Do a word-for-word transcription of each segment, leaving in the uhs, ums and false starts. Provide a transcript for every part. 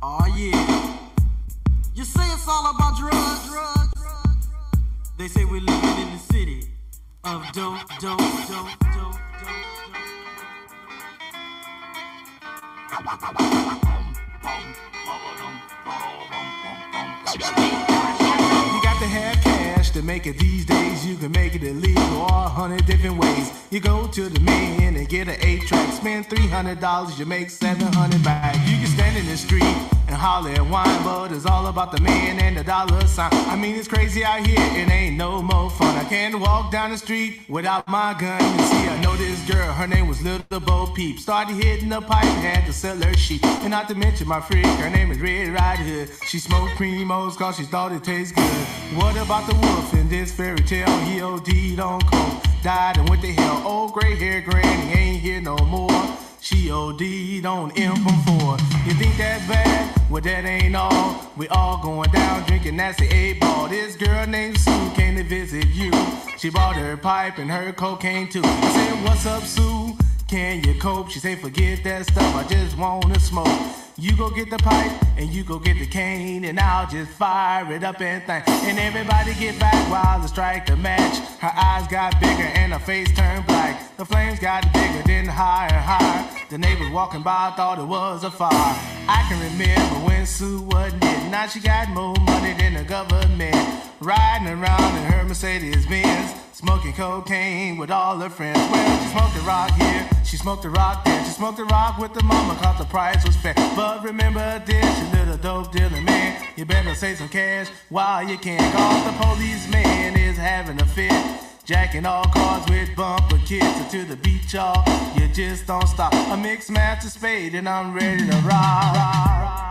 Oh yeah. You say it's all about drugs, drugs, drugs. They say we're living in the city of dope, dope, dope, dope, dope, You got to have cash to make it these days. You can make it illegal a hundred different ways. You go to the man and get an eight track, spend three hundred dollars, you make seven hundred back. You can stand in the street and holler at wine, but it's all about the man and the dollar sign. I mean, it's crazy out here, it ain't no more fun. I can't walk down the street without my gun. You see, I know this girl, her name was Little Bo Peep. Started hitting the pipe, had to sell her sheep. And not to mention my freak, her name is Red Riding Hood. She smoked primos cause she thought it tastes good. What about the wolf in this fairy tale? He O D'd on coke, died and went to hell. Old gray hair granny ain't here no more. She O D'd on M from four. You think that's bad? Well, that ain't all. We all going down drinking nasty eight ball. This girl named Sue came to visit you. She bought her pipe and her cocaine too. I said, what's up, Sue? Can you cope? She said, forget that stuff, I just wanna smoke. You go get the pipe and you go get the cane, and I'll just fire it up and think. And everybody get back while the strike the match. Her eyes got bigger and her face turned black. The flames got bigger, then higher, higher. The neighbors walking by thought it was a fire. I can remember when Sue wasn't it. Now she got more money than the government. Riding around in her Mercedes Benz, smoking cocaine with all her friends. Well, she smoked the rock here, she smoked the rock there. She smoked the rock with the mama cause the price was fair. But remember this, you little dope dealing man, you better save some cash while you can. Cause the policeman is having a fit, jacking all cars with bumper kids. So to the beat, y'all, you just don't stop. A mixed master spade and I'm ready to rock, rock, rock.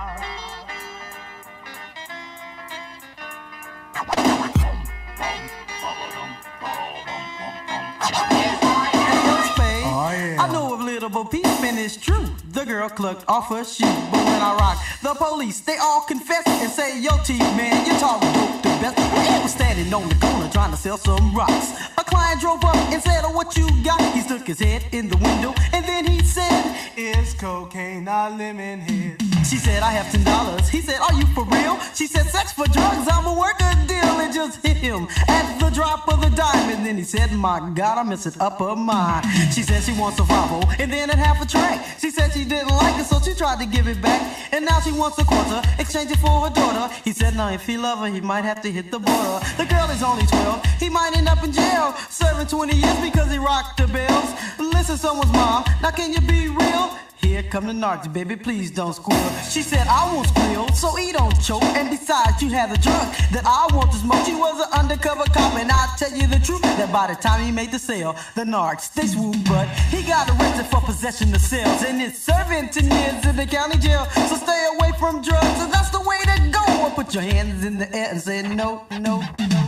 I know of Little Bo Peep, and it's true. The girl clucked off her shoe. But when I rock, the police, they all confess and say, yo, T, man, you talk dope the best. He was standing on the corner trying to sell some rocks. A client drove up and said, oh, what you got? He stuck his head in the window, and then he said, it's cocaine, not lemon head. She said, I have ten dollars. He said, are you for real? She said, sex for drugs, I'm a worker deal. And just hit him at the drop of a dime. And then he said, my God, I miss it up her mind. She said she wants a Volvo, and then at half a track. She said she didn't like it, so she tried to give it back. And now she wants a quarter, exchange it for her daughter. He said, now if he love her, he might have to hit the border. The girl is only twelve, he might end up in jail, serving twenty years because he rocked the bells. Listen, someone's mom, now can you be real? Here come the narcs, baby, please don't squeal. She said, I won't squeal, so he don't choke. And besides, you had a drug that I want to smoke. She was an undercover cop, and I'll tell you the truth, that by the time he made the sale, the narcs, they swooped. But he got arrested for possession of sales, and it's serving ten years in the county jail. So stay away from drugs, and that's the way to go. Or put your hands in the air and say, no, no, no.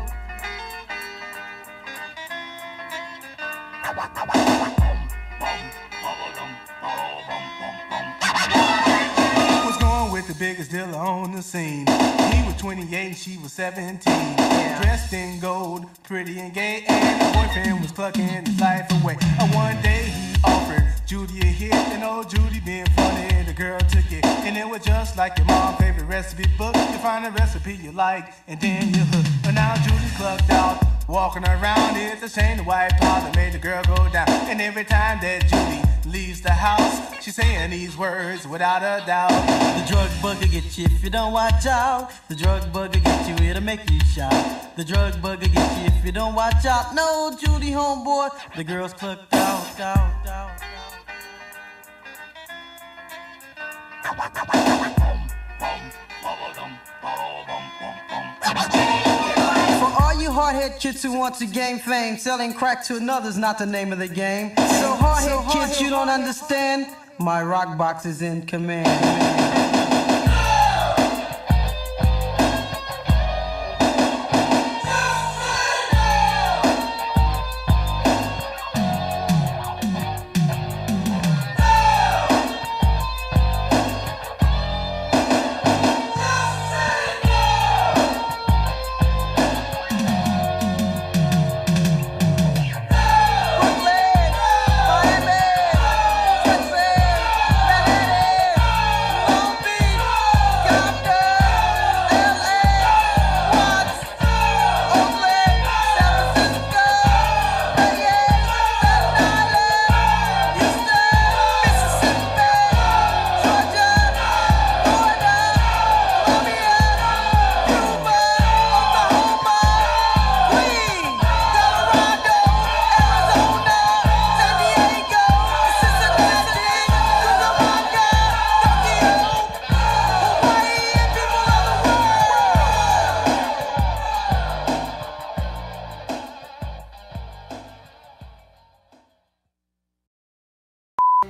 With the biggest dealer on the scene. He was twenty-eight and she was seventeen. Yeah. Dressed in gold, pretty and gay, and her boyfriend was plucking his life away. And one day he offered Judy a hit, and old Judy being funny, the girl took it. And it was just like your mom's favorite recipe book. You find a recipe you like, and then you hook. But now Judy clucked out, walking around. It's a shame the white powder made the girl go down. And every time that Judy leaves the house, she's saying these words without a doubt. The drug bug will get you if you don't watch out. The drug bug will get you, it'll make you shout. The drug bug will get you if you don't watch out. No, Judy, homeboy, the girl's clucked out, out, out. For all you hard-head kids who want to gain fame, selling crack to another's not the name of the game. So hard-head so hard kids, you don't understand. My rock box is in command.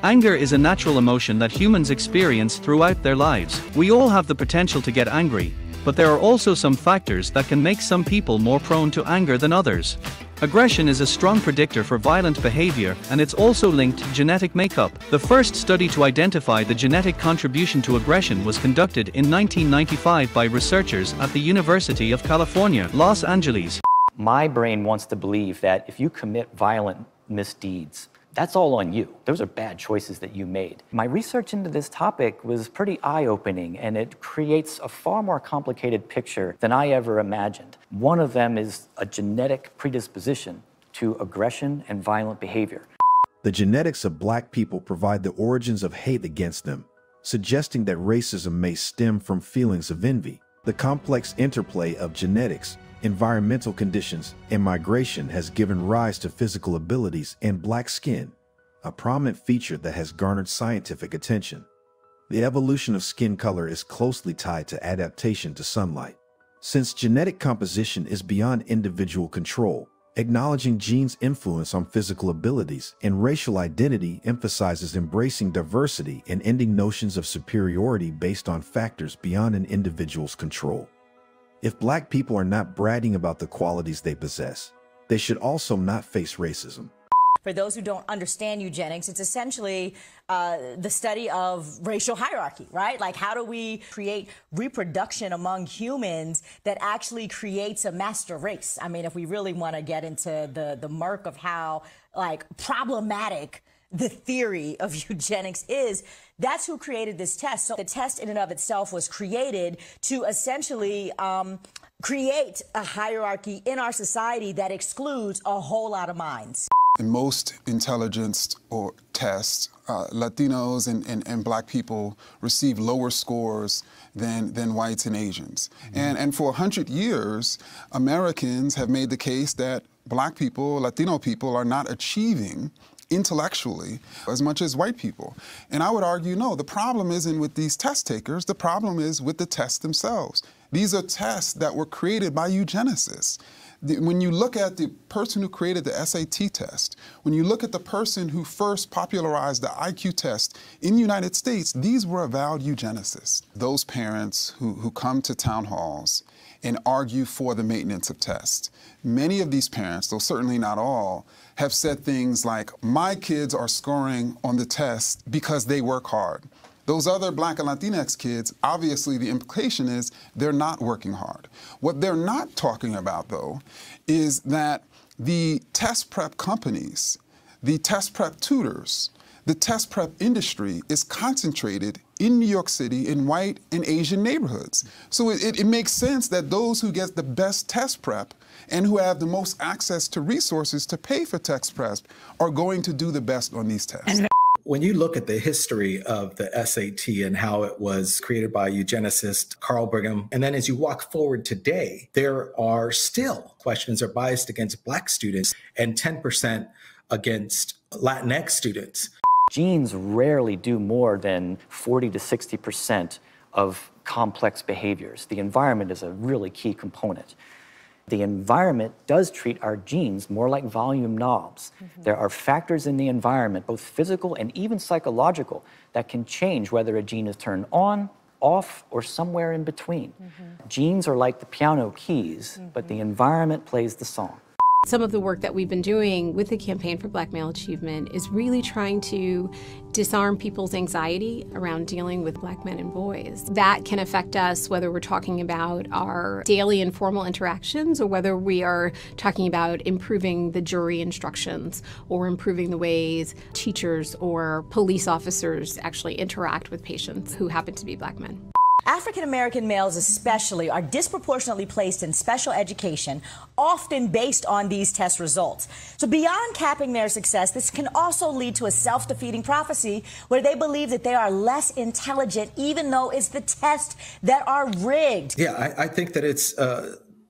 Anger is a natural emotion that humans experience throughout their lives. We all have the potential to get angry, but there are also some factors that can make some people more prone to anger than others. Aggression is a strong predictor for violent behavior, and it's also linked to genetic makeup. The first study to identify the genetic contribution to aggression was conducted in nineteen ninety-five by researchers at the University of California, Los Angeles. My brain wants to believe that if you commit violent misdeeds, that's all on you. Those are bad choices that you made. My research into this topic was pretty eye-opening, and it creates a far more complicated picture than I ever imagined. One of them is a genetic predisposition to aggression and violent behavior. The genetics of black people provide the origins of hate against them, suggesting that racism may stem from feelings of envy. The complex interplay of genetics, environmental conditions, and migration has given rise to physical abilities and black skin, a prominent feature that has garnered scientific attention. The evolution of skin color is closely tied to adaptation to sunlight. Since genetic composition is beyond individual control, acknowledging genes' influence on physical abilities and racial identity emphasizes embracing diversity and ending notions of superiority based on factors beyond an individual's control. If black people are not bragging about the qualities they possess, they should also not face racism. For those who don't understand eugenics, it's essentially uh, the study of racial hierarchy, right? Like, how do we create reproduction among humans that actually creates a master race? I mean, if we really want to get into the, the murk of how, like, problematic the theory of eugenics is, that's who created this test. So the test in and of itself was created to essentially um, create a hierarchy in our society that excludes a whole lot of minds. In most intelligence or tests, uh, Latinos and, and, and black people receive lower scores than, than whites and Asians. Mm-hmm. And, and for a hundred years, Americans have made the case that black people, Latino people, are not achieving intellectually as much as white people. And I would argue, no, the problem isn't with these test takers, the problem is with the tests themselves. These are tests that were created by eugenicists. The, when you look at the person who created the S A T test, when you look at the person who first popularized the I Q test in the United States, these were avowed eugenicists. Those parents who, who come to town halls and argue for the maintenance of tests, many of these parents, though certainly not all, have said things like, my kids are scoring on the test because they work hard. Those other black and Latinx kids, obviously the implication is they're not working hard. What they're not talking about, though, is that the test prep companies, the test prep tutors, the test prep industry is concentrated in New York City in white and Asian neighborhoods. So it, it makes sense that those who get the best test prep and who have the most access to resources to pay for test prep are going to do the best on these tests. When you look at the history of the S A T and how it was created by eugenicist Carl Brigham, and then as you walk forward today, there are still questions are biased against black students and ten percent against Latinx students. Genes rarely do more than forty to sixty percent of complex behaviors. The environment is a really key component. The environment does treat our genes more like volume knobs. Mm-hmm. There are factors in the environment, both physical and even psychological, that can change whether a gene is turned on, off, or somewhere in between. Mm-hmm. Genes are like the piano keys, mm-hmm. but the environment plays the song. Some of the work that we've been doing with the Campaign for Black Male Achievement is really trying to disarm people's anxiety around dealing with black men and boys. That can affect us whether we're talking about our daily informal interactions or whether we are talking about improving the jury instructions or improving the ways teachers or police officers actually interact with patients who happen to be black men. African-American males especially are disproportionately placed in special education, often based on these test results. So beyond capping their success, this can also lead to a self-defeating prophecy where they believe that they are less intelligent even though it's the tests that are rigged. Yeah, I, I think that it's uh,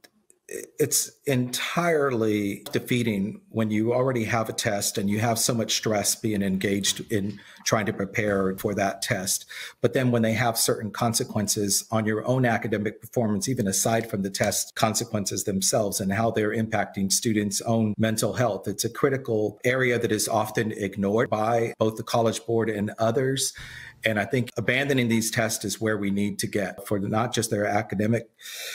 it's entirely defeating when you already have a test and you have so much stress being engaged in trying to prepare for that test. But then when they have certain consequences on your own academic performance, even aside from the test consequences themselves and how they're impacting students' own mental health, it's a critical area that is often ignored by both the College Board and others. And I think abandoning these tests is where we need to get for not just their academic,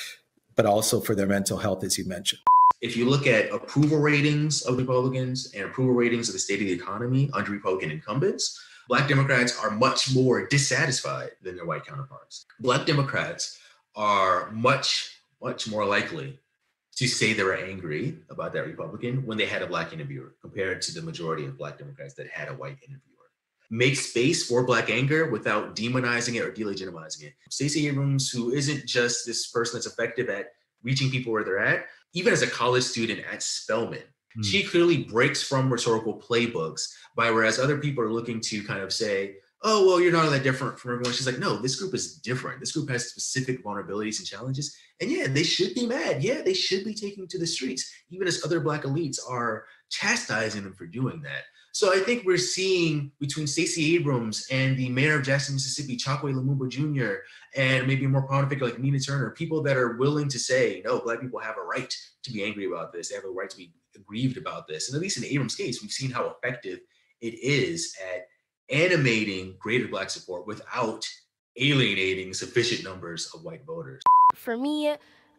but also for their mental health, as you mentioned. If you look at approval ratings of Republicans and approval ratings of the state of the economy under Republican incumbents, Black Democrats are much more dissatisfied than their white counterparts. Black Democrats are much, much more likely to say they were angry about that Republican when they had a Black interviewer compared to the majority of Black Democrats that had a white interviewer. Make space for Black anger without demonizing it or delegitimizing it. Stacey Abrams, who isn't just this person that's effective at reaching people where they're at, even as a college student at Spelman, mm. she clearly breaks from rhetorical playbooks by whereas other people are looking to kind of say, oh, well, you're not all that different from everyone. She's like, no, this group is different. This group has specific vulnerabilities and challenges. And yeah, they should be mad. Yeah, they should be taking to the streets, even as other Black elites are chastising them for doing that. So I think we're seeing between Stacey Abrams and the mayor of Jackson, Mississippi, Chokwe Lumumba Junior, and maybe a more prominent figure like Nina Turner, people that are willing to say, no, Black people have a right to be angry about this. They have a right to be aggrieved about this. And at least in Abrams' case, we've seen how effective it is at animating greater Black support without alienating sufficient numbers of white voters. For me,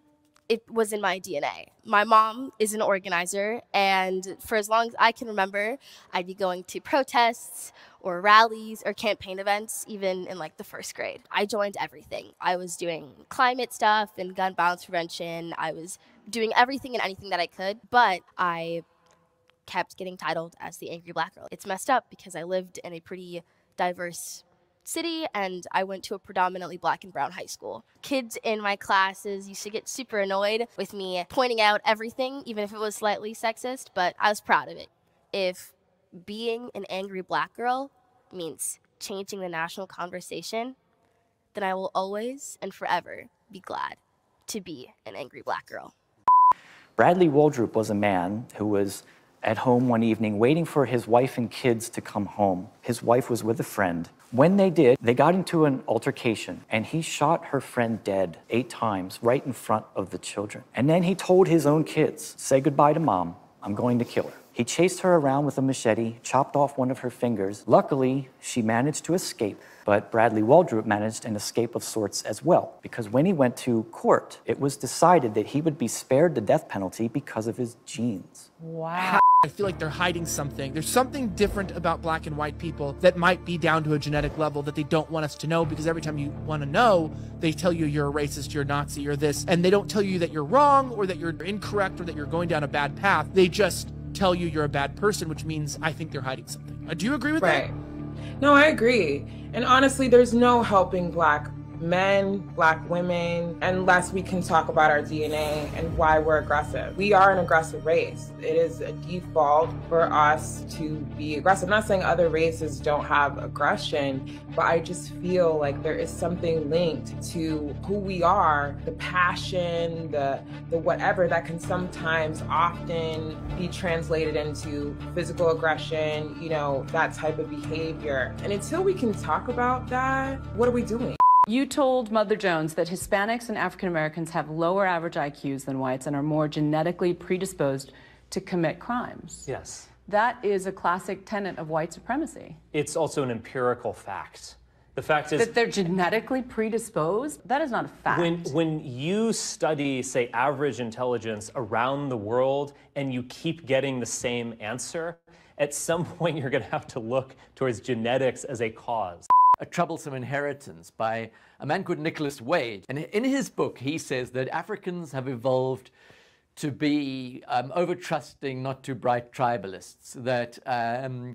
it was in my D N A. My mom is an organizer, and for as long as I can remember, I'd be going to protests or rallies or campaign events, even in like the first grade. I joined everything. I was doing climate stuff and gun violence prevention. I was doing everything and anything that I could, but I kept getting titled as the angry Black girl. It's messed up because I lived in a pretty diverse city and I went to a predominantly Black and brown high school. Kids in my classes used to get super annoyed with me pointing out everything, even if it was slightly sexist, but I was proud of it. If being an angry Black girl means changing the national conversation, then I will always and forever be glad to be an angry Black girl. Bradley Waldrop was a man who was at home one evening waiting for his wife and kids to come home. His wife was with a friend. When they did, they got into an altercation and he shot her friend dead eight times right in front of the children. And then he told his own kids, say goodbye to mom, I'm going to kill her. He chased her around with a machete, chopped off one of her fingers. Luckily, she managed to escape, but Bradley Waldrop managed an escape of sorts as well, because when he went to court, it was decided that he would be spared the death penalty because of his genes. Wow. I feel like they're hiding something. There's something different about Black and white people that might be down to a genetic level that they don't want us to know, because every time you want to know, they tell you you're a racist, you're a Nazi, you're this, and they don't tell you that you're wrong or that you're incorrect or that you're going down a bad path. They just tell you you're a bad person, which means I think they're hiding something. Uh, do you agree with right. that? No, I agree. And honestly, there's no helping Black men, Black women, unless we can talk about our D N A and why we're aggressive. We are an aggressive race. It is a default for us to be aggressive. I'm not saying other races don't have aggression, but I just feel like there is something linked to who we are, the passion, the, the whatever that can sometimes often be translated into physical aggression, you know, that type of behavior. And until we can talk about that, what are we doing? You told Mother Jones that Hispanics and African Americans have lower average I Qs than whites and are more genetically predisposed to commit crimes. Yes. That is a classic tenet of white supremacy. It's also an empirical fact. The fact is that they're genetically predisposed? That is not a fact. When, when you study, say, average intelligence around the world and you keep getting the same answer, at some point you're going to have to look towards genetics as a cause. A Troublesome Inheritance by a man called Nicholas Wade. And in his book, he says that Africans have evolved to be um, over-trusting, not too bright tribalists, that um,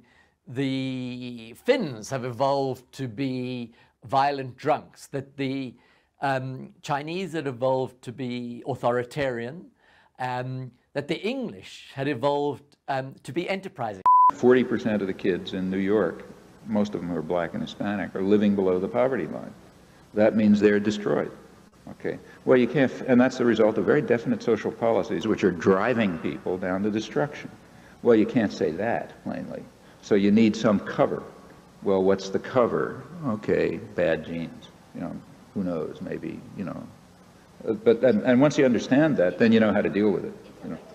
the Finns have evolved to be violent drunks, that the um, Chinese had evolved to be authoritarian, um, that the English had evolved um, to be enterprising. forty percent of the kids in New York, most of them who are Black and Hispanic, are living below the poverty line. That means they're destroyed. Okay. Well, you can't, and that's the result of very definite social policies which are driving people down to destruction. Well, you can't say that plainly. So you need some cover. Well, what's the cover? Okay, bad genes. You know, who knows? Maybe, you know. But and, and once you understand that, then you know how to deal with it. You know.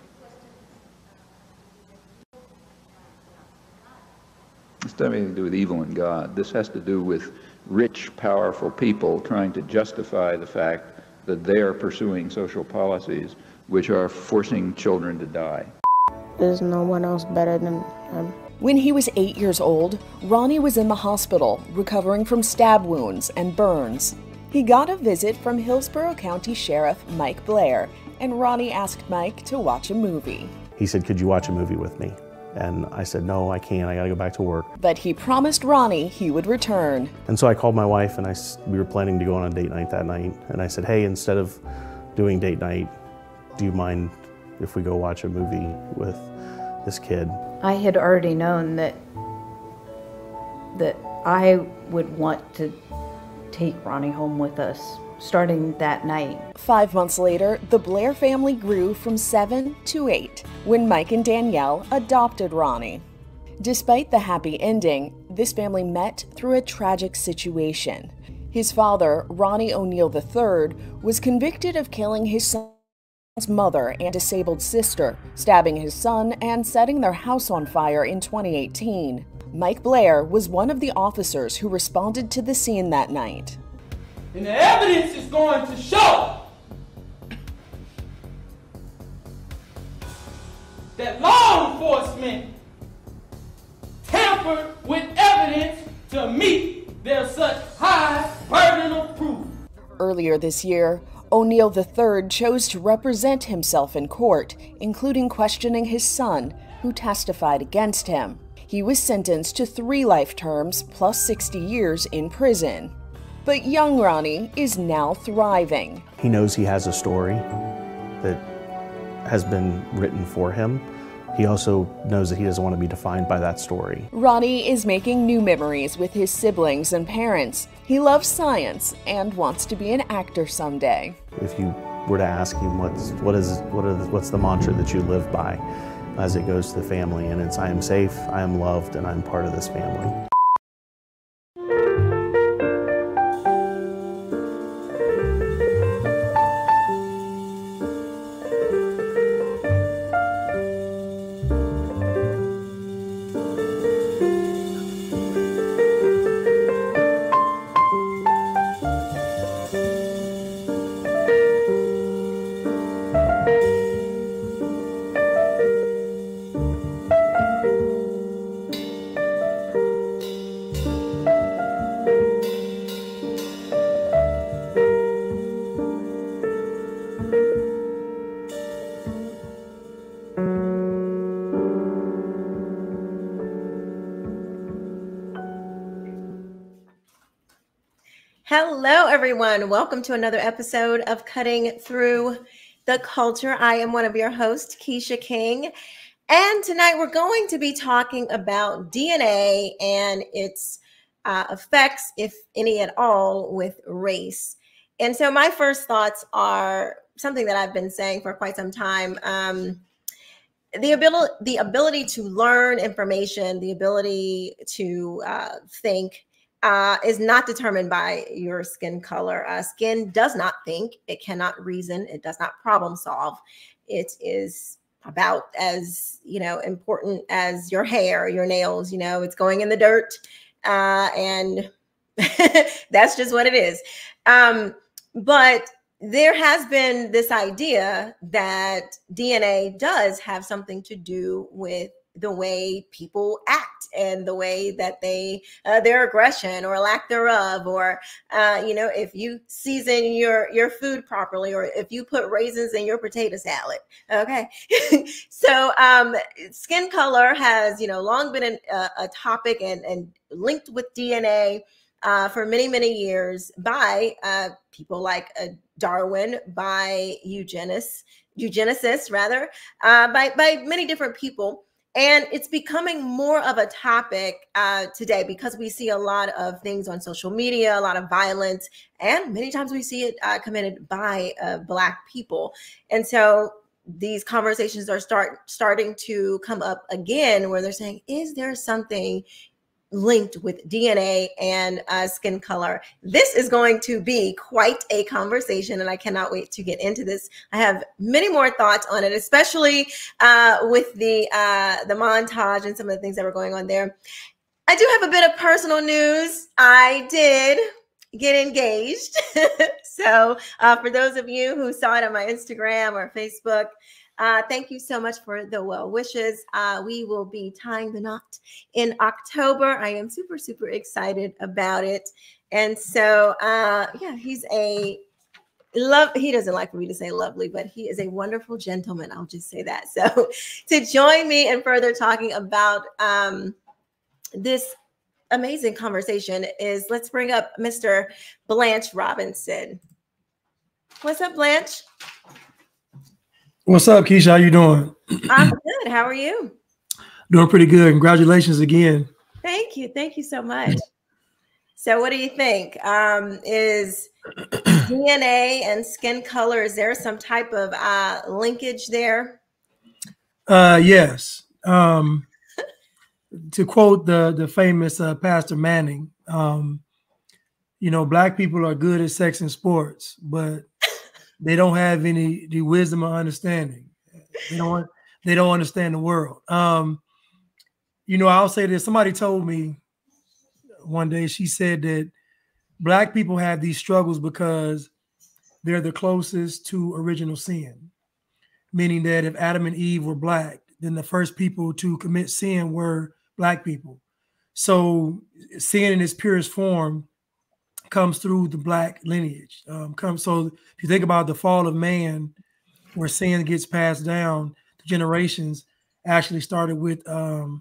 This doesn't have anything to do with evil and God. This has to do with rich, powerful people trying to justify the fact that they are pursuing social policies which are forcing children to die. There's no one else better than him. When he was eight years old, Ronnie was in the hospital, recovering from stab wounds and burns. He got a visit from Hillsborough County Sheriff Mike Blair, and Ronnie asked Mike to watch a movie. He said, "Could you watch a movie with me?" And I said, "No, I can't. I gotta go back to work." But he promised Ronnie he would return. And so I called my wife, and I, we were planning to go on a date night that night. And I said, "Hey, instead of doing date night, do you mind if we go watch a movie with this kid?" I had already known that that I would want to take Ronnie home with us, starting that night. Five months later, the Blair family grew from seven to eight when Mike and Danielle adopted Ronnie. Despite the happy ending, this family met through a tragic situation. His father, Ronnie O'Neill the third, was convicted of killing his son's mother and disabled sister, stabbing his son, and setting their house on fire in twenty eighteen. Mike Blair was one of the officers who responded to the scene that night. And the evidence is going to show that law enforcement tampered with evidence to meet their such high burden of proof. Earlier this year, O'Neill the third chose to represent himself in court, including questioning his son, who testified against him. He was sentenced to three life terms plus sixty years in prison. But young Ronnie is now thriving. He knows he has a story that has been written for him. He also knows that he doesn't want to be defined by that story. Ronnie is making new memories with his siblings and parents. He loves science and wants to be an actor someday. If you were to ask him what's, what is, what are the, what's the mantra that you live by as it goes to the family, and it's I am safe, I am loved, and I'm part of this family. Hello, everyone. Welcome to another episode of Cutting Through the Culture. I am one of your hosts, Quisha King. And tonight we're going to be talking about D N A and its uh, effects, if any at all, with race. And so my first thoughts are something that I've been saying for quite some time. Um, the ability, the ability to learn information, the ability to uh, think, Uh, is not determined by your skin color. Uh, skin does not think, it cannot reason, it does not problem solve. It is about as, you know, important as your hair, your nails, you know, it's going in the dirt. Uh, and that's just what it is. Um, but there has been this idea that D N A does have something to do with the way people act and the way that they, uh, their aggression or lack thereof, or, uh, you know, if you season your, your food properly, or if you put raisins in your potato salad. Okay. So, um, skin color has, you know, long been an, uh, a topic and, and linked with D N A, uh, for many, many years by, uh, people like uh, Darwin, by eugenists, eugenicists rather, uh, by, by many different people. And it's becoming more of a topic uh, today because we see a lot of things on social media, a lot of violence, and many times we see it uh, committed by uh, Black people. And so these conversations are start starting to come up again where they're saying, is there something linked with D N A and uh, skin color? This is going to be quite a conversation, and I cannot wait to get into this. I have many more thoughts on it, especially uh, with the uh, the montage and some of the things that were going on there. I do have a bit of personal news. I did get engaged. So uh, for those of you who saw it on my Instagram or Facebook, Uh, thank you so much for the well wishes. Uh, we will be tying the knot in October. I am super, super excited about it. And so, uh, yeah, he's a love. He doesn't like for me to say lovely, but he is a wonderful gentleman. I'll just say that. So to join me in further talking about um, this amazing conversation is, let's bring up Mister Blanche Robinson. What's up, Blanche? What's up, Quisha? How you doing? I'm good. How are you? Doing pretty good. Congratulations again. Thank you. Thank you so much. So what do you think? Um, is D N A and skin color, is there some type of uh, linkage there? Uh, yes. Um, to quote the, the famous uh, Pastor Manning, um, you know, Black people are good at sex and sports, but they don't have any the wisdom or understanding. They don't. They don't understand the world. Um, you know, I'll say this. Somebody told me one day. She said that Black people have these struggles because they're the closest to original sin. Meaning that if Adam and Eve were Black, then the first people to commit sin were Black people. So sin in its purest form comes through the Black lineage. Um, comes so if you think about the fall of man, where sin gets passed down to generations, actually started with um,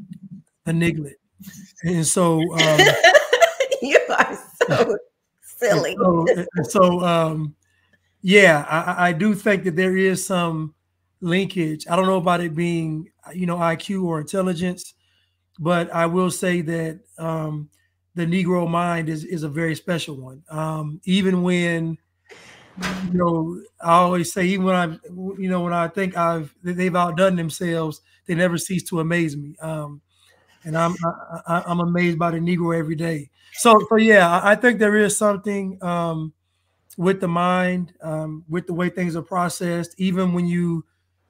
a niglet, and so um, you are so silly. And so, and so um, yeah, I, I do think that there is some linkage. I don't know about it being, you know, I Q or intelligence, but I will say that. Um, the Negro mind is, is a very special one. Um, even when, you know, I always say, even when I, you know, when I think I've, they've outdone themselves, they never cease to amaze me. Um, and I'm, I, I'm amazed by the Negro every day. So, so yeah, I, I think there is something um, with the mind, um, with the way things are processed, even when you,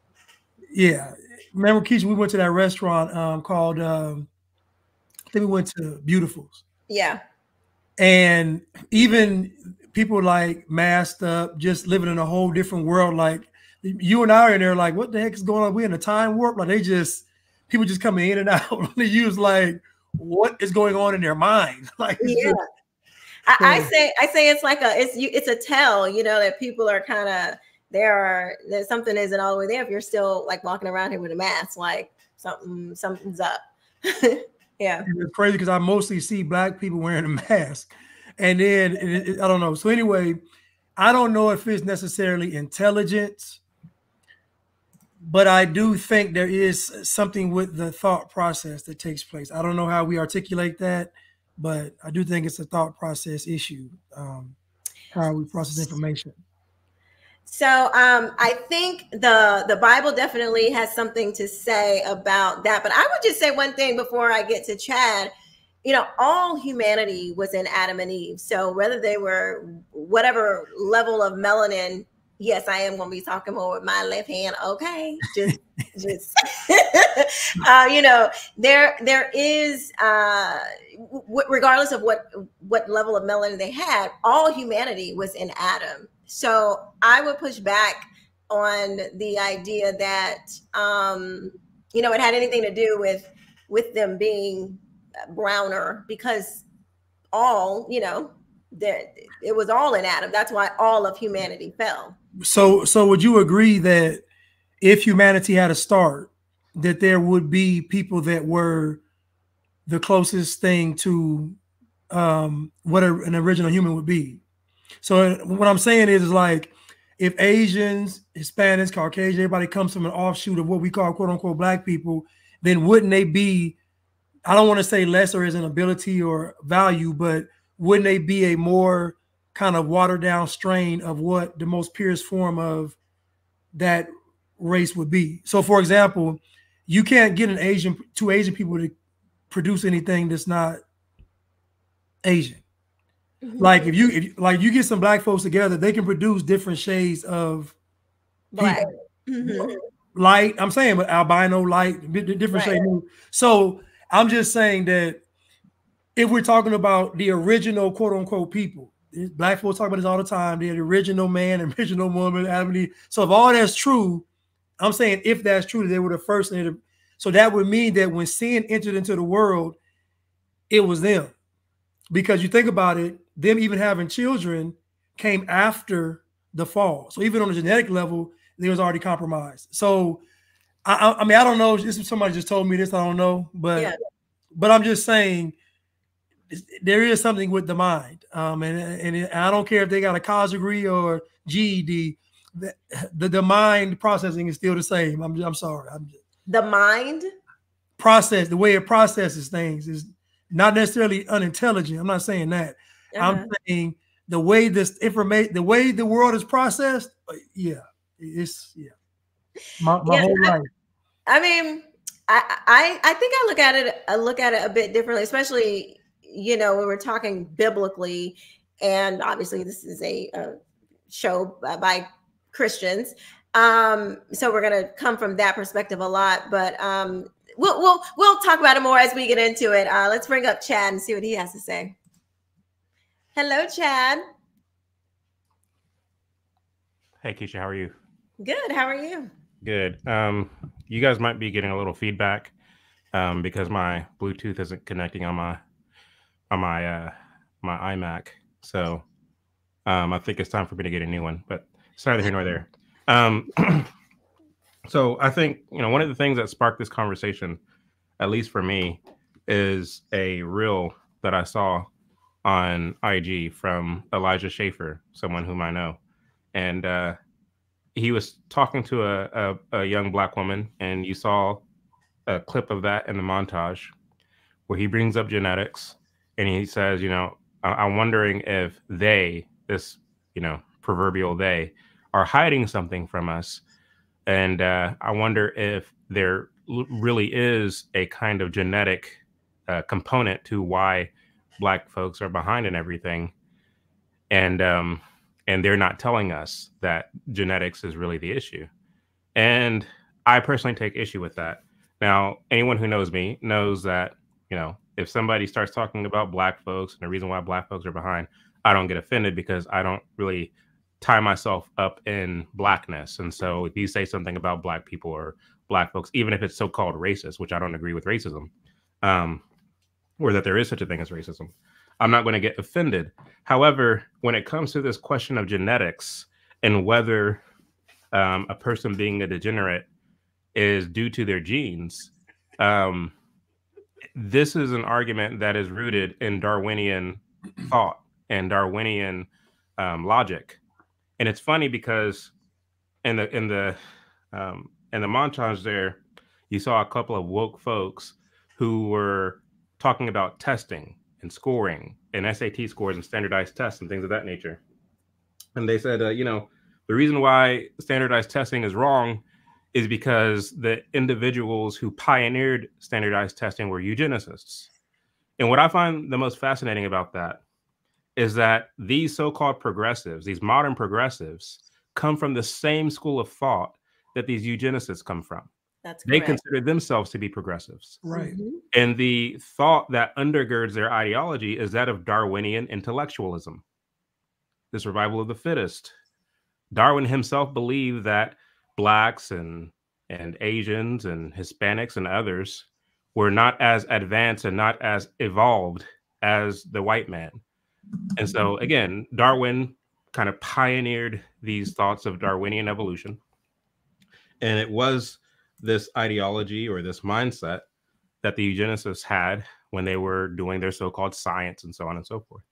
yeah. Remember, Quisha, we went to that restaurant um, called, um, I think we went to Beautiful's. Yeah. And even people like masked up, just living in a whole different world. Like you and I are in there like, what the heck is going on? We're in a time warp. Like they just, people just coming in and out. They use like, what is going on in their mind? Like, yeah. Just, I, I say, I say it's like a, it's you, it's a tell, you know, that people are kind of, there are, there's something isn't all the way there. If you're still like walking around here with a mask, like something, something's up. Yeah, it's crazy because I mostly see Black people wearing a mask, and then it, it, I don't know. So anyway, I don't know if it's necessarily intelligence, but I do think there is something with the thought process that takes place. I don't know how we articulate that, but I do think it's a thought process issue, um, how we process information. So um, I think the the Bible definitely has something to say about that. But I would just say one thing before I get to Chad. You know, all humanity was in Adam and Eve. So whether they were whatever level of melanin, yes, I am going to be talking more with my left hand. Okay, just just uh, you know, there there is uh, w- regardless of what what level of melanin they had, all humanity was in Adam. So I would push back on the idea that, um, you know, it had anything to do with with them being browner, because all, you know, there it was all in Adam. That's why all of humanity fell. So, so would you agree that if humanity had a start, that there would be people that were the closest thing to um, what a, an original human would be? So what I'm saying is, is like, if Asians, Hispanics, Caucasian, everybody comes from an offshoot of what we call quote unquote Black people, then wouldn't they be, I don't want to say lesser as an ability or value, but wouldn't they be a more kind of watered down strain of what the most purest form of that race would be? So for example, you can't get an Asian, two Asian people to produce anything that's not Asian. Mm-hmm. Like if you, if like you get some black folks together, they can produce different shades of black. Mm-hmm. Light. I'm saying, but albino, light, different right. shades. So I'm just saying that if we're talking about the original quote unquote people, black folks talk about this all the time. They're the original man, original woman, Adam and Eve. So if all that's true, I'm saying if that's true, they were the first. So that would mean that when sin entered into the world, it was them. Because you think about it, them even having children came after the fall. So even on a genetic level, they was already compromised. So I, I mean, I don't know. This somebody just told me this. I don't know, but yeah. but I'm just saying there is something with the mind, um, and and I don't care if they got a college degree or G E D. The, the, the mind processing is still the same. I'm I'm sorry. I'm just, the mind process, the way it processes things is not necessarily unintelligent. I'm not saying that. Uh-huh. I'm saying the way this information, the way the world is processed. Yeah, it's yeah. My, my yeah, whole I, life. I mean, I, I I think I look at it I look at it a bit differently, especially you know when we're talking biblically, and obviously this is a, a show by Christians, um, so we're gonna come from that perspective a lot. But um, we'll we'll we'll talk about it more as we get into it. Uh, let's bring up Chad and see what he has to say. Hello, Chad. Hey, Quisha, how are you? Good. How are you? Good. Um, you guys might be getting a little feedback um, because my Bluetooth isn't connecting on my on my uh, my iMac. So um, I think it's time for me to get a new one. But it's neither here nor there. Um, so I think you know one of the things that sparked this conversation, at least for me, is a reel that I saw on I G from Elijah Schaefer, someone whom I know, and uh, he was talking to a, a, a young black woman, and you saw a clip of that in the montage where he brings up genetics, and he says, you know, I, I'm wondering if they, this, you know, proverbial they, are hiding something from us, and uh, I wonder if there l- really is a kind of genetic uh, component to why Black folks are behind in everything, and um, and they're not telling us that genetics is really the issue. And I personally take issue with that. Now, anyone who knows me knows that you know if somebody starts talking about Black folks and the reason why Black folks are behind, I don't get offended because I don't really tie myself up in Blackness. And so if you say something about Black people or Black folks, even if it's so-called racist, which I don't agree with racism. Um, or that there is such a thing as racism, I'm not going to get offended. However, when it comes to this question of genetics and whether um, a person being a degenerate is due to their genes, um, this is an argument that is rooted in Darwinian thought and Darwinian um, logic. And it's funny because in the in the um, in the montage there, you saw a couple of woke folks who were talking about testing and scoring and S A T scores and standardized tests and things of that nature. And they said, uh, you know, the reason why standardized testing is wrong is because the individuals who pioneered standardized testing were eugenicists. And what I find the most fascinating about that is that these so-called progressives, these modern progressives, come from the same school of thought that these eugenicists come from. That's they correct. consider themselves to be progressives. Right. Mm-hmm. And the thought that undergirds their ideology is that of Darwinian intellectualism, the survival of the fittest. Darwin himself believed that Blacks and, and Asians and Hispanics and others were not as advanced and not as evolved as the white man. And so, again, Darwin kind of pioneered these thoughts of Darwinian evolution. And it was this ideology or this mindset that the eugenicists had when they were doing their so-called science and so on and so forth.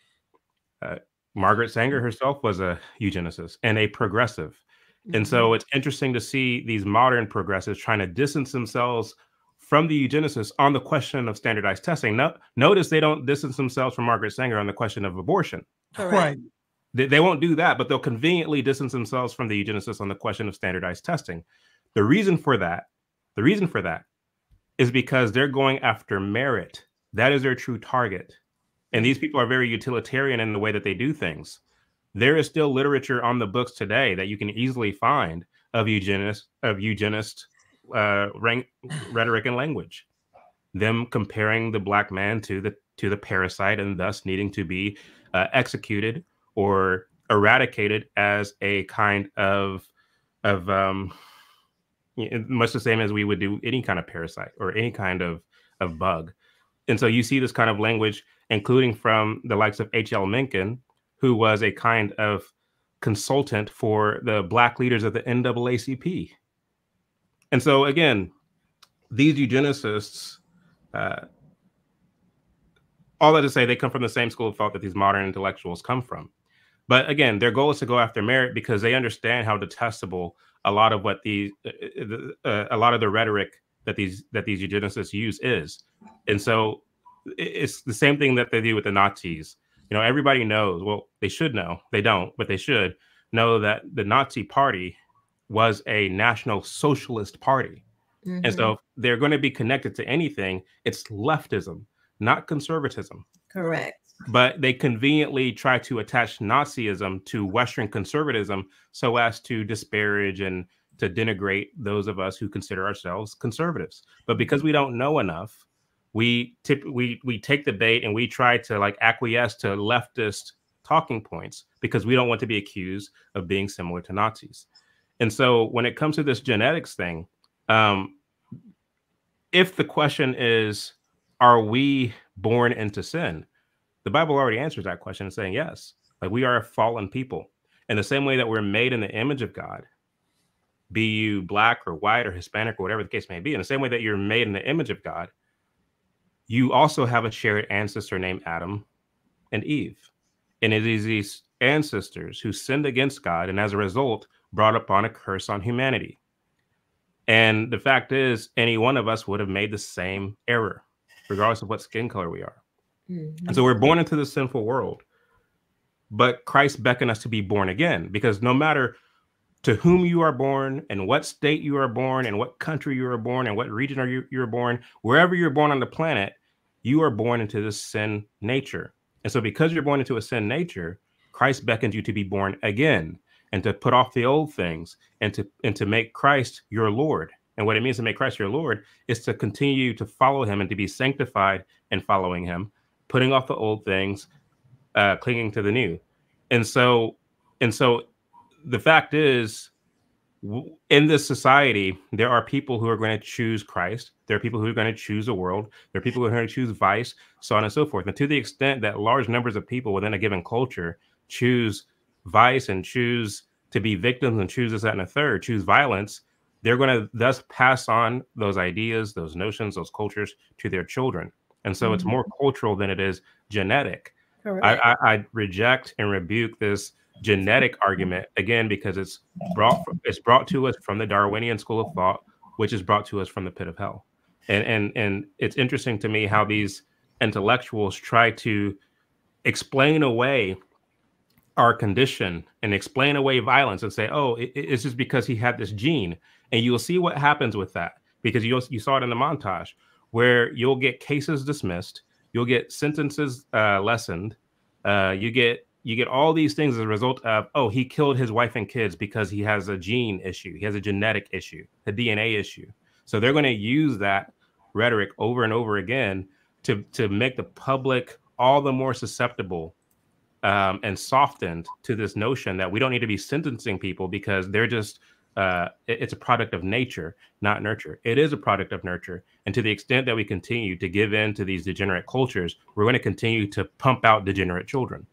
Uh, Margaret Sanger herself was a eugenicist and a progressive. Mm-hmm. And so it's interesting to see these modern progressives trying to distance themselves from the eugenicists on the question of standardized testing. No, notice they don't distance themselves from Margaret Sanger on the question of abortion. Right. They, they won't do that, but they'll conveniently distance themselves from the eugenicists on the question of standardized testing. The reason for that, the reason for that is because they're going after merit. That is their true target. And these people are very utilitarian in the way that they do things. There is still literature on the books today that you can easily find of eugenist, of eugenist uh, rank, rhetoric and language. Them comparing the black man to the to the parasite and thus needing to be uh, executed or eradicated as a kind of of um, much the same as we would do any kind of parasite or any kind of of bug. And so you see this kind of language, including from the likes of H L Mencken, who was a kind of consultant for the black leaders of the N double A C P. And so again, these eugenicists, uh, all that to say, they come from the same school of thought that these modern intellectuals come from. But again, their goal is to go after merit because they understand how detestable a lot of what the uh, uh, a lot of the rhetoric that these that these eugenicists use is. And so it's the same thing that they do with the Nazis. You know, everybody knows, well, they should know, they don't, but they should know that the Nazi Party was a National Socialist Party. Mm-hmm. And so if they're going to be connected to anything, it's leftism, not conservatism. Correct. But they conveniently try to attach Nazism to Western conservatism so as to disparage and to denigrate those of us who consider ourselves conservatives. But because we don't know enough, we tip, we we take the bait and we try to like acquiesce to leftist talking points because we don't want to be accused of being similar to Nazis. And so when it comes to this genetics thing, um, if the question is, are we born into sin? The Bible already answers that question saying yes. Like we are a fallen people. In the same way that we're made in the image of God, be you black or white or Hispanic or whatever the case may be, in the same way that you're made in the image of God, you also have a shared ancestor named Adam and Eve. And it is these ancestors who sinned against God and as a result brought upon a curse on humanity. And the fact is, any one of us would have made the same error, regardless of what skin color we are. Mm-hmm. And so we're born into the sinful world. But Christ beckoned us to be born again, because no matter to whom you are born and what state you are born and what country you are born and what region are you you're born, wherever you're born on the planet, you are born into this sin nature. And so because you're born into a sin nature, Christ beckons you to be born again and to put off the old things and to and to make Christ your Lord. And what it means to make Christ your Lord is to continue to follow him and to be sanctified in following him, putting off the old things, uh, clinging to the new. And so, and so the fact is, in this society, there are people who are going to choose Christ. There are people who are going to choose the world. There are people who are going to choose vice, so on and so forth. And to the extent that large numbers of people within a given culture choose vice and choose to be victims and choose this, that, and a third, choose violence, they're going to thus pass on those ideas, those notions, those cultures to their children. And so mm-hmm. it's more cultural than it is genetic. I, I, I reject and rebuke this genetic argument again because it's brought it's brought to us from the Darwinian school of thought, which is brought to us from the pit of hell. And and and it's interesting to me how these intellectuals try to explain away our condition and explain away violence and say, oh, it, it's just because he had this gene. And you'll see what happens with that, because you you saw it in the montage where you'll get cases dismissed, you'll get sentences uh, lessened, uh, you get You get all these things as a result of, oh, he killed his wife and kids because he has a gene issue. He has a genetic issue, a D N A issue. So they're going to use that rhetoric over and over again to, to make the public all the more susceptible um, and softened to this notion that we don't need to be sentencing people because they're just, uh, it, it's a product of nature, not nurture. It is a product of nurture. And to the extent that we continue to give in to these degenerate cultures, we're going to continue to pump out degenerate children.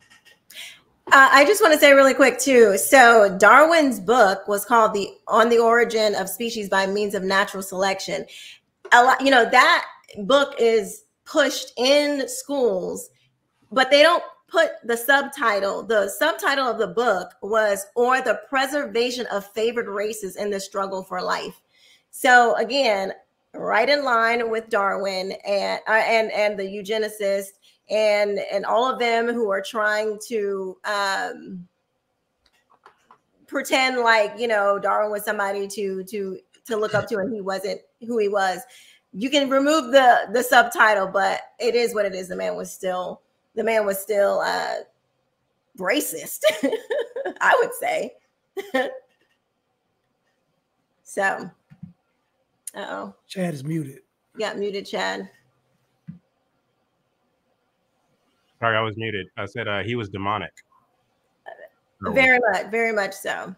Uh, I just want to say really quick too. So Darwin's book was called "The On the Origin of Species by Means of Natural Selection." A lot, you know, that book is pushed in schools, but they don't put the subtitle. The subtitle of the book was "Or the Preservation of Favored Races in the Struggle for Life." So again, right in line with Darwin and uh, and and the eugenicists and and all of them who are trying to um, pretend like, you know, Darwin was somebody to to to look up to and he wasn't who he was. You can remove the the subtitle, but it is what it is. The man was still the man was still uh, racist, I would say. So. Uh-oh. Chad is muted. Got muted, Chad. Sorry, I was muted. I said uh, he was demonic. Very much, very much so.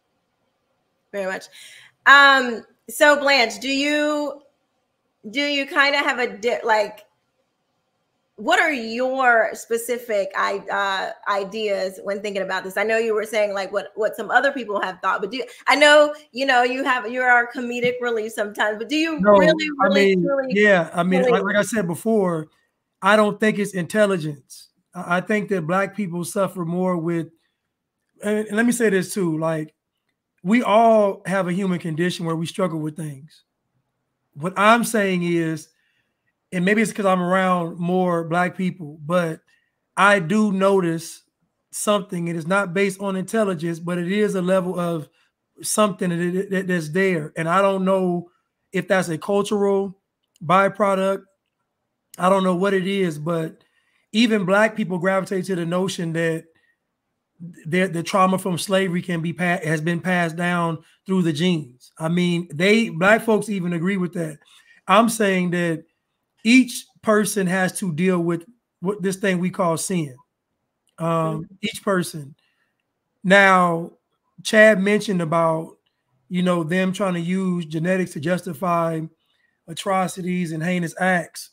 Very much. Um, so Blanche, do you do you kind of have a di- like? What are your specific uh, ideas when thinking about this? I know you were saying like what, what some other people have thought, but do you, I know, you know, you have, you're our comedic relief sometimes, but do you no, really, really, I mean, really? Yeah. I mean, really, like, like I said before, I don't think it's intelligence. I think that Black people suffer more with, and let me say this too, like we all have a human condition where we struggle with things. What I'm saying is, and maybe it's because I'm around more Black people, but I do notice something. It is not based on intelligence, but it is a level of something that, that, that's there. And I don't know if that's a cultural byproduct. I don't know what it is, but even Black people gravitate to the notion that the, the trauma from slavery can be passed, has been passed down through the genes. I mean, they Black folks even agree with that. I'm saying that each person has to deal with what this thing we call sin. Um, mm-hmm. Each person. Now, Chad mentioned about, you know, them trying to use genetics to justify atrocities and heinous acts.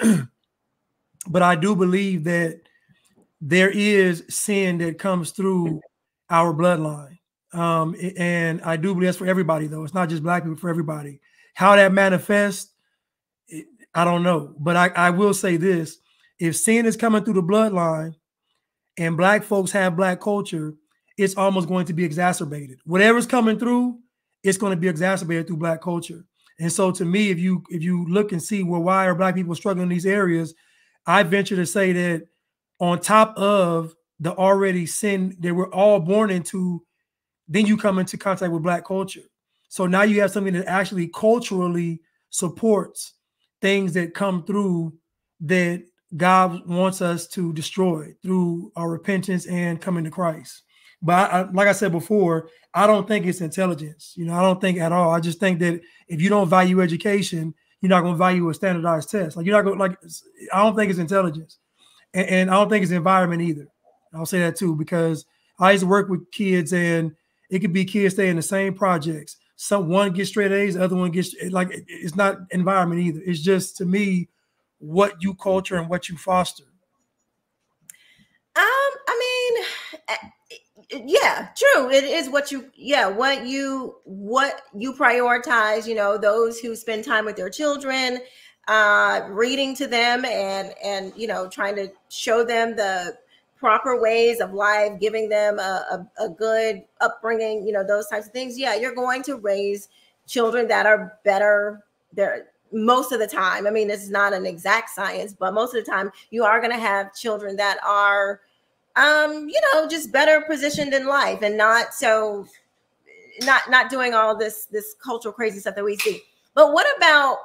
But I do believe that there is sin that comes through our bloodline. Um, and I do believe that's for everybody, though. It's not just Black people, for everybody. How that manifests, I don't know, but I, I will say this. If sin is coming through the bloodline and Black folks have Black culture, it's almost going to be exacerbated. Whatever's coming through, it's going to be exacerbated through Black culture. And so to me, if you if you look and see, well, why are Black people struggling in these areas, I venture to say that on top of the already sin that we're all born into, then you come into contact with Black culture. So now you have something that actually culturally supports things that come through that God wants us to destroy through our repentance and coming to Christ. But I, I, like I said before, I don't think it's intelligence. You know, I don't think at all. I just think that if you don't value education, you're not going to value a standardized test. Like you're not going like. I don't think it's intelligence, and, and I don't think it's environment either. I'll say that too because I used to work with kids, and it could be kids stay in the same projects. Some one gets straight A's, the other one gets like it's not environment either. It's just to me what you culture and what you foster. Um, I mean, yeah, true. It is what you, yeah, what you what you prioritize. You know, those who spend time with their children, uh, reading to them, and and you know, trying to show them the proper ways of life, giving them a, a, a good upbringing, you know, those types of things. Yeah, you're going to raise children that are better there most of the time. I mean, this is not an exact science, but most of the time you are going to have children that are, um, you know, just better positioned in life and not so, not not doing all this, this cultural crazy stuff that we see. But what about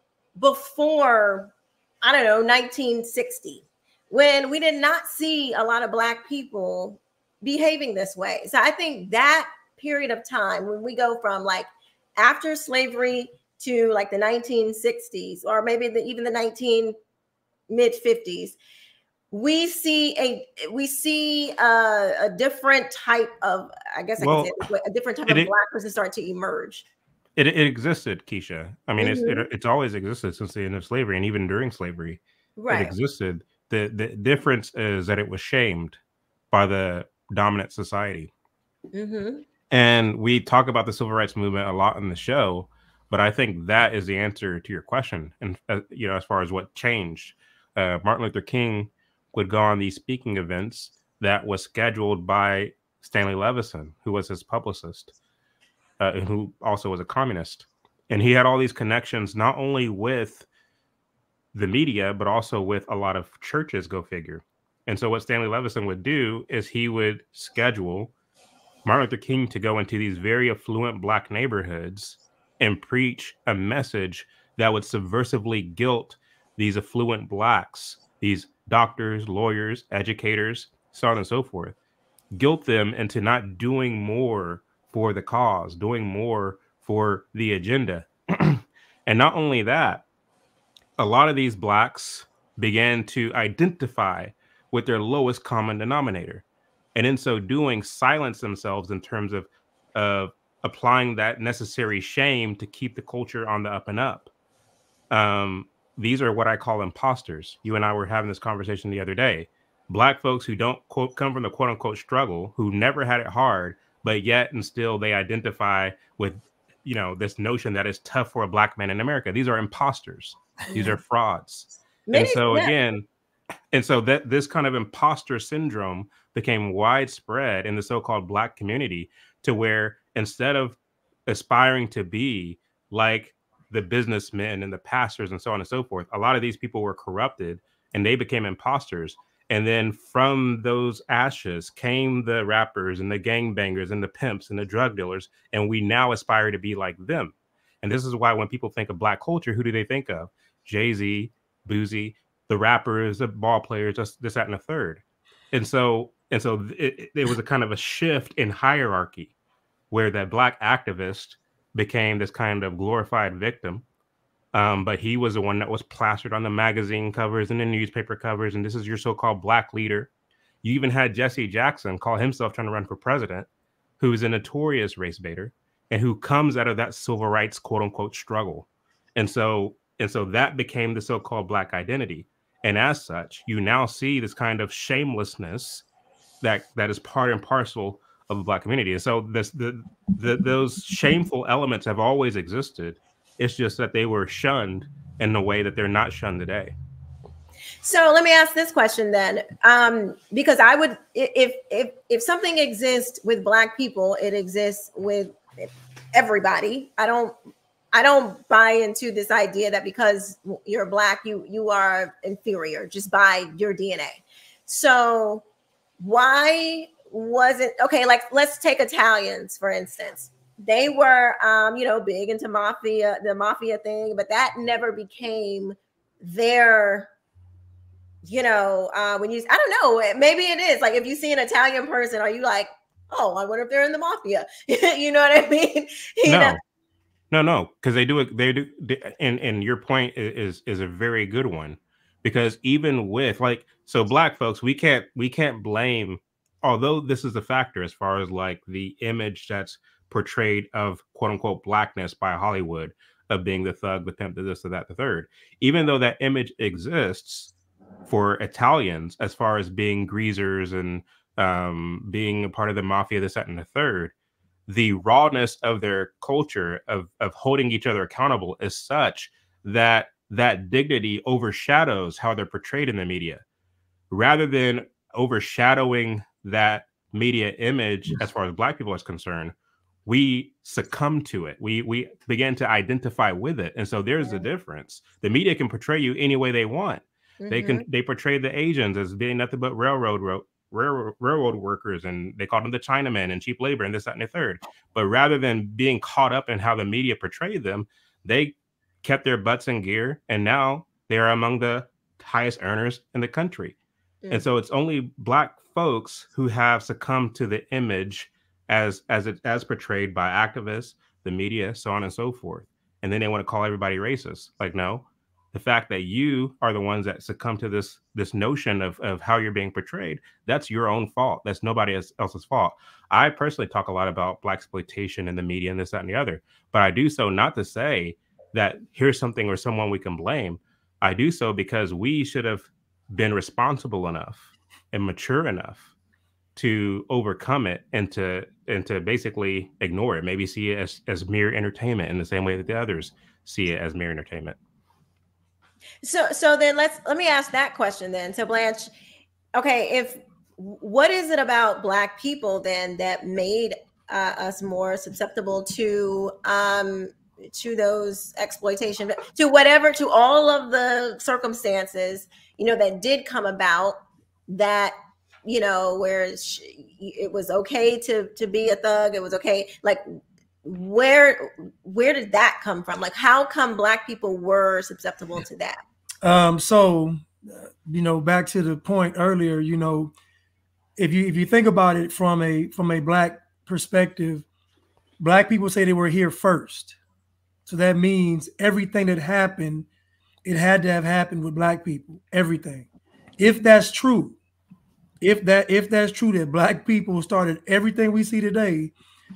before, I don't know, nineteen sixty? When we did not see a lot of Black people behaving this way. So I think that period of time, when we go from like after slavery to like the nineteen sixties, or maybe the, even the nineteen mid fifties, we see a we see a, a different type of, I guess I well, can say a different type of it, Black person start to emerge. It, it existed, Quisha. I mean, mm-hmm. it's it, it's always existed since the end of slavery, and even during slavery, right. It existed. The, the difference is that it was shamed by the dominant society. Mm-hmm. And we talk about the civil rights movement a lot in the show, but I think that is the answer to your question. And, uh, you know, as far as what changed, uh, Martin Luther King would go on these speaking events that was scheduled by Stanley Levison, who was his publicist, uh, and who also was a communist. And he had all these connections, not only with the media, but also with a lot of churches, go figure. And so what Stanley Levison would do is he would schedule Martin Luther King to go into these very affluent Black neighborhoods and preach a message that would subversively guilt these affluent Blacks, these doctors, lawyers, educators, so on and so forth, guilt them into not doing more for the cause, doing more for the agenda. And not only that, a lot of these Blacks began to identify with their lowest common denominator. And in so doing, silence themselves in terms of, of applying that necessary shame to keep the culture on the up and up. Um, these are what I call imposters. You and I were having this conversation the other day. Black folks who don't quote come from the quote unquote struggle, who never had it hard, but yet and still they identify with, you know, this notion that it's tough for a Black man in America. These are imposters. These are frauds. Maybe, and so yeah. again, and so that this kind of imposter syndrome became widespread in the so-called Black community, to where instead of aspiring to be like the businessmen and the pastors and so on and so forth, a lot of these people were corrupted and they became imposters. And then from those ashes came the rappers and the gangbangers and the pimps and the drug dealers. And we now aspire to be like them. And this is why when people think of Black culture, who do they think of? Jay-Z, Boozy, the rappers, the ball players, just this, that, and the third. And so, and so it, it was a kind of a shift in hierarchy where that Black activist became this kind of glorified victim. Um, but he was the one that was plastered on the magazine covers and the newspaper covers. And this is your so-called Black leader. You even had Jesse Jackson call himself trying to run for president, who's a notorious race baiter and who comes out of that civil rights, quote unquote, struggle. And so, and so that became the so-called Black identity. And as such, you now see this kind of shamelessness that that is part and parcel of the Black community. And so this, the, the, those shameful elements have always existed. It's just that they were shunned in the way that they're not shunned today. So let me ask this question then, um, because I would, if if if something exists with Black people, it exists with everybody. I don't, I don't buy into this idea that because you're Black, you you are inferior just by your D N A. So why wasn't okay? Like let's take Italians for instance. They were, um, you know, big into mafia, the mafia thing, but that never became their, you know, uh, when you, I don't know, maybe it is. Like if you see an Italian person, are you like, oh, I wonder if they're in the mafia? You know what I mean? You no, know? no, no, because they do it. They do, they, and and your point is is a very good one, because even with like, so Black folks, we can't we can't blame, although this is a factor as far as like the image that's portrayed of quote unquote Blackness by Hollywood, of being the thug, the pimp, the this, the that, the third. Even though that image exists for Italians as far as being greasers and um, being a part of the mafia, this, that, and the third, the rawness of their culture of, of holding each other accountable is such that that dignity overshadows how they're portrayed in the media. Rather than overshadowing that media image as far as Black people is concerned, we succumb to it. We we begin to identify with it. And so there's the difference. The media can portray you any way they want. Mm-hmm. They can they portray the Asians as being nothing but railroad ro- railroad, railroad workers, and they call them the Chinamen and cheap labor and this, that, and the third. But rather than being caught up in how the media portrayed them, they kept their butts in gear, and now they are among the highest earners in the country. Mm. And so it's only Black folks who have succumbed to the image as as it as portrayed by activists, the media, so on and so forth. And then they want to call everybody racist. Like, no, the fact that you are the ones that succumb to this this notion of, of how you're being portrayed, that's your own fault. That's nobody else's fault. I personally talk a lot about Black exploitation in the media and this, that, and the other. But I do so not to say that here's something or someone we can blame. I do so because we should have been responsible enough and mature enough to overcome it and to and to basically ignore it, maybe see it as, as mere entertainment in the same way that the others see it as mere entertainment. So so then let's let me ask that question then. So Blanche, okay, if what is it about Black people then that made uh, us more susceptible to um, to those exploitation, to whatever, to all of the circumstances, you know, that did come about, that, you know, where it was okay to to be a thug, it was okay, like, where where did that come from? Like, how come Black people were susceptible to that? Um, so, you know, back to the point earlier, you know, if you if you think about it from a from a Black perspective, Black people say they were here first. So that means everything that happened, it had to have happened with Black people, everything. If that's true, if that if that's true that Black people started everything we see today,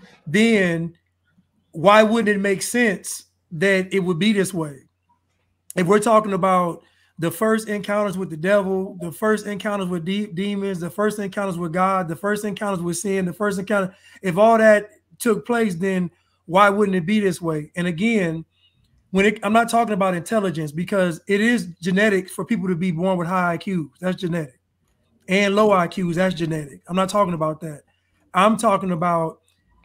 then why wouldn't it make sense that it would be this way? If we're talking about the first encounters with the devil, the first encounters with de demons, the first encounters with God, the first encounters with sin, the first encounter, if all that took place, then why wouldn't it be this way? And again, when it, I'm not talking about intelligence, because it is genetic for people to be born with high I Qs. That's genetic. And low I Qs, that's genetic. I'm not talking about that. I'm talking about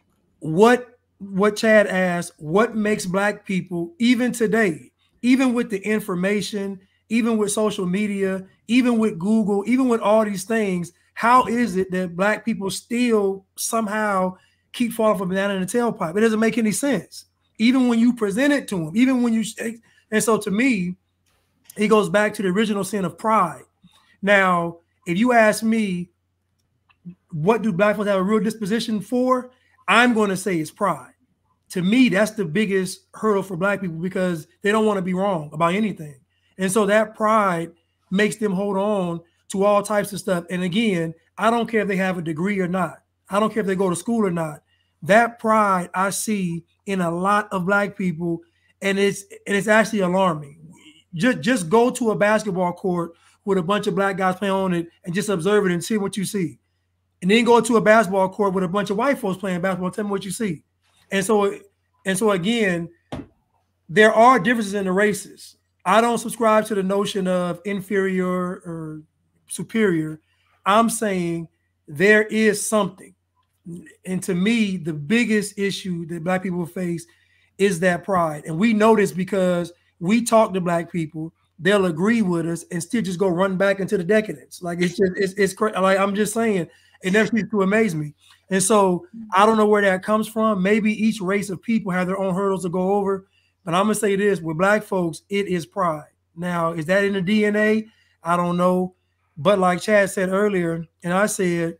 what, what Chad asked, what makes Black people, even today, even with the information, even with social media, even with Google, even with all these things, how is it that Black people still somehow keep falling from banana in the tailpipe? It doesn't make any sense. Even when you present it to them, even when you, and so to me, it goes back to the original sin of pride. Now, if you ask me, what do Black folks have a real disposition for? I'm going to say it's pride. To me, that's the biggest hurdle for Black people, because they don't want to be wrong about anything. And so that pride makes them hold on to all types of stuff. And again, I don't care if they have a degree or not. I don't care if they go to school or not. That pride I see in a lot of Black people, and it's and it's actually alarming. Just, just go to a basketball court with a bunch of Black guys playing on it and just observe it and see what you see. And then go to a basketball court with a bunch of white folks playing basketball and tell me what you see. And so, and so again, there are differences in the races. I don't subscribe to the notion of inferior or superior. I'm saying there is something. And to me, the biggest issue that Black people face is that pride. And we know this because we talk to Black people, they'll agree with us and still just go run back into the decadence. Like, it's just, it's, it's crazy. Like, I'm just saying, it never ceases to amaze me. And so I don't know where that comes from. Maybe each race of people have their own hurdles to go over. But I'm going to say this, with Black folks, it is pride. Now, is that in the D N A? I don't know. But like Chad said earlier, and I said,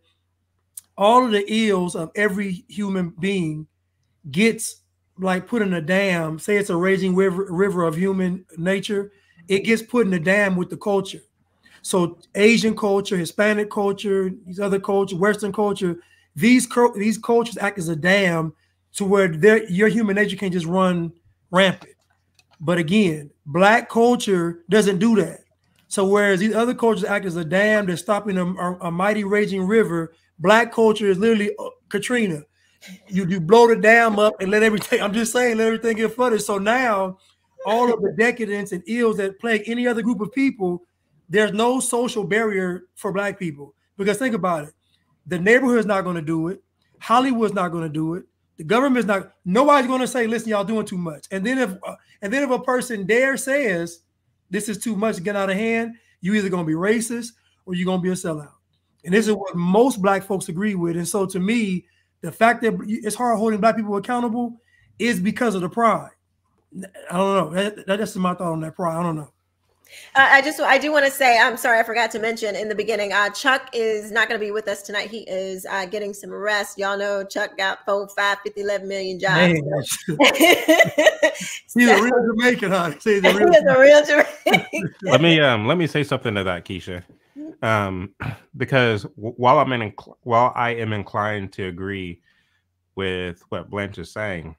all of the ills of every human being gets like put in a dam. Say it's a raging river, river of human nature. It gets put in a dam with the culture. So Asian culture, Hispanic culture, these other cultures, Western culture, these, these cultures act as a dam to where your human nature can just run rampant. But again, Black culture doesn't do that. So whereas these other cultures act as a dam that's stopping a, a, a mighty raging river, Black culture is literally uh, Katrina. You, you blow the dam up and let everything, I'm just saying, let everything get flooded. So now all of the decadence and ills that plague any other group of people, there's no social barrier for Black people. Because think about it. The neighborhood's not going to do it. Hollywood's not going to do it. The government's not, nobody's going to say, listen, y'all doing too much. And then if uh, and then if a person dare says this is too much to get out of hand, you either going to be racist or you're going to be a sellout. And this is what most Black folks agree with. And so to me, the fact that it's hard holding Black people accountable is because of the pride. I don't know. That, that's my thought on that pride. I don't know. Uh, I just, I do want to say, I'm sorry, I forgot to mention in the beginning, uh, Chuck is not going to be with us tonight. He is uh, getting some rest. Y'all know Chuck got four, five, fifty, eleven million jobs. So. He's so, a real Jamaican, huh? He's a real, a real Jamaican. Let me, um, let me say something to that, Quisha. Um, because while I'm in, while I am inclined to agree with what Blanche is saying,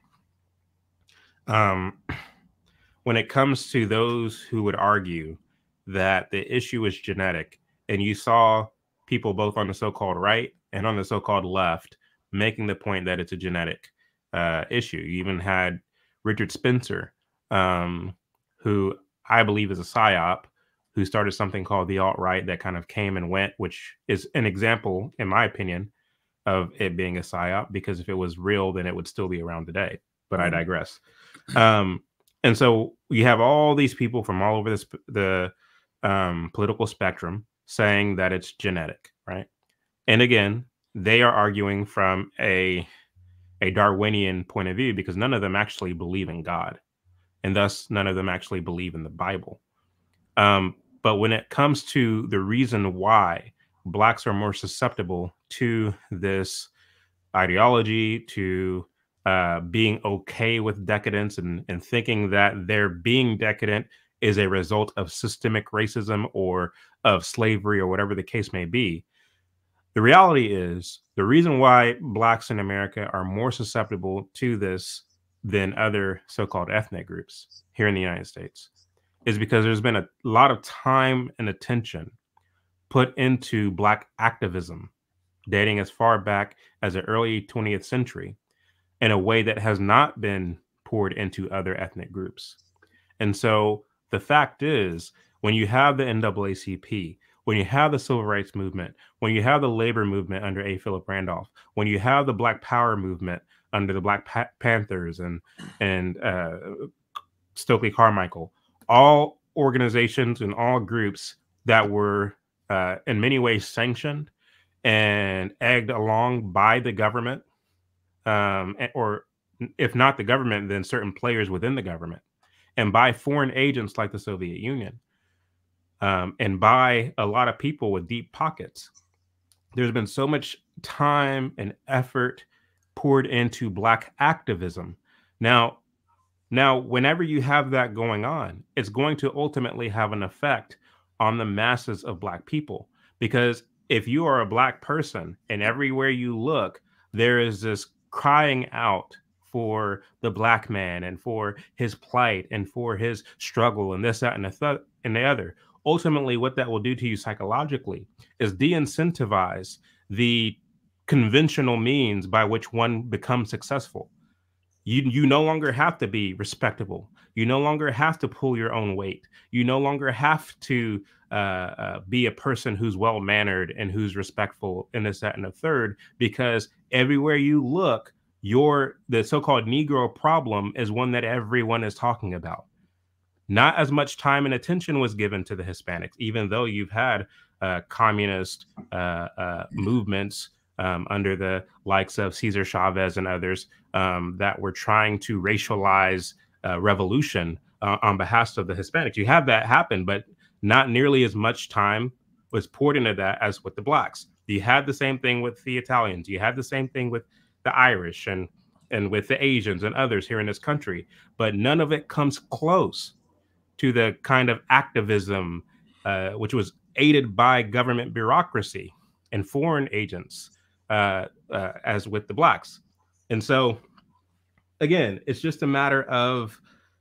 um, when it comes to those who would argue that the issue is genetic, and you saw people both on the so-called right and on the so-called left making the point that it's a genetic uh, issue. You even had Richard Spencer, um, who I believe is a psyop, who started something called the alt-right that kind of came and went, which is an example, in my opinion, of it being a psyop, because if it was real, then it would still be around today. But mm-hmm. I digress. Um, and so you have all these people from all over this, the um, political spectrum saying that it's genetic, right? And again, they are arguing from a a Darwinian point of view because none of them actually believe in God, and thus none of them actually believe in the Bible. Um, but when it comes to the reason why Blacks are more susceptible to this ideology, to uh, being okay with decadence and, and thinking that their being decadent is a result of systemic racism or of slavery or whatever the case may be, the reality is the reason why Blacks in America are more susceptible to this than other so-called ethnic groups here in the United States is because there's been a lot of time and attention put into Black activism dating as far back as the early twentieth century in a way that has not been poured into other ethnic groups. And so the fact is, when you have the N double A C P, when you have the civil rights movement, when you have the labor movement under A. Philip Randolph, when you have the Black Power movement under the Black pa- Panthers and and uh, Stokely Carmichael, all organizations and all groups that were uh, in many ways sanctioned and egged along by the government, um, or if not the government, then certain players within the government, and by foreign agents like the Soviet Union. Um, and by a lot of people with deep pockets. There's been so much time and effort poured into Black activism. Now, now, whenever you have that going on, it's going to ultimately have an effect on the masses of Black people. Because if you are a Black person and everywhere you look, there is this crying out for the Black man and for his plight and for his struggle and this, that, and the, th- and the other. Ultimately, what that will do to you psychologically is de-incentivize the conventional means by which one becomes successful. You, you no longer have to be respectable. You no longer have to pull your own weight. You no longer have to uh, uh, be a person who's well-mannered and who's respectful and this, that, and the third, because everywhere you look, your the so-called Negro problem is one that everyone is talking about. Not as much time and attention was given to the Hispanics, even though you've had uh, communist uh, uh, movements um, under the likes of Cesar Chavez and others um, that were trying to racialize uh, revolution uh, on behalf of the Hispanics. You have that happen, but not nearly as much time was poured into that as with the Blacks. You had the same thing with the Italians. You had the same thing with the Irish and, and with the Asians and others here in this country, but none of it comes close to the kind of activism uh, which was aided by government bureaucracy and foreign agents uh, uh, as with the Blacks. And so, again, it's just a matter of,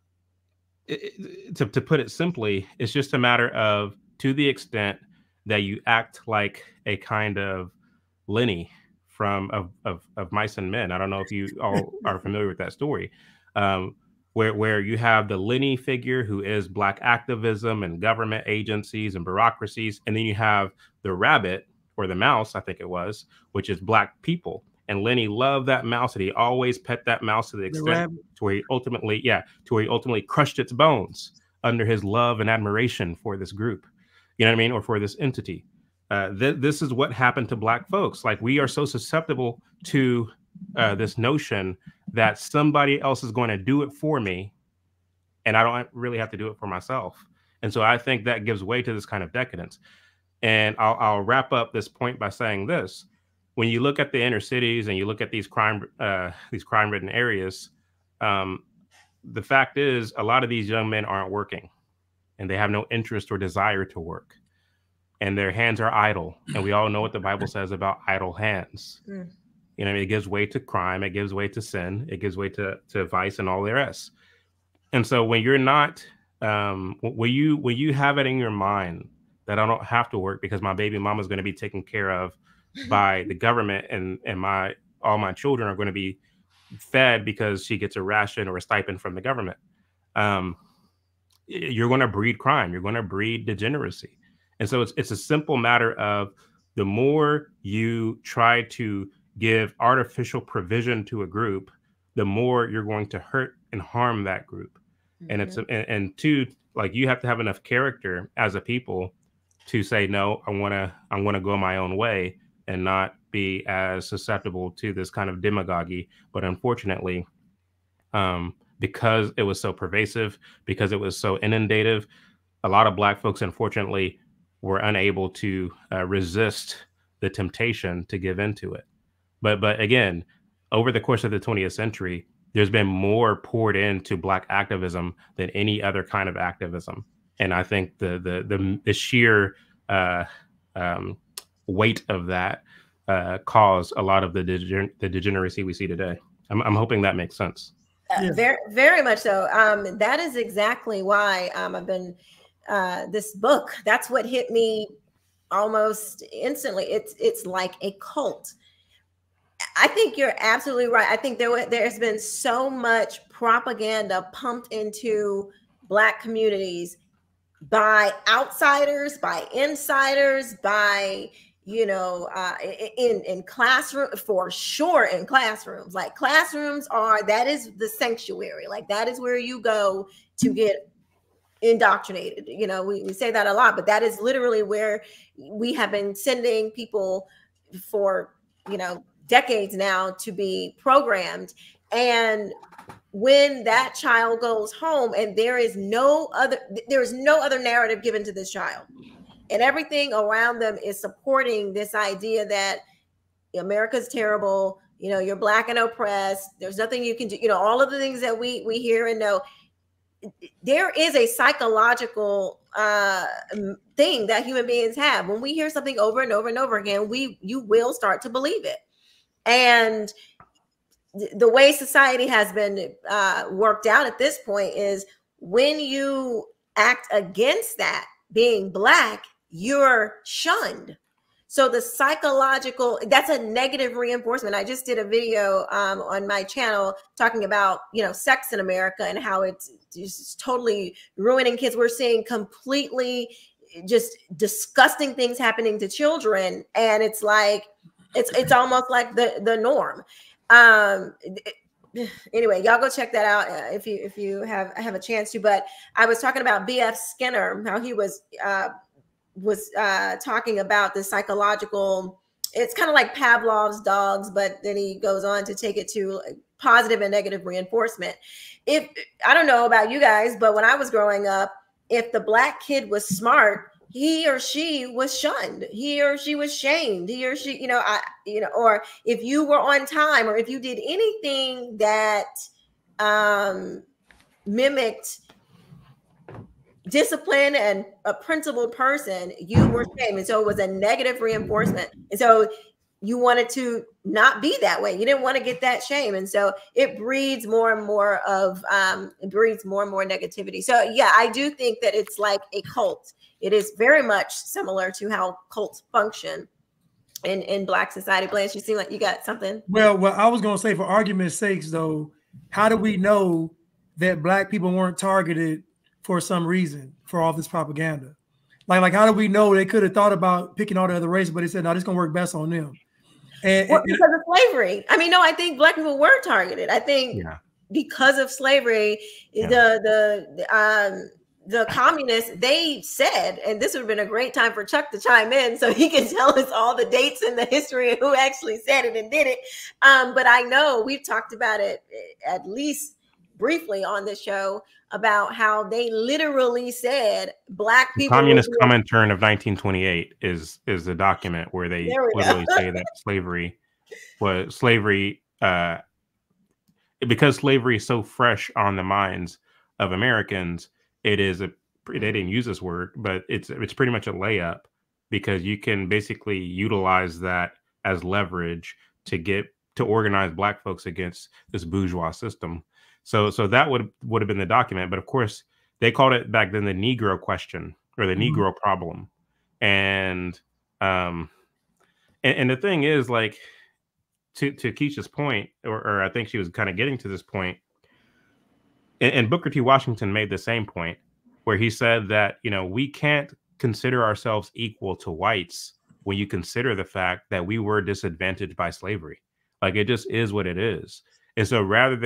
it, to, to put it simply, it's just a matter of, to the extent that you act like a kind of Lenny from of, of, of Mice and Men. I don't know if you all are familiar with that story. Um, Where, where you have the Lenny figure who is Black activism and government agencies and bureaucracies. And then you have the rabbit or the mouse, I think it was, which is Black people. And Lenny loved that mouse and he always pet that mouse to the extent to where he ultimately, yeah, to where he ultimately crushed its bones under his love and admiration for this group. You know what I mean? Or for this entity. Uh, th- this is what happened to Black folks. Like, we are so susceptible to uh, this notion that somebody else is going to do it for me and I don't really have to do it for myself. And so I think that gives way to this kind of decadence. And I'll, I'll wrap up this point by saying this. When you look at the inner cities and you look at these crime, uh, these crime-ridden areas, um, the fact is a lot of these young men aren't working and they have no interest or desire to work. And their hands are idle. And we all know what the Bible says about idle hands. Mm. You know, it gives way to crime. It gives way to sin. It gives way to, to vice and all the rest. And so when you're not, um, when you when you have it in your mind that I don't have to work because my baby mama is going to be taken care of by the government and and my all my children are going to be fed because she gets a ration or a stipend from the government, um, you're going to breed crime. You're going to breed degeneracy. And so it's it's a simple matter of the more you try to give artificial provision to a group, the more you're going to hurt and harm that group. Mm-hmm. And it's and, and two, like you have to have enough character as a people to say, no, I want to I want to go my own way and not be as susceptible to this kind of demagoguery. But unfortunately, um, because it was so pervasive, because it was so inundative, a lot of Black folks, unfortunately, were unable to uh, resist the temptation to give into it. But but again, over the course of the twentieth century, there's been more poured into Black activism than any other kind of activism. And I think the the the, the sheer uh, um, weight of that uh, caused a lot of the degen- the degeneracy we see today. I'm, I'm hoping that makes sense. Uh, Yeah. very, very much so. Um, that is exactly why um, I've been uh, this book. That's what hit me almost instantly. It's it's like a cult. I think you're absolutely right. I think there there's been so much propaganda pumped into Black communities by outsiders, by insiders, by you know, uh, in in classroom for sure in classrooms. Like classrooms are that is the sanctuary. Like that is where you go to get indoctrinated. You know, we, we say that a lot, but that is literally where we have been sending people for you know decades now to be programmed. And when that child goes home and there is no other there is no other narrative given to this child, and everything around them is supporting this idea that America's terrible, you know, you're Black and oppressed, there's nothing you can do, you know, all of the things that we we hear and know. There is a psychological uh, thing that human beings have. When we hear something over and over and over again, we you will start to believe it. And the way society has been uh, worked out at this point is when you act against that, being Black, you're shunned. So the psychological, that's a negative reinforcement. I just did a video um, on my channel talking about, you know, sex in America and how it's just totally ruining kids. We're seeing completely just disgusting things happening to children. And it's like, it's it's almost like the, the norm. Um, anyway, y'all go check that out uh, if you if you have have a chance to. But I was talking about B F Skinner, how he was uh, was uh, talking about the psychological. It's kind of like Pavlov's dogs, but then he goes on to take it to positive and negative reinforcement. If I don't know about you guys, but when I was growing up, if the Black kid was smart, he or she was shunned. He or she was shamed. He or she, you know, I, you know, or if you were on time, or if you did anything that um, mimicked discipline and a principled person, you were shamed. And so it was a negative reinforcement. And so you wanted to not be that way. You didn't want to get that shame. And so it breeds more and more of, um, it breeds more and more negativity. So yeah, I do think that it's like a cult. It is very much similar to how cults function in, in Black society. Blanche, you seem like you got something. Well, well, I was going to say, for argument's sakes, though, how do we know that Black people weren't targeted for some reason for all this propaganda? Like, like how do we know they could have thought about picking all the other races, but they said, no, this is going to work best on them? And, well, and, because of slavery. I mean, no, I think Black people were targeted. I think yeah. because of slavery, yeah. the the um, the communists, they said, and this would have been a great time for Chuck to chime in so he can tell us all the dates and the history and who actually said it and did it. Um, but I know we've talked about it at least briefly on this show about how they literally said Black people. The Communist Comintern of nineteen twenty-eight is is the document where they literally say that slavery was slavery uh, because slavery is so fresh on the minds of Americans. It is a they didn't use this word, but it's it's pretty much a layup because you can basically utilize that as leverage to get to organize Black folks against this bourgeois system. So so that would would have been the document. But of course, they called it back then the Negro question or the mm-hmm. Negro problem. And um and, and the thing is, like, to, to Quisha's point, or, or I think she was kind of getting to this point, and, and Booker T. Washington made the same point where he said that, you know, we can't consider ourselves equal to whites when you consider the fact that we were disadvantaged by slavery. Like, it just is what it is. And so rather than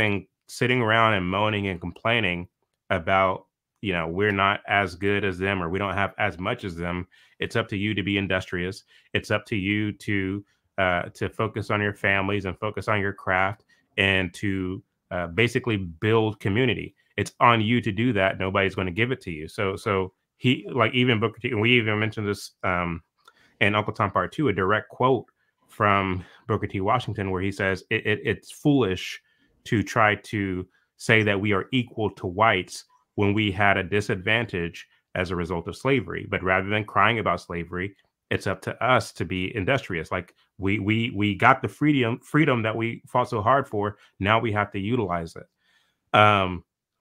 sitting around and moaning and complaining about, you know, we're not as good as them or we don't have as much as them. It's up to you to be industrious. It's up to you to uh, to focus on your families and focus on your craft and to uh, basically build community. It's on you to do that. Nobody's going to give it to you. So, so he, like even Booker T, and we even mentioned this um, in Uncle Tom Part Two, a direct quote from Booker T. Washington, where he says it, it, it's foolish to try to say that we are equal to whites when we had a disadvantage as a result of slavery. But rather than crying about slavery, it's up to us to be industrious. Like we we we got the freedom freedom that we fought so hard for. Now we have to utilize it. Um,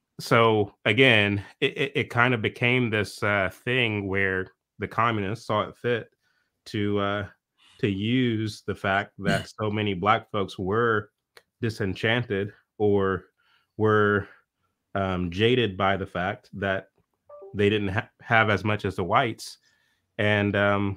so again, it, it, it kind of became this uh, thing where the communists saw it fit to uh, to use the fact that so many Black folks were disenchanted or were um, jaded by the fact that they didn't ha have as much as the whites, and um,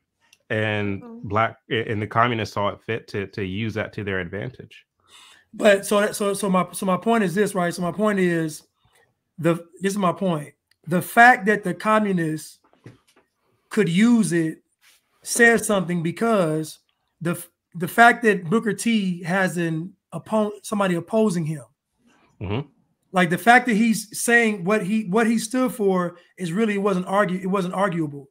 and Black and the communists saw it fit to to use that to their advantage. But so that, so so my so my point is this, right? So my point is the this is my point. The fact that the communists could use it says something, because the the fact that Booker T has an opponent, somebody opposing him, mm-hmm. like the fact that he's saying what he what he stood for is really it wasn't argue it wasn't arguable.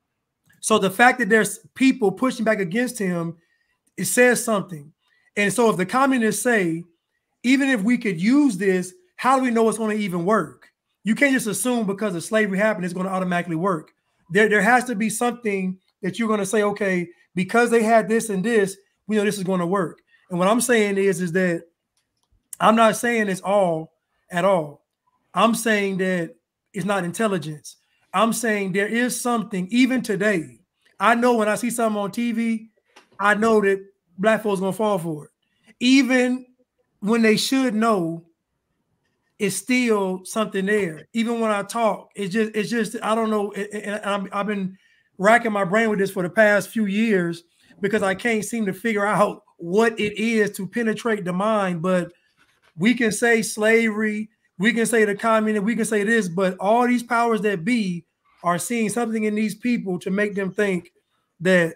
So the fact that there's people pushing back against him, it says something. And so if the communists say, even if we could use this, how do we know it's going to even work? You can't just assume because of slavery happened, it's going to automatically work. There, there has to be something that you're going to say, okay, because they had this and this, we know this is going to work. And what I'm saying is, is that I'm not saying it's all at all. I'm saying that it's not intelligence. I'm saying there is something, even today. I know when I see something on T V, I know that Black folks gonna fall for it. Even when they should know, it's still something there. Even when I talk, it's just, it's just, I don't know. And I'm, I've been racking my brain with this for the past few years because I can't seem to figure out what it is to penetrate the mind. But we can say slavery, we can say the communist, we can say this, but all these powers that be are seeing something in these people to make them think that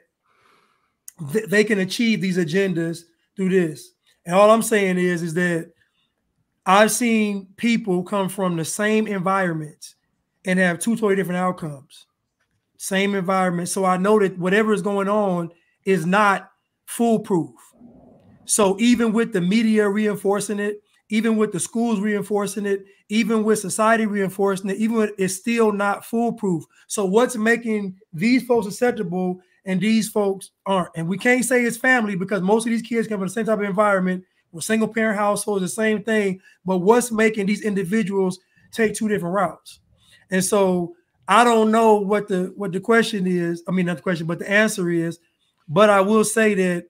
th they can achieve these agendas through this. And all I'm saying is, is that I've seen people come from the same environments and have two totally different outcomes. Same environment. So I know that whatever is going on is not foolproof. So even with the media reinforcing it, even with the schools reinforcing it, even with society reinforcing it, even with it's still not foolproof. So what's making these folks acceptable and these folks aren't? And we can't say it's family because most of these kids come from the same type of environment with single parent households, the same thing. But what's making these individuals take two different routes? And so I don't know what the what the question is. I mean, not the question, but the answer is. But I will say that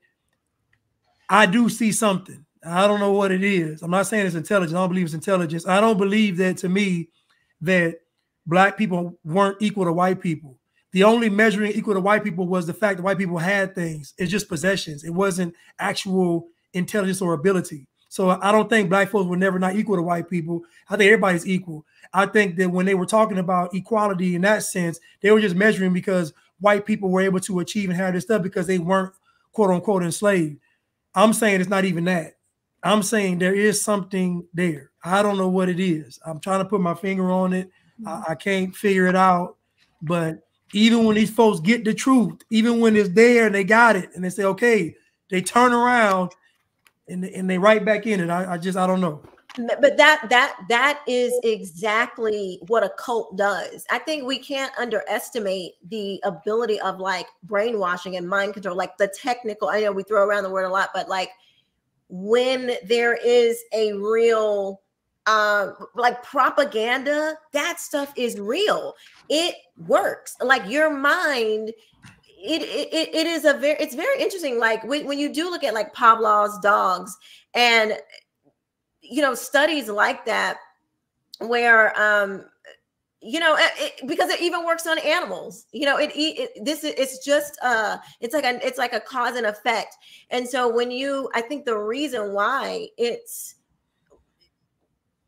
I do see something. I don't know what it is. I'm not saying it's intelligence. I don't believe it's intelligence. I don't believe that, to me, that Black people weren't equal to white people. The only measuring equal to white people was the fact that white people had things. It's just possessions. It wasn't actual intelligence or ability. So I don't think Black folks were never not equal to white people. I think everybody's equal. I think that when they were talking about equality in that sense, they were just measuring because white people were able to achieve and have this stuff because they weren't, quote unquote, enslaved. I'm saying it's not even that. I'm saying there is something there. I don't know what it is. I'm trying to put my finger on it. I, I can't figure it out. But even when these folks get the truth, even when it's there and they got it and they say, okay, they turn around and, and they right back in it. I, I just, I don't know. But that that that is exactly what a cult does. I think we can't underestimate the ability of like brainwashing and mind control, like the technical. I know we throw around the word a lot, but like when there is a real uh, like propaganda, that stuff is real. It works. Like your mind, it it it is a very it's very interesting. Like when, when you do look at like Pavlov's dogs and you know, studies like that where, um, you know, it, because it even works on animals, you know, it, it this it's just, uh, it's like a, it's like a cause and effect. And so when you, I think the reason why it's,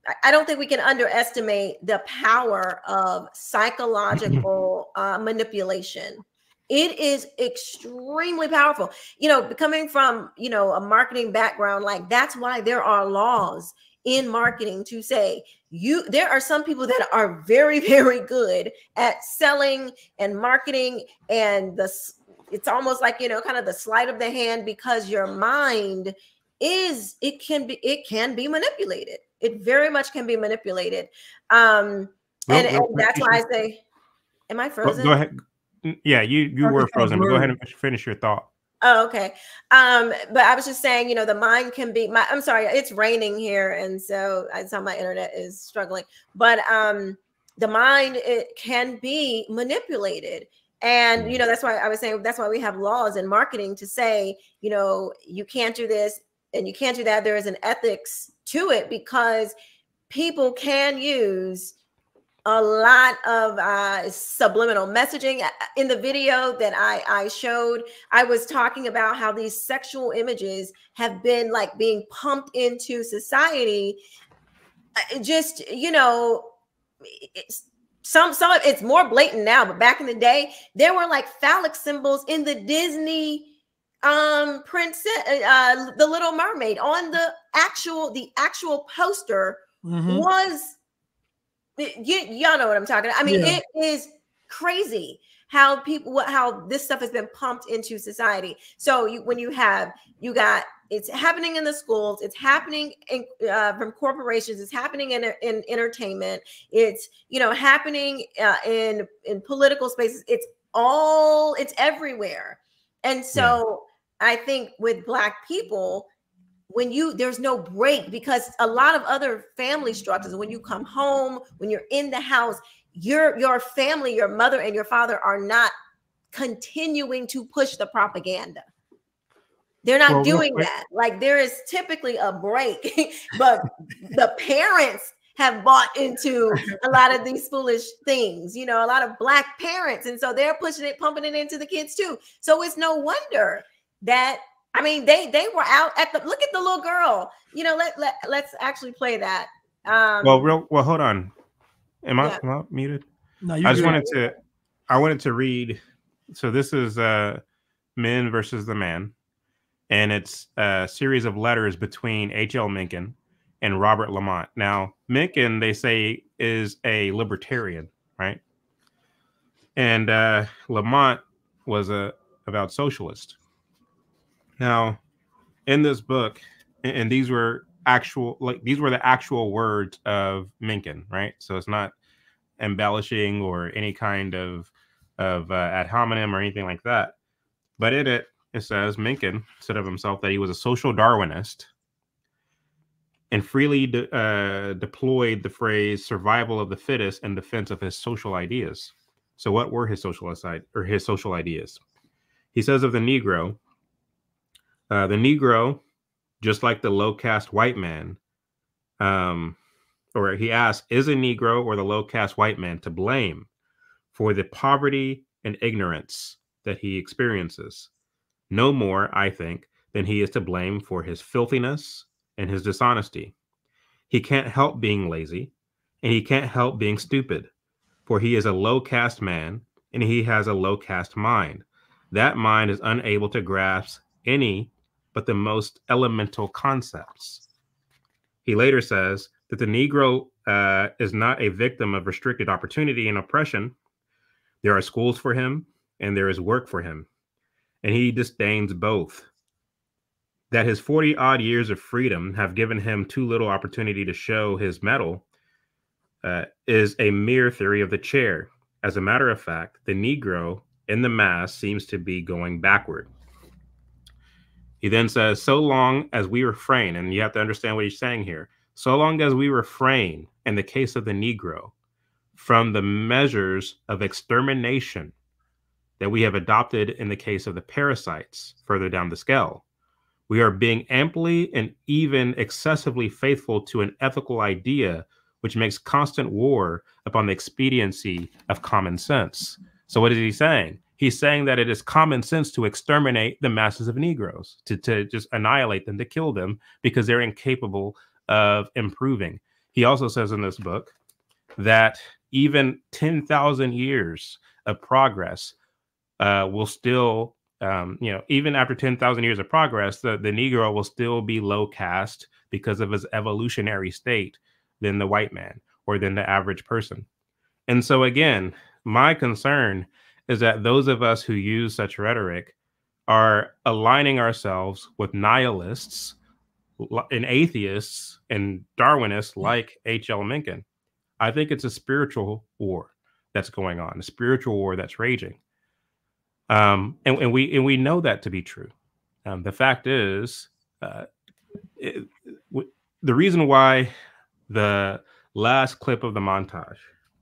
I don't think we can underestimate the power of psychological uh, manipulation. It is extremely powerful. You know, coming from, you know, a marketing background, like that's why there are laws in marketing to say you, there are some people that are very, very good at selling and marketing, and the, it's almost like, you know, kind of the sleight of the hand, because your mind is, it can be, it can be manipulated. It very much can be manipulated. Um, Real- and, real and quick, that's you why I should- say, am I Go, frozen? go ahead. Yeah, you you were frozen, but go ahead and finish your thought. Oh, okay. Um, but I was just saying, you know, the mind can be my, I'm sorry, it's raining here. And so I saw my internet is struggling, but um, the mind, it can be manipulated. And, you know, that's why I was saying, that's why we have laws in marketing to say, you know, you can't do this and you can't do that. There is an ethics to it, because people can use a lot of uh, subliminal messaging. In the video that I, I showed, I was talking about how these sexual images have been like being pumped into society. It just, you know, it's, some, some of it's more blatant now, but back in the day, there were like phallic symbols in the Disney um, princess, uh, the Little Mermaid. On the actual, the actual poster Mhm. was, you, y'all know what I'm talking about. I mean, Yeah. it is crazy how people, how this stuff has been pumped into society. So you, when you have, you got, it's happening in the schools, it's happening in, uh, from corporations, it's happening in, in entertainment, it's, you know, happening uh, in, in political spaces. It's all, it's everywhere. And so I think with Black people, when you, there's no break, because a lot of other family structures, when you come home, when you're in the house, your your family, your mother and your father are not continuing to push the propaganda. They're not Well, real doing quick- that. Like, there is typically a break, but the parents have bought into a lot of these foolish things, you know, a lot of Black parents. And so they're pushing it, pumping it into the kids too. So it's no wonder that, I mean, they they were out at the, look at the little girl, you know, let, let, let's actually play that. Um, Well, real well, hold on. Am I, yeah. am I muted? No, I you're just good. wanted to, I wanted to read. So this is uh, Men versus the Man, and it's a series of letters between H L Mencken and Robert Lamont. Now, Mencken, they say, is a libertarian, right? And uh, Lamont was a about socialist. Now, in this book, and, and these were actual, like these were the actual words of Mencken, right? So it's not embellishing or any kind of of uh, ad hominem or anything like that. But in it, it says Mencken said of himself that he was a social Darwinist and freely de- uh, deployed the phrase "survival of the fittest" in defense of his social ideas. So, what were his social aside or his social ideas? He says of the Negro, uh, the Negro, just like the low caste white man, um, or he asks, is a Negro or the low caste white man to blame for the poverty and ignorance that he experiences? No more, I think, than he is to blame for his filthiness and his dishonesty. He can't help being lazy, and he can't help being stupid, for he is a low caste man, and he has a low caste mind. That mind is unable to grasp any but the most elemental concepts. He later says that the Negro uh, is not a victim of restricted opportunity and oppression. There are schools for him, and there is work for him, and he disdains both. That his forty odd years of freedom have given him too little opportunity to show his mettle uh, is a mere theory of the chair. As a matter of fact, the Negro in the mass seems to be going backward. He then says, so long as we refrain, and you have to understand what he's saying here, so long as we refrain, in the case of the Negro, from the measures of extermination that we have adopted in the case of the parasites further down the scale, we are being amply and even excessively faithful to an ethical idea which makes constant war upon the expediency of common sense. So what is he saying? He's saying that it is common sense to exterminate the masses of Negroes, to, to just annihilate them, to kill them, because they're incapable of improving. he also says in this book that even ten thousand years of progress uh, will still, um, you know, even after ten thousand years of progress, the, the Negro will still be low caste because of his evolutionary state than the white man or than the average person. And so, again, my concern is that those of us who use such rhetoric are aligning ourselves with nihilists and atheists and Darwinists like H L Mencken. I think it's a spiritual war that's going on, a spiritual war that's raging. Um, and, and we and we know that to be true. Um, the fact is, uh, it, w- the reason why the last clip of the montage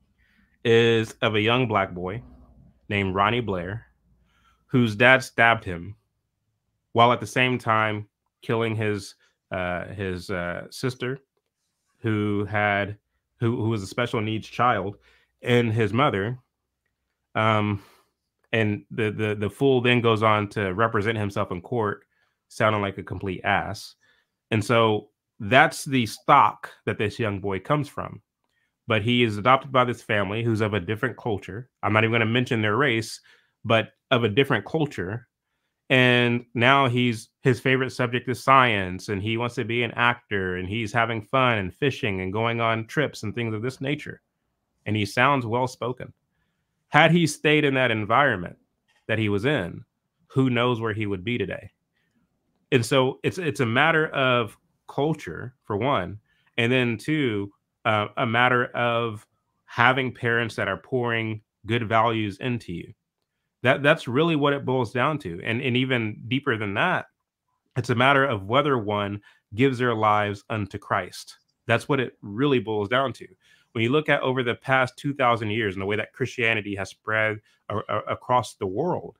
is of a young black boy named Ronnie Blair, whose dad stabbed him while at the same time killing his uh, his uh, sister, who had who who was a special needs child, and his mother. Um, and the the the fool then goes on to represent himself in court, sounding like a complete ass. And so that's the stock that this young boy comes from. But he is adopted by this family who's of a different culture. I'm not even going to mention their race, but of a different culture. And now he's his favorite subject is science, and he wants to be an actor, and he's having fun and fishing and going on trips and things of this nature. And he sounds well spoken. Had he stayed in that environment that he was in, who knows where he would be today? And so it's it's a matter of culture, for one, and then two, uh, a matter of having parents that are pouring good values into you. That that's really what it boils down to. And, and even deeper than that, it's a matter of whether one gives their lives unto Christ. That's what it really boils down to. When you look at over the past two thousand years and the way that Christianity has spread a, a, across the world,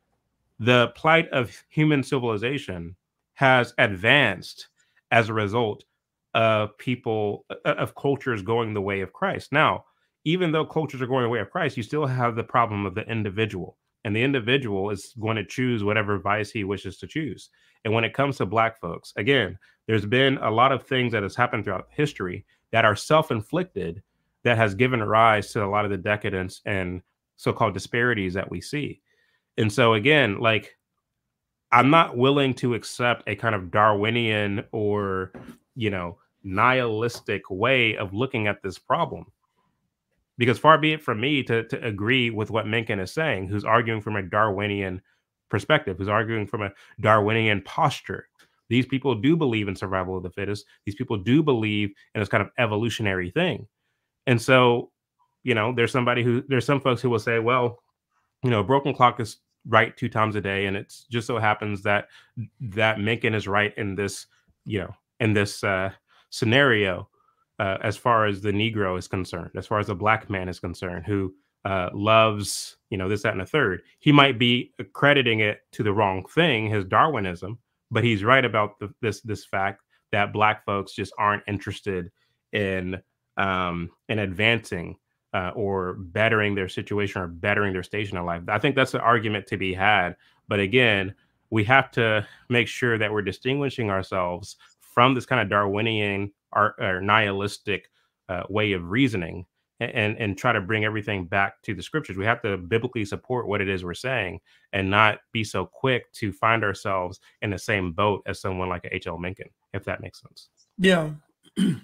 the plight of human civilization has advanced as a result of people, of cultures going the way of Christ. Now, even though cultures are going the way of Christ, you still have the problem of the individual. And the individual is going to choose whatever vice he wishes to choose. And when it comes to black folks, again, there's been a lot of things that has happened throughout history that are self-inflicted that has given rise to a lot of the decadence and so-called disparities that we see. And so again, like, I'm not willing to accept a kind of Darwinian or, you know, nihilistic way of looking at this problem. Because far be it from me to, to agree with what Mencken is saying, who's arguing from a Darwinian perspective, who's arguing from a Darwinian posture. These people do believe in survival of the fittest. These people do believe in this kind of evolutionary thing. And so, you know, there's somebody who, there's some folks who will say, well, you know, a broken clock is right two times a day. And it's just so happens that that Mencken is right in this, you know, in this uh, scenario. Uh, as far as the Negro is concerned, as far as the black man is concerned, who uh, loves, you know, this, that, and a third. He might be accrediting it to the wrong thing, his Darwinism, but he's right about the, this this fact that black folks just aren't interested in um, in advancing uh, or bettering their situation or bettering their station in life. I think that's an argument to be had. But again, we have to make sure that we're distinguishing ourselves from this kind of Darwinian or, or nihilistic uh, way of reasoning and, and try to bring everything back to the scriptures. We have to biblically support what it is we're saying and not be so quick to find ourselves in the same boat as someone like H L Mencken, if that makes sense. Yeah. Um,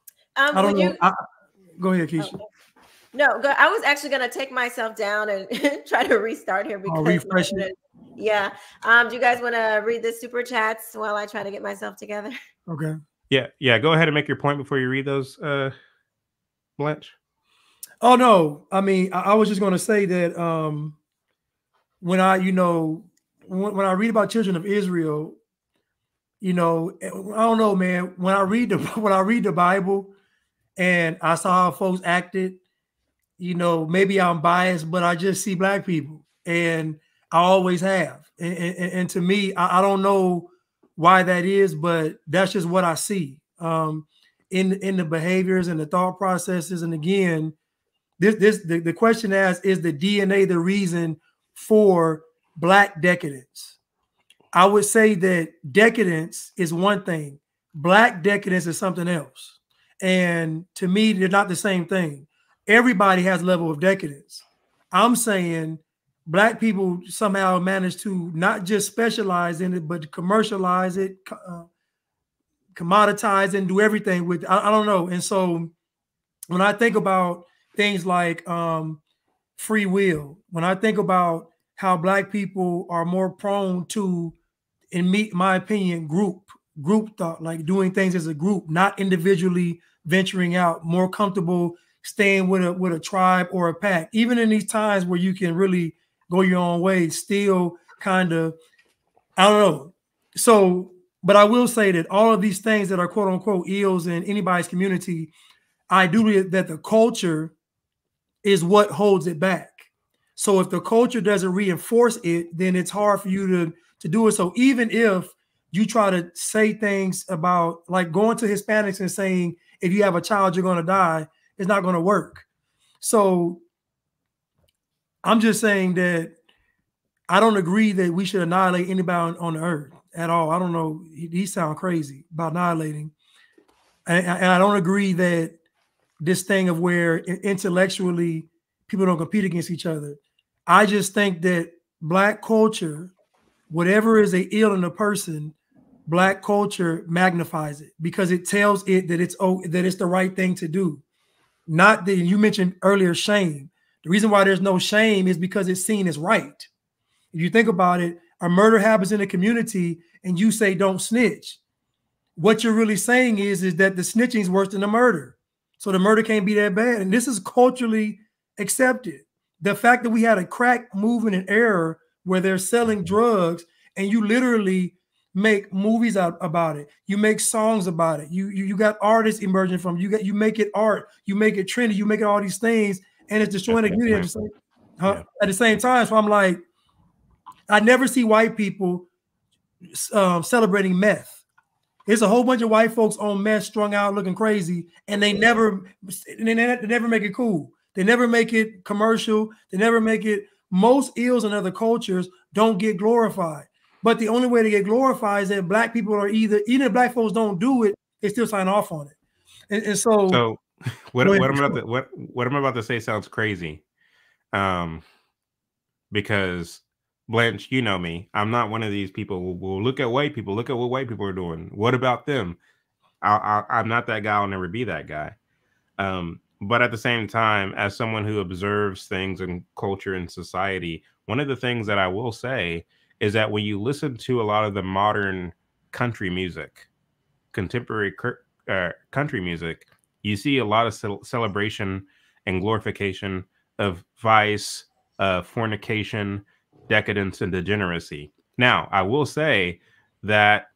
I don't know. you... I, go ahead, Quisha. Oh. No, go, I was actually going to take myself down and try to restart here because I'll refresh it. Yeah. Um, do you guys want to read the super chats while I try to get myself together? Okay. Yeah, yeah. Go ahead and make your point before you read those, uh, Blanche. Oh no, I mean, I, I was just going to say that um, when I, you know, when, when I read about children of Israel, you know, I don't know, man. When I read the when I read the Bible, and I saw how folks acted, you know, maybe I'm biased, but I just see black people, and I always have. And, and, and to me, I, I don't know why that is, but that's just what I see um, in in the behaviors and the thought processes. And again, this this the, the question asked, is the D N A the reason for black decadence? I would say that decadence is one thing. Black decadence is something else. And to me, they're not the same thing. Everybody has a level of decadence. I'm saying Black people somehow manage to not just specialize in it, but commercialize it, uh, commoditize it, and do everything with, I, I don't know. And so when I think about things like um, free will, when I think about how Black people are more prone to, in me, my opinion, group, group thought, like doing things as a group, not individually venturing out, more comfortable staying with a with a tribe or a pack, even in these times where you can really go your own way, still kind of, I don't know. So, but I will say that all of these things that are quote unquote ills in anybody's community, I do believe that the culture is what holds it back. So if the culture doesn't reinforce it, then it's hard for you to, to do it. So even if you try to say things about like going to Hispanics and saying, if you have a child, you're going to die, it's not going to work. So I'm just saying that I don't agree that we should annihilate anybody on, on the earth at all. I don't know. He, he sounds crazy about annihilating. And, and I don't agree that this thing of where intellectually people don't compete against each other. I just think that Black culture, whatever is a ill in a person, Black culture magnifies it because it tells it that it's oh, that it's the right thing to do. Not that you mentioned earlier shame. The reason why there's no shame is because it's seen as right. If you think about it, a murder happens in a community and you say don't snitch. What you're really saying is, is that the snitching is worse than the murder. So the murder can't be that bad. And this is culturally accepted. The fact that we had a crack movement in era where they're selling drugs and you literally make movies out about it. You make songs about it. You, you, you got artists emerging from you. Got, you make it art. You make it trendy. You make it all these things. And it's destroying the community at the same, huh? yeah. at the same time. So I'm like, I never see white people um, celebrating meth. There's a whole bunch of white folks on meth, strung out, looking crazy, and they never, they never make it cool. They never make it commercial. They never make it. Most ills in other cultures don't get glorified. But the only way to get glorified is that Black people are either, even if Black folks don't do it, they still sign off on it. And, and so, so what, what I'm about to what what I'm about to say sounds crazy, um, because Blanche, you know me. I'm not one of these people who will look at white people. Look at what white people are doing. What about them? I, I, I'm not that guy. I'll never be that guy. Um, but at the same time, as someone who observes things in culture and society, one of the things that I will say is that when you listen to a lot of the modern country music, contemporary uh, country music, you see a lot of ce celebration and glorification of vice, uh, fornication, decadence, and degeneracy. Now, I will say that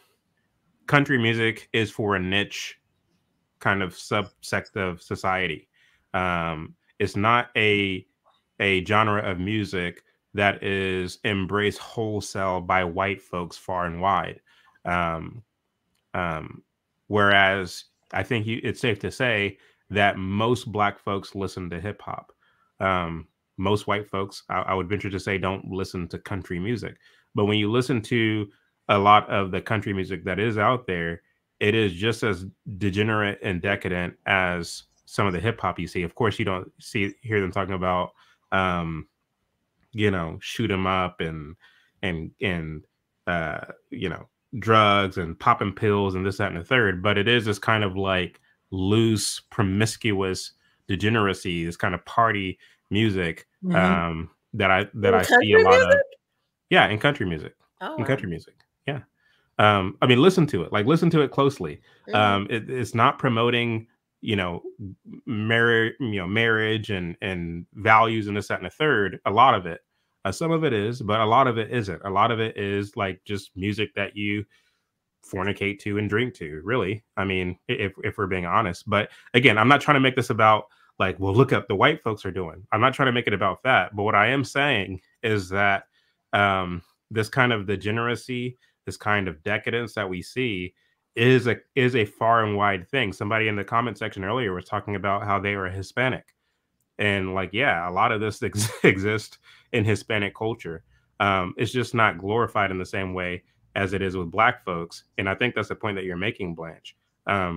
country music is for a niche kind of subsect of society. Um, it's not a, a genre of music that is embraced wholesale by white folks far and wide. Um, um, whereas I think you, it's safe to say that most Black folks listen to hip hop. Um, most white folks, I, I would venture to say, don't listen to country music. But when you listen to a lot of the country music that is out there, it is just as degenerate and decadent as some of the hip hop you see. Of course, you don't see hear them talking about, um, you know, shoot 'em up and and and uh, you know, drugs and popping pills and this, that, and the third. But it is this kind of like loose, promiscuous degeneracy, this kind of party music mm-hmm. um, that I that in I see a lot music? of. Yeah, in country music. Oh, in wow. country music. Yeah. Um, I mean, listen to it. Like, listen to it closely. Mm-hmm. Um, it, it's not promoting, you know, marriage, you know, marriage and and values and this, that, and the third. A lot of it. Uh, some of it is, but a lot of it isn't. A lot of it is like just music that you fornicate to and drink to. Really, I mean, if if we're being honest. But again, I'm not trying to make this about like, well, look at the white folks are doing. I'm not trying to make it about that. But what I am saying is that um, this kind of degeneracy, this kind of decadence that we see is a is a far and wide thing. Somebody in the comment section earlier was talking about how they were Hispanic. And like, yeah, a lot of this ex exists in Hispanic culture. Um, it's just not glorified in the same way as it is with Black folks. And I think that's the point that you're making, Blanche. Um,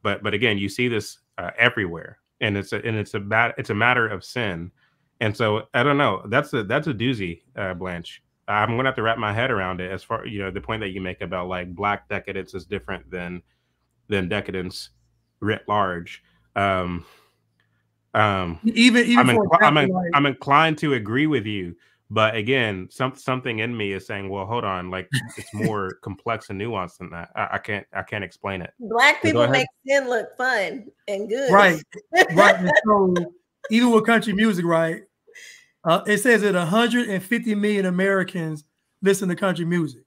but but again, you see this uh, everywhere, and it's a and it's a bad it's a matter of sin. And so I don't know. That's a that's a doozy, uh, Blanche. I'm gonna have to wrap my head around it. As far, you know, the point that you make about like Black decadence is different than than decadence writ large. Um, um, even even I'm, for incl- I'm, example, in- like, I'm inclined to agree with you, but again, some something in me is saying, well, hold on, like it's more complex and nuanced than that. I, I can't I can't explain it. Black So go people ahead. make sin look fun and good. right, right. And so even with country music, right? Uh, it says that one hundred fifty million Americans listen to country music.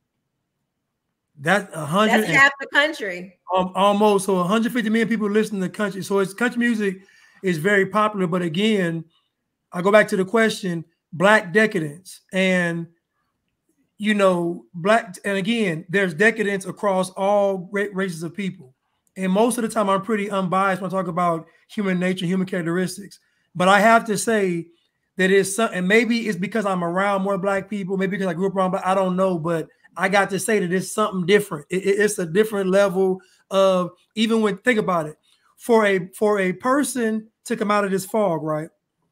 That's one hundred. That's half the country. Um, almost. So one hundred fifty million people listen to country. So it's country music is very popular. But again, I go back to the question: Black decadence, and you know, black. And again, there's decadence across all races of people. And most of the time, I'm pretty unbiased when I talk about human nature, human characteristics. But I have to say that it's something, and maybe it's because I'm around more Black people, maybe because I grew up around, but I don't know. But I got to say that it's something different. It, it, it's a different level of, even when, think about it, for a for a person to come out of this fog, right?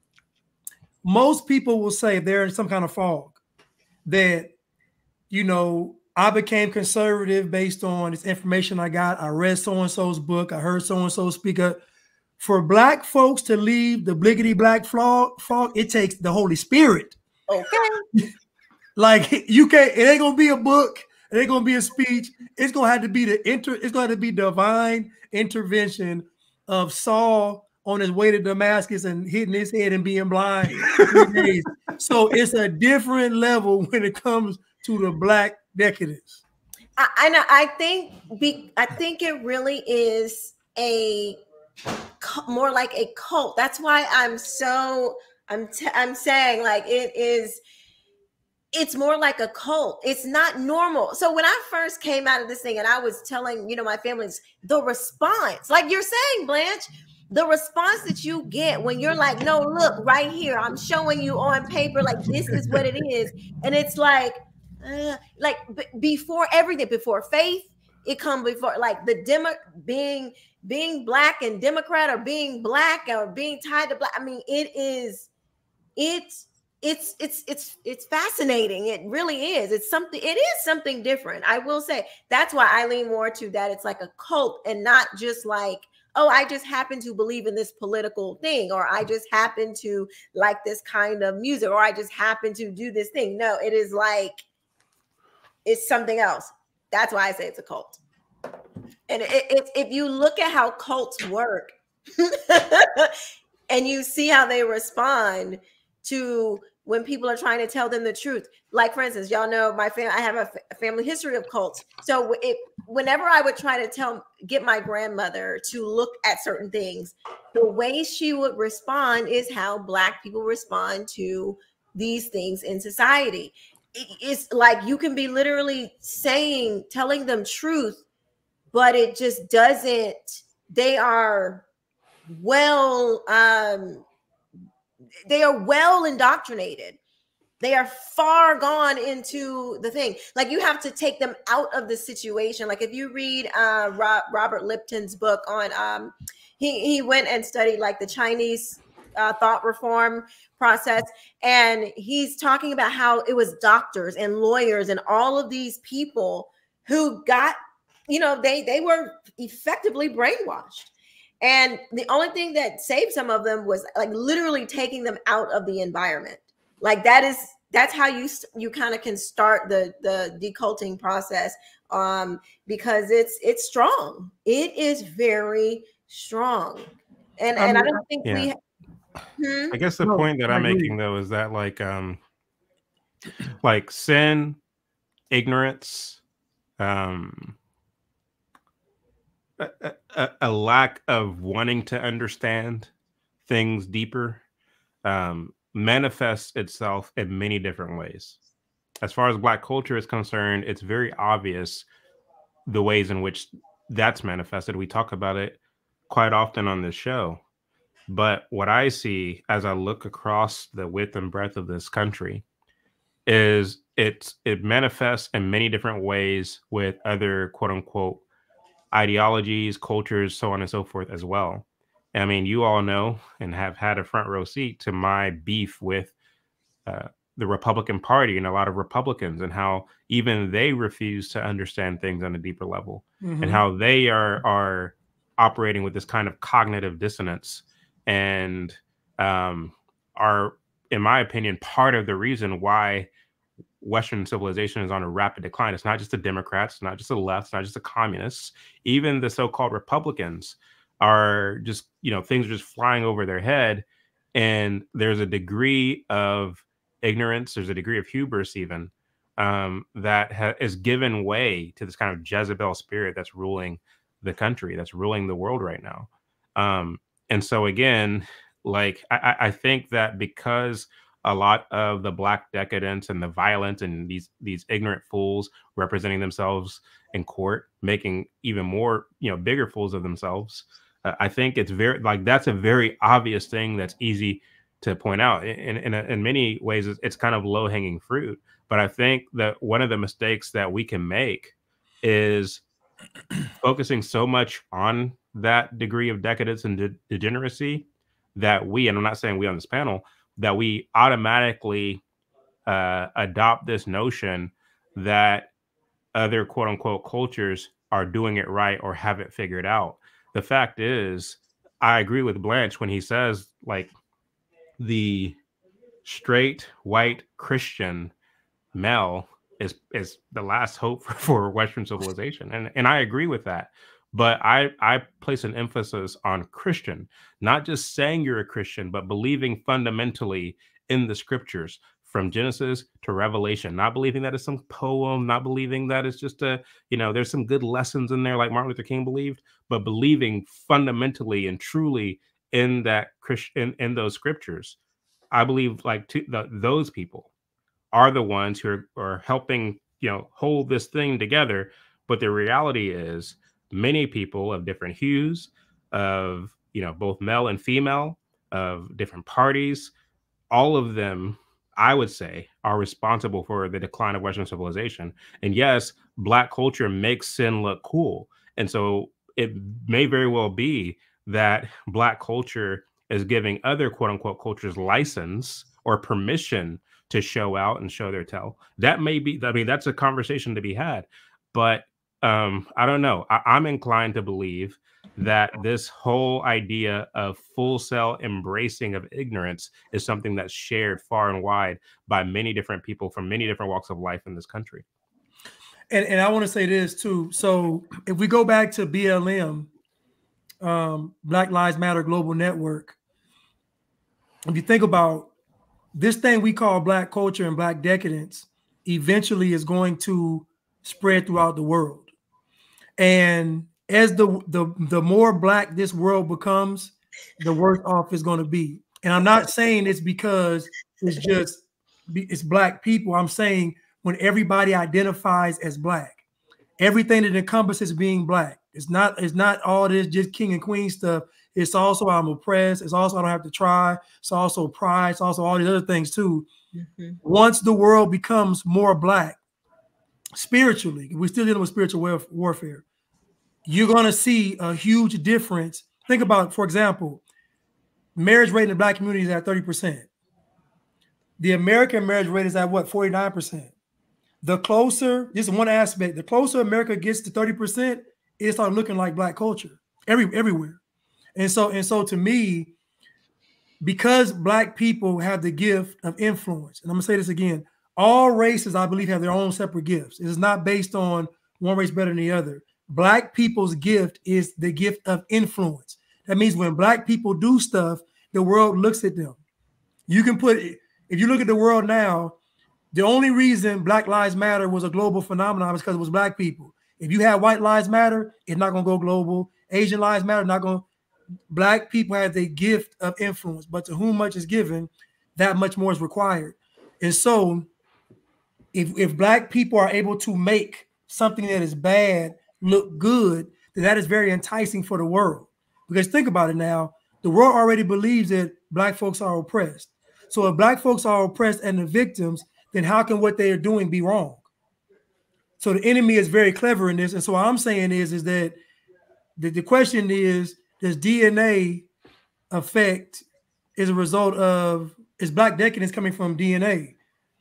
Most people will say if they're in some kind of fog that, you know, I became conservative based on this information I got. I read so-and-so's book. I heard so-and-so speak up. For Black folks to leave the bliggity black fog, fog, it takes the Holy Spirit. Okay. Like you can't, it ain't gonna be a book, it ain't gonna be a speech. It's gonna have to be the inter, it's gonna have to be divine intervention of Saul on his way to Damascus and hitting his head and being blind for three days. So it's a different level when it comes to the Black decadence. I, I know. I think be, I think it really is a more like a cult. That's why I'm so I'm t- I'm saying like it is. It's more like a cult. It's not normal. So when I first came out of this thing, and I was telling you know my family's the response, like you're saying, Blanche, the response that you get when you're like, no, look right here, I'm showing you on paper, like this is what it is, and it's like, uh, like b- before everything, before faith, it comes before like the demo being. being Black and Democrat or being Black or being tied to Black. I mean, it is, it's, it's, it's, it's, it's fascinating. It really is. It's something, it is something different. I will say that's why I lean more to that. It's like a cult and not just like, oh, I just happen to believe in this political thing, or I just happen to like this kind of music, or I just happen to do this thing. No, it is like, it's something else. That's why I say it's a cult. And it, it, if you look at how cults work and you see how they respond to when people are trying to tell them the truth, like for instance, y'all know my family, I have a, a family history of cults. So it, whenever I would try to tell, get my grandmother to look at certain things, the way she would respond is how Black people respond to these things in society. It, it's like you can be literally saying, telling them truth, but it just doesn't, they are well, um, they are well indoctrinated. They are far gone into the thing. Like you have to take them out of the situation. Like if you read uh, Rob, Robert Lipton's book on, um, he, he went and studied like the Chinese uh, thought reform process. And he's talking about how it was doctors and lawyers and all of these people who got, you know, they they were effectively brainwashed. And the only thing that saved some of them was like literally taking them out of the environment. Like that is, that's how you you kind of can start the the deculting process, um, because it's it's strong. It is very strong. And and I don't think yeah. we hmm? I guess the No, point that I I'm agree. making though is that like um like sin, ignorance, um A, a, a lack of wanting to understand things deeper um, manifests itself in many different ways. As far as Black culture is concerned, it's very obvious the ways in which that's manifested. We talk about it quite often on this show. But what I see as I look across the width and breadth of this country is it's it manifests in many different ways with other quote unquote ideologies, cultures, so on and so forth as well. I mean, you all know and have had a front row seat to my beef with uh, the Republican Party and a lot of Republicans, and how even they refuse to understand things on a deeper level, Mhm. and how they are are operating with this kind of cognitive dissonance, and um, are, in my opinion, part of the reason why Western civilization is on a rapid decline. It's not just the Democrats, it's not just the left, it's not just the communists. Even the so-called Republicans are just, you know, things are just flying over their head. And there's a degree of ignorance, there's a degree of hubris even, um, that ha- is given way to this kind of Jezebel spirit that's ruling the country, that's ruling the world right now. Um, and so again, like, I, I think that because a lot of the Black decadence and the violence and these these ignorant fools representing themselves in court, making even more, you know, bigger fools of themselves. Uh, I think it's very, like, that's a very obvious thing that's easy to point out. In in, in many ways, it's, it's kind of low hanging fruit. But I think that one of the mistakes that we can make is focusing so much on that degree of decadence and de- degeneracy that we, and I'm not saying we on this panel, that we automatically uh, adopt this notion that other quote unquote cultures are doing it right or have it figured out. The fact is, I agree with Blanche when he says, like, the straight white Christian male is is the last hope for, for Western civilization. And and I agree with that. But I, I place an emphasis on Christian, not just saying you're a Christian, but believing fundamentally in the scriptures from Genesis to Revelation, not believing that it's some poem, not believing that it's just a, you know, there's some good lessons in there like Martin Luther King believed, but believing fundamentally and truly in that Christian, in, in those scriptures. I believe like to, the, those people are the ones who are, are helping, you know, hold this thing together. But the reality is, many people of different hues, of, you know, both male and female, of different parties, all of them, I would say, are responsible for the decline of Western civilization. And yes, Black culture makes sin look cool. And so it may very well be that Black culture is giving other quote unquote cultures license or permission to show out and show their tail. That may be, I mean, that's a conversation to be had. But Um, I don't know. I, I'm inclined to believe that this whole idea of full cell embracing of ignorance is something that's shared far and wide by many different people from many different walks of life in this country. And, and I want to say this too. So if we go back to B L M, um, Black Lives Matter Global Network, if you think about this thing we call Black culture and Black decadence, eventually is going to spread throughout the world. And as the, the the more Black this world becomes, the worse off it's going to be. And I'm not saying it's because it's just it's Black people. I'm saying when everybody identifies as Black, everything that encompasses being Black. It's not it's not all this just king and queen stuff. It's also I'm oppressed. It's also I don't have to try. It's also pride. It's also all these other things too. Mm-hmm. Once the world becomes more Black, spiritually, we're still dealing with spiritual warfare. You're going to see a huge difference. Think about, for example, marriage rate in the Black community is at thirty percent. The American marriage rate is at what, forty-nine percent. The closer, this is one aspect, the closer America gets to thirty percent, it starts looking like Black culture every, everywhere. And so, and so to me, because Black people have the gift of influence, and I'm going to say this again, all races, I believe, have their own separate gifts. It is not based on one race better than the other. Black people's gift is the gift of influence. That means when Black people do stuff, the world looks at them. You can put, if you look at the world now, the only reason Black Lives Matter was a global phenomenon is because it was Black people. If you have White Lives Matter, it's not going to go global. Asian Lives Matter, not going to. Black people have the gift of influence, but to whom much is given, that much more is required. And so, If, if Black people are able to make something that is bad look good, then that is very enticing for the world. Because think about it now, the world already believes that Black folks are oppressed. So if Black folks are oppressed and the victims, then how can what they are doing be wrong? So the enemy is very clever in this. And so what I'm saying is, is that the, the question is, does D N A affect as a result of, is black decadence coming from D N A?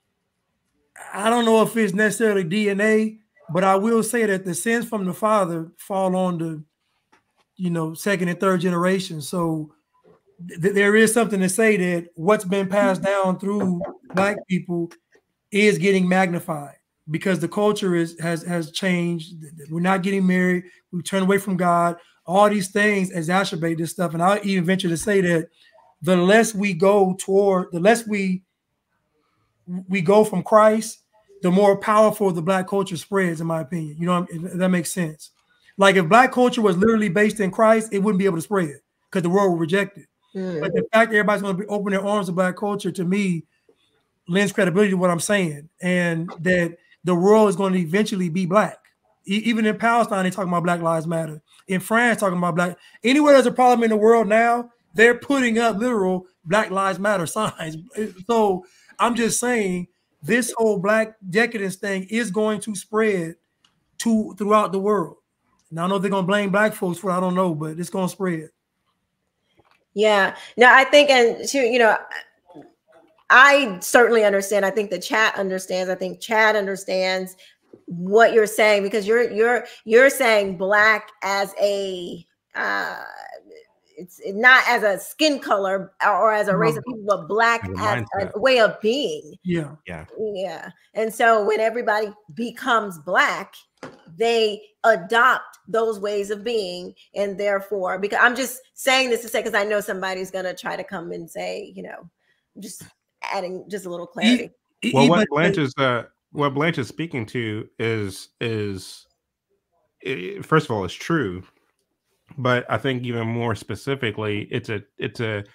I don't know if it's necessarily D N A, but I will say that the sins from the father fall on the, you know, second and third generation. So th there is something to say that what's been passed down through black people is getting magnified because the culture is has has changed. We're not getting married. We turn away from God. All these things exacerbate this stuff. And I'll even venture to say that the less we go toward, the less we we go from Christ, the more powerful the black culture spreads, in my opinion. You know, if that makes sense. Like if black culture was literally based in Christ, it wouldn't be able to spread because the world would reject it. Mm. But the fact that everybody's going to be open their arms to black culture, to me, lends credibility to what I'm saying, and that the world is going to eventually be black. E even in Palestine, they're talking about Black Lives Matter. In France, talking about black. Anywhere there's a problem in the world now, they're putting up literal Black Lives Matter signs. So I'm just saying this whole black decadence thing is going to spread to throughout the world. And I don't know if they're going to blame black folks for it. I don't know, but it's going to spread. Yeah. No, I think, and to, you know, I certainly understand. I think the chat understands. I think Chad understands what you're saying, because you're you're you're saying black as a uh it's not as a skin color or as a race of people, but black as a way of being. Yeah. Yeah. Yeah. And so when everybody becomes black, they adopt those ways of being. And therefore, because I'm just saying this to say, because I know somebody's going to try to come and say, you know, just adding just a little clarity. Well, what Blanche is uh, what Blanche is speaking to is is it, first of all, is true, but I think even more specifically, it's a it's a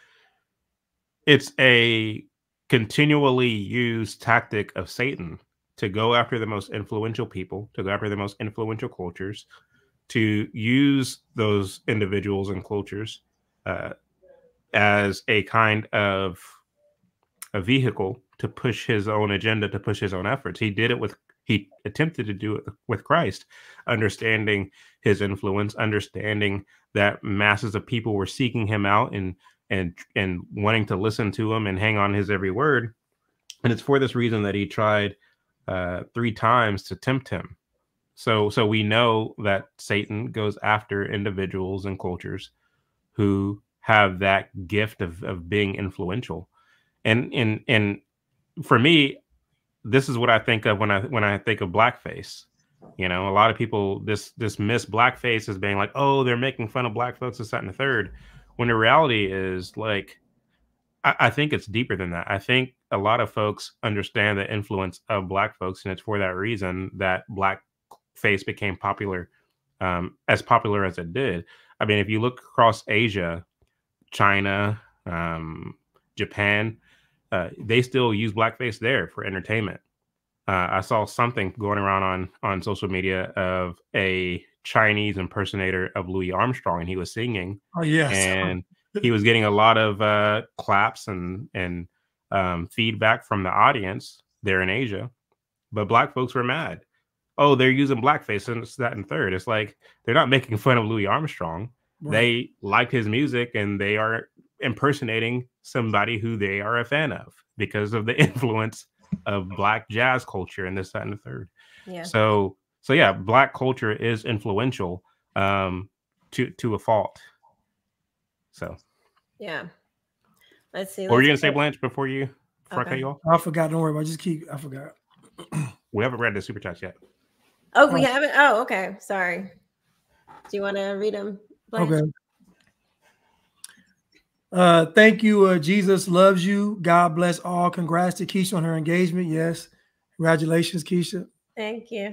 it's a continually used tactic of Satan to go after the most influential people, to go after the most influential cultures, to use those individuals and cultures uh, as a kind of a vehicle to push his own agenda, to push his own efforts. He did it with, he attempted to do it with Christ, understanding his influence, understanding that masses of people were seeking him out and and and wanting to listen to him and hang on his every word. And it's for this reason that he tried uh, three times to tempt him. So so we know that Satan goes after individuals and cultures who have that gift of of being influential. And and and for me, this is what I think of when I when I think of blackface. You know, a lot of people this dismiss blackface as being like, oh, they're making fun of black folks, this, that, and the third. When the reality is, like, I, I think it's deeper than that. I think a lot of folks understand the influence of black folks, and it's for that reason that blackface became popular, um, as popular as it did. I mean, if you look across Asia, China, um, Japan, uh, they still use blackface there for entertainment. Uh, I saw something going around on on social media of a Chinese impersonator of Louis Armstrong, and he was singing. Oh yes, and he was getting a lot of uh, claps and and um, feedback from the audience there in Asia. But black folks were mad. Oh, they're using blackface and it's that and third. It's like they're not making fun of Louis Armstrong. Right. They like his music and they are impersonating somebody who they are a fan of because of the influence of black jazz culture and this, that, and the third. Yeah. So, so yeah, black culture is influential um, to to a fault. So, yeah. Let's see. What were you gonna let's say, Blanche, before you before Okay. I cut you off? I forgot. Don't worry about it. Just keep. I forgot. We haven't read the super chats yet. Oh, we haven't. Oh, okay. Sorry. Do you want to read them? Blanche? Okay. Uh, thank you. Uh, Jesus loves you. God bless all. Congrats to Quisha on her engagement. Yes. Congratulations, Quisha. Thank you.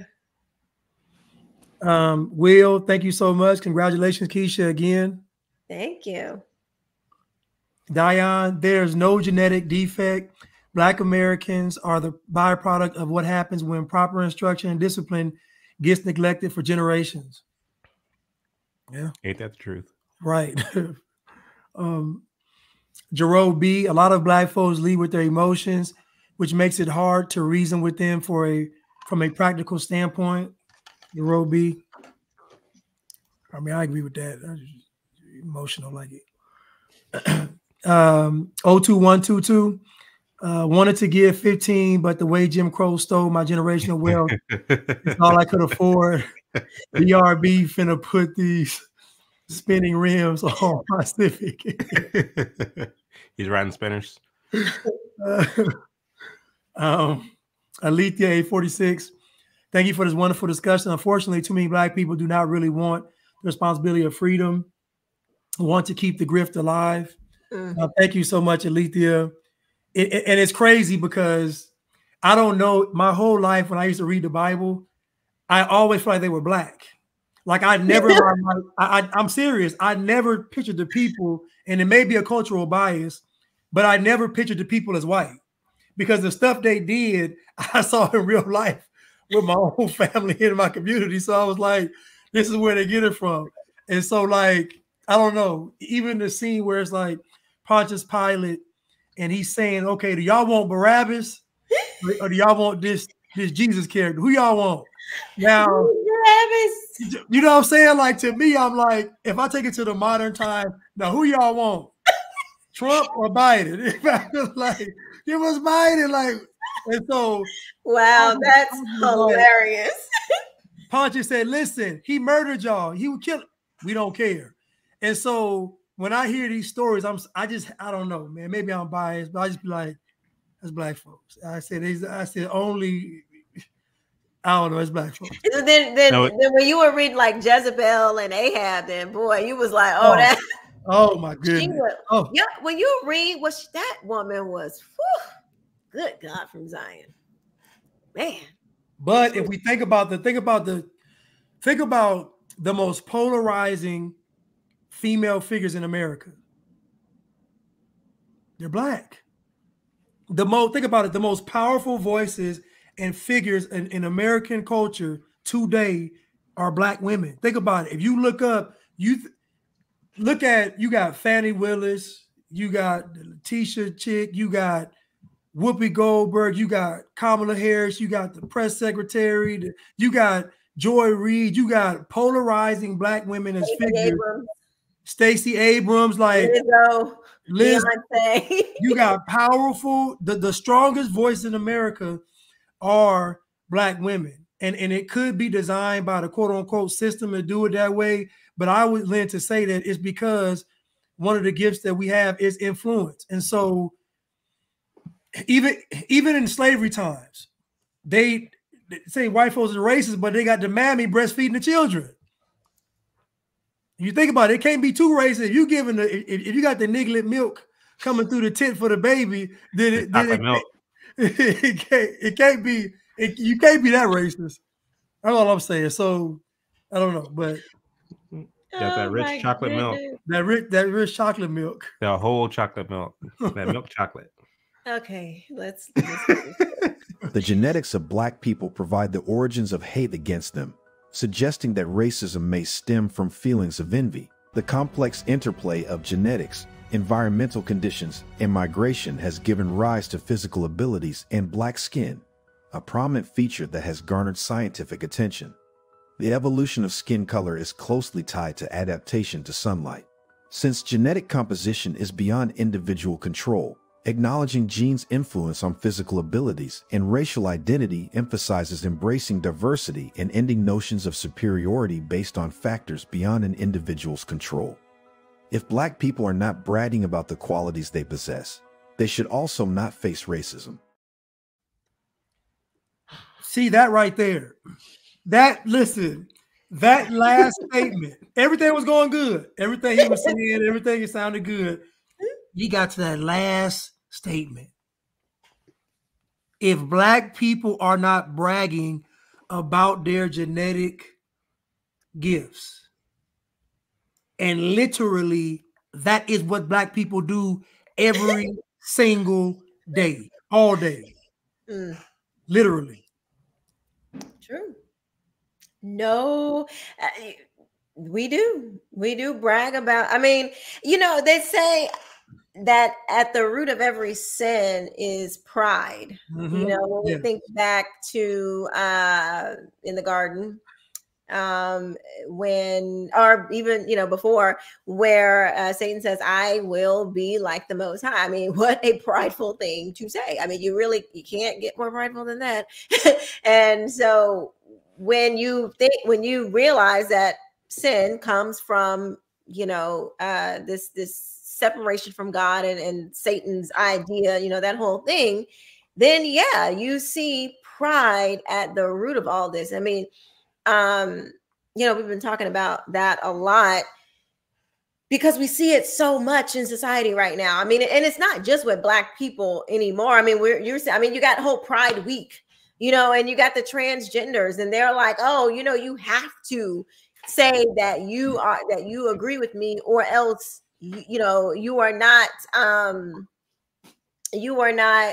Um, Will, thank you so much. Congratulations, Quisha, again. Thank you. Diane, there's no genetic defect. Black Americans are the byproduct of what happens when proper instruction and discipline gets neglected for generations. Yeah. Ain't that the truth? Right. um, Jerome B, a lot of black folks lead with their emotions, which makes it hard to reason with them for a from a practical standpoint. Jerome B. I mean, I agree with that. I'm just emotional like it. um, oh two one two two uh, wanted to give fifteen, but the way Jim Crow stole my generational wealth, it's all I could afford. B R B finna put these spinning rims on my Civic. He's riding spinners. Uh, um, Alethea eight forty-six. Thank you for this wonderful discussion. Unfortunately, too many Black people do not really want the responsibility of freedom, want to keep the grift alive. Mm. Uh, thank you so much, Alethea. It, it, and it's crazy because I don't know, my whole life when I used to read the Bible, I always felt like they were Black. Like I never, I, I, I'm serious. I never pictured the people, and it may be a cultural bias, but I never pictured the people as white because the stuff they did, I saw in real life with my own family and in my community. So I was like, this is where they get it from. And so like, I don't know, even the scene where it's like Pontius Pilate and he's saying, okay, do y'all want Barabbas or do y'all want this, this Jesus character? Who y'all want? Now, Barabbas. You know what I'm saying? Like to me, I'm like, if I take it to the modern time, now who y'all want? Trump or Biden? Like, it was Biden. Like, and so wow, that's hilarious. Like, Pontius said, listen, he murdered y'all. He would kill. We don't care. And so when I hear these stories, I'm I just I don't know, man. Maybe I'm biased, but I just be like, that's Black folks. I said I said only I don't know, it's Black folks. Then then, no, then when you were reading like Jezebel and Ahab, then boy, you was like, oh, oh that oh my goodness. Was, oh. Yeah, when you read what she, that woman was, whew, good God from Zion. Man. But if we think about the think about the think about the most polarizing female figures in America, they're Black. The most think about it, the most powerful voices and figures in, in American culture today are Black women. Think about it. If you look up, you th- look at you got Fannie Willis, you got the Letitia chick, you got Whoopi Goldberg, you got Kamala Harris, you got the press secretary, the, you got Joy Reid, you got polarizing Black women as Stacey figures. Abrams. Stacey Abrams, like Lizzo, Liz, Beyonce. You got powerful, the, the strongest voice in America are Black women. And, and it could be designed by the quote unquote system to do it that way. But I would lean to say that it's because one of the gifts that we have is influence. And so even, even in slavery times, they, they say white folks are racist, but they got the mammy breastfeeding the children. You think about it, it can't be too racist. If you giving the if, if you got the niglet milk coming through the tit for the baby, then it, then it, milk. It, it can't it can't be it, you can't be that racist. That's all I'm saying. So I don't know, but got that rich oh chocolate goodness. milk. That rich that rich chocolate milk. The whole chocolate milk. That milk chocolate. Okay, let's, let's The genetics of Black people provide the origins of hate against them, suggesting that racism may stem from feelings of envy. The complex interplay of genetics, environmental conditions, and migration has given rise to physical abilities and Black skin, a prominent feature that has garnered scientific attention. The evolution of skin color is closely tied to adaptation to sunlight. Since genetic composition is beyond individual control, acknowledging genes' influence on physical abilities and racial identity emphasizes embracing diversity and ending notions of superiority based on factors beyond an individual's control. If Black people are not bragging about the qualities they possess, they should also not face racism. See that right there. That, listen, that last statement, everything was going good. Everything he was saying, everything it sounded good. He got to that last statement. If Black people are not bragging about their genetic gifts, and literally that is what Black people do every single day, all day, mm. literally. True. No, uh, we do. We do brag about, I mean, you know, they say that at the root of every sin is pride. Mm-hmm. You know, when we yeah. think back to uh, in the garden, um, when, or even, you know, before, where uh, Satan says, I will be like the Most High. I mean, what a prideful thing to say. I mean, you really, you can't get more prideful than that. And so when you think, when you realize that sin comes from, you know, uh, this, this separation from God and, and Satan's idea, you know, that whole thing, then yeah, you see pride at the root of all this. I mean, Um, you know, we've been talking about that a lot because we see it so much in society right now. I mean, and it's not just with Black people anymore. I mean, we're you're I mean, you got whole Pride Week, you know, and you got the transgenders, and they're like, oh, you know, you have to say that you are that you agree with me, or else you, you know, you are not um you are not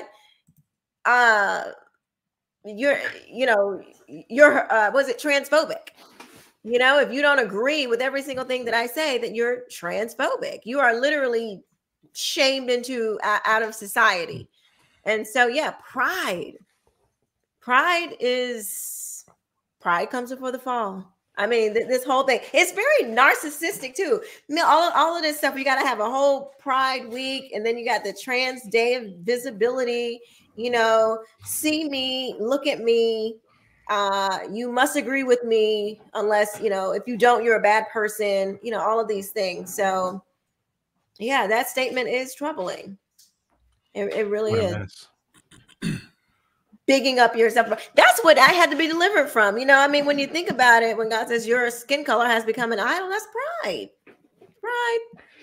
uh you're you know you're uh was it transphobic. You know, if you don't agree with every single thing that I say, that you're transphobic. You are literally shamed into uh, out of society. And so yeah, pride pride is pride comes before the fall. I mean, th this whole thing, it's very narcissistic too. I mean, all, all of this stuff, you got to have a whole Pride Week, and then you got the Trans Day of Visibility, you know, see me, look at me, uh, you must agree with me, unless, you know, if you don't, you're a bad person, you know, all of these things. So yeah, that statement is troubling. It, it really is. Bigging up yourself. That's what I had to be delivered from. You know, I mean, when you think about it, when God says your skin color has become an idol, that's pride. Pride.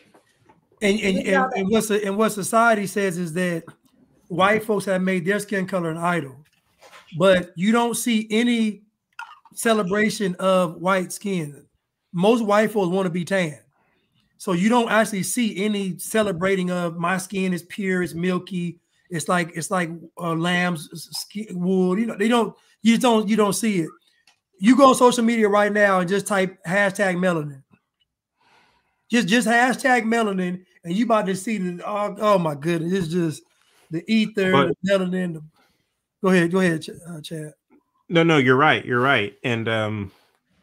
And and, and, and, what, and what society says is that white folks have made their skin color an idol. But you don't see any celebration of white skin. Most white folks want to be tan. So you don't actually see any celebrating of my skin is pure, it's milky. It's like it's like uh, lamb's skin, wool. You know, they don't. You just don't. You don't see it. You go on social media right now and just type hashtag melanin. Just just hashtag melanin, and you about to see the. Oh, oh my goodness! It's just the ether, but, the melanin. The, go ahead. Go ahead, uh, Chad. No, no, you're right. You're right. And um,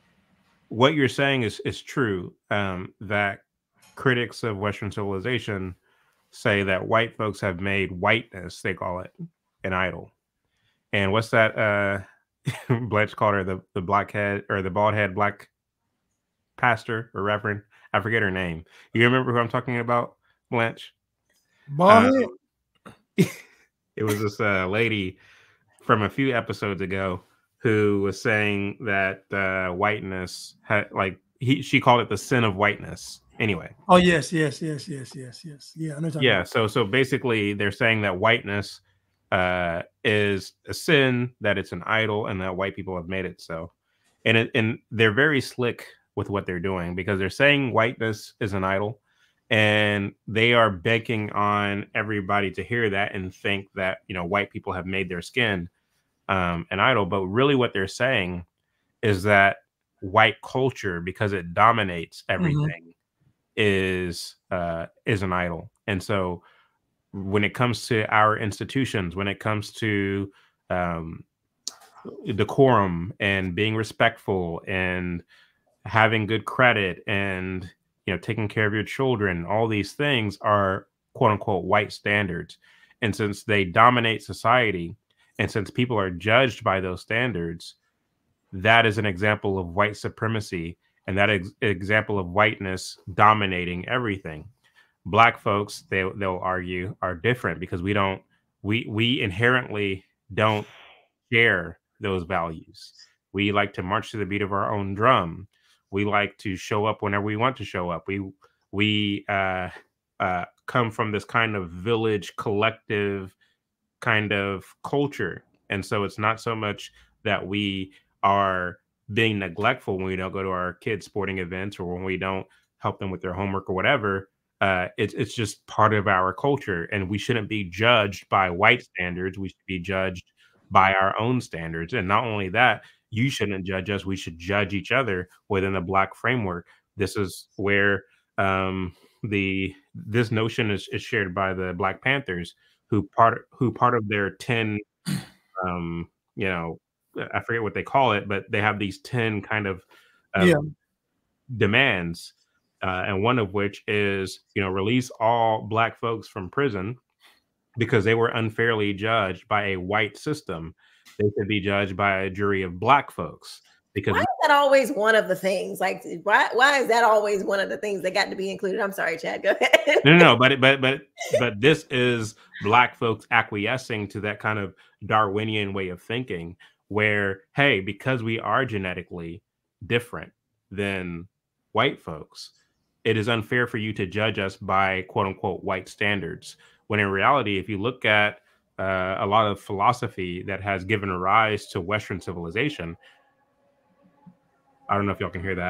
what you're saying is is true. Um, that critics of Western civilization say that white folks have made whiteness, they call it, an idol. And what's that? Uh, Blanche called her the the black head or the bald head black pastor or reverend. I forget her name. You remember who I'm talking about, Blanche? Bald head. Uh, it was this uh, lady from a few episodes ago who was saying that uh, whiteness had like he she called it the sin of whiteness. Anyway. Oh yes, yes, yes, yes, yes, yes. Yeah, I know. Yeah. So so basically, they're saying that whiteness uh, is a sin, that it's an idol, and that white people have made it so. And it, and they're very slick with what they're doing because they're saying whiteness is an idol, and they are banking on everybody to hear that and think that, you know, white people have made their skin um, an idol. But really, what they're saying is that white culture, because it dominates everything. Mm-hmm. is uh is an idol. And so when it comes to our institutions, when it comes to um decorum and being respectful and having good credit and, you know, taking care of your children, all these things are quote unquote white standards. And since they dominate society, and since people are judged by those standards, that is an example of white supremacy. And that ex example of whiteness dominating everything. Black folks, they, they'll argue, are different because we don't, we, we inherently don't share those values. We like to march to the beat of our own drum. We like to show up whenever we want to show up. We, we uh, uh, come from this kind of village collective kind of culture. And so it's not so much that we are being neglectful when we don't go to our kids' sporting events or when we don't help them with their homework or whatever. Uh, it's, it's just part of our culture, and we shouldn't be judged by white standards. We should be judged by our own standards. And not only that, you shouldn't judge us. We should judge each other within the Black framework. This is where um, the this notion is, is shared by the Black Panthers, who part who part of their ten, um, you know, I forget what they call it, but they have these ten kind of um, yeah. demands, uh, and one of which is, you know, release all black folks from prison because they were unfairly judged by a white system. They could be judged by a jury of black folks. Because why is that always one of the things? Like, why why is that always one of the things that got to be included? I'm sorry, Chad. Go ahead. no, no, no, but but but but this is black folks acquiescing to that kind of Darwinian way of thinking, where, hey, because we are genetically different than white folks, it is unfair for you to judge us by quote unquote white standards. When in reality, if you look at uh, a lot of philosophy that has given rise to Western civilization. I don't know if y'all can hear that.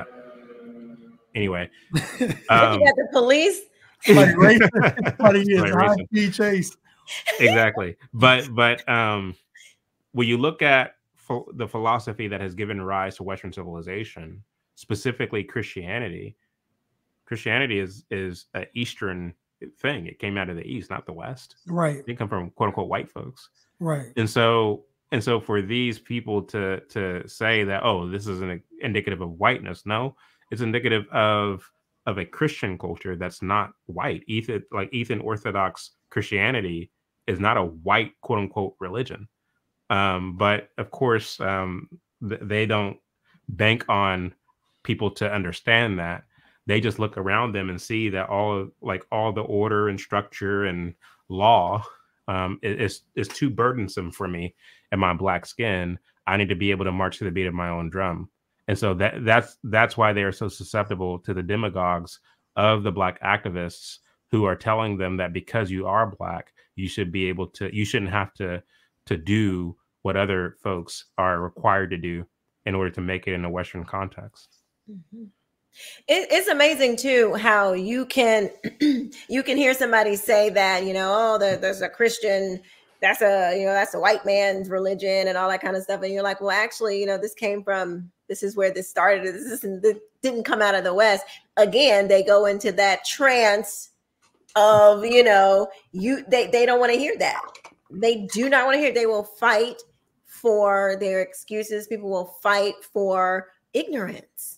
Anyway, um, you got the police. Like racing, like high racing. speed chase. Exactly, but but um, when you look at ph- the philosophy that has given rise to Western civilization, specifically Christianity, Christianity is is an Eastern thing. It came out of the East, not the West. Right. It didn't come from quote unquote white folks. Right. And so. And so for these people to to say that, oh, this is an indicative of whiteness, no, it's indicative of of a Christian culture that's not white. Ethan, like Ethan Orthodox Christianity is not a white quote unquote religion. Um, but of course, um, th- they don't bank on people to understand that. They just look around them and see that all of, like all the order and structure and law um, is is too burdensome for me and my black skin. I need to be able to march to the beat of my own drum. And so that that's that's why they are so susceptible to the demagogues of the black activists who are telling them that because you are black, you should be able to, you shouldn't have to to do what other folks are required to do in order to make it in a Western context. Mm-hmm. It, it's amazing too how you can you can hear somebody say that, you know, oh, there, there's a Christian, that's a, you know, that's a white man's religion and all that kind of stuff, and you're like, well, actually, you know, this came from, this is where this started. This isn't, this didn't come out of the West. Again, they go into that trance of, you know, you they they don't want to hear that. They do not want to hear it. They will fight for their excuses. People will fight for ignorance.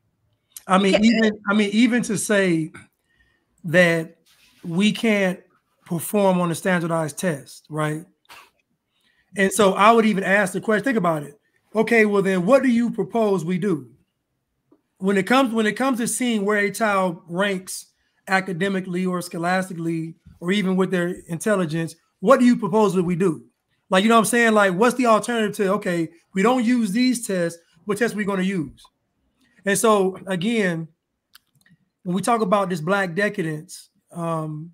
I mean, even I mean, even to say that we can't perform on a standardized test, right? And so I would even ask the question, think about it. Okay, well then what do you propose we do? When it comes when it comes to seeing where a child ranks academically or scholastically or even with their intelligence, what do you propose that we do? Like, you know what I'm saying? Like, what's the alternative to, okay, we don't use these tests, what tests are we going to use? And so, again, when we talk about this black decadence, um,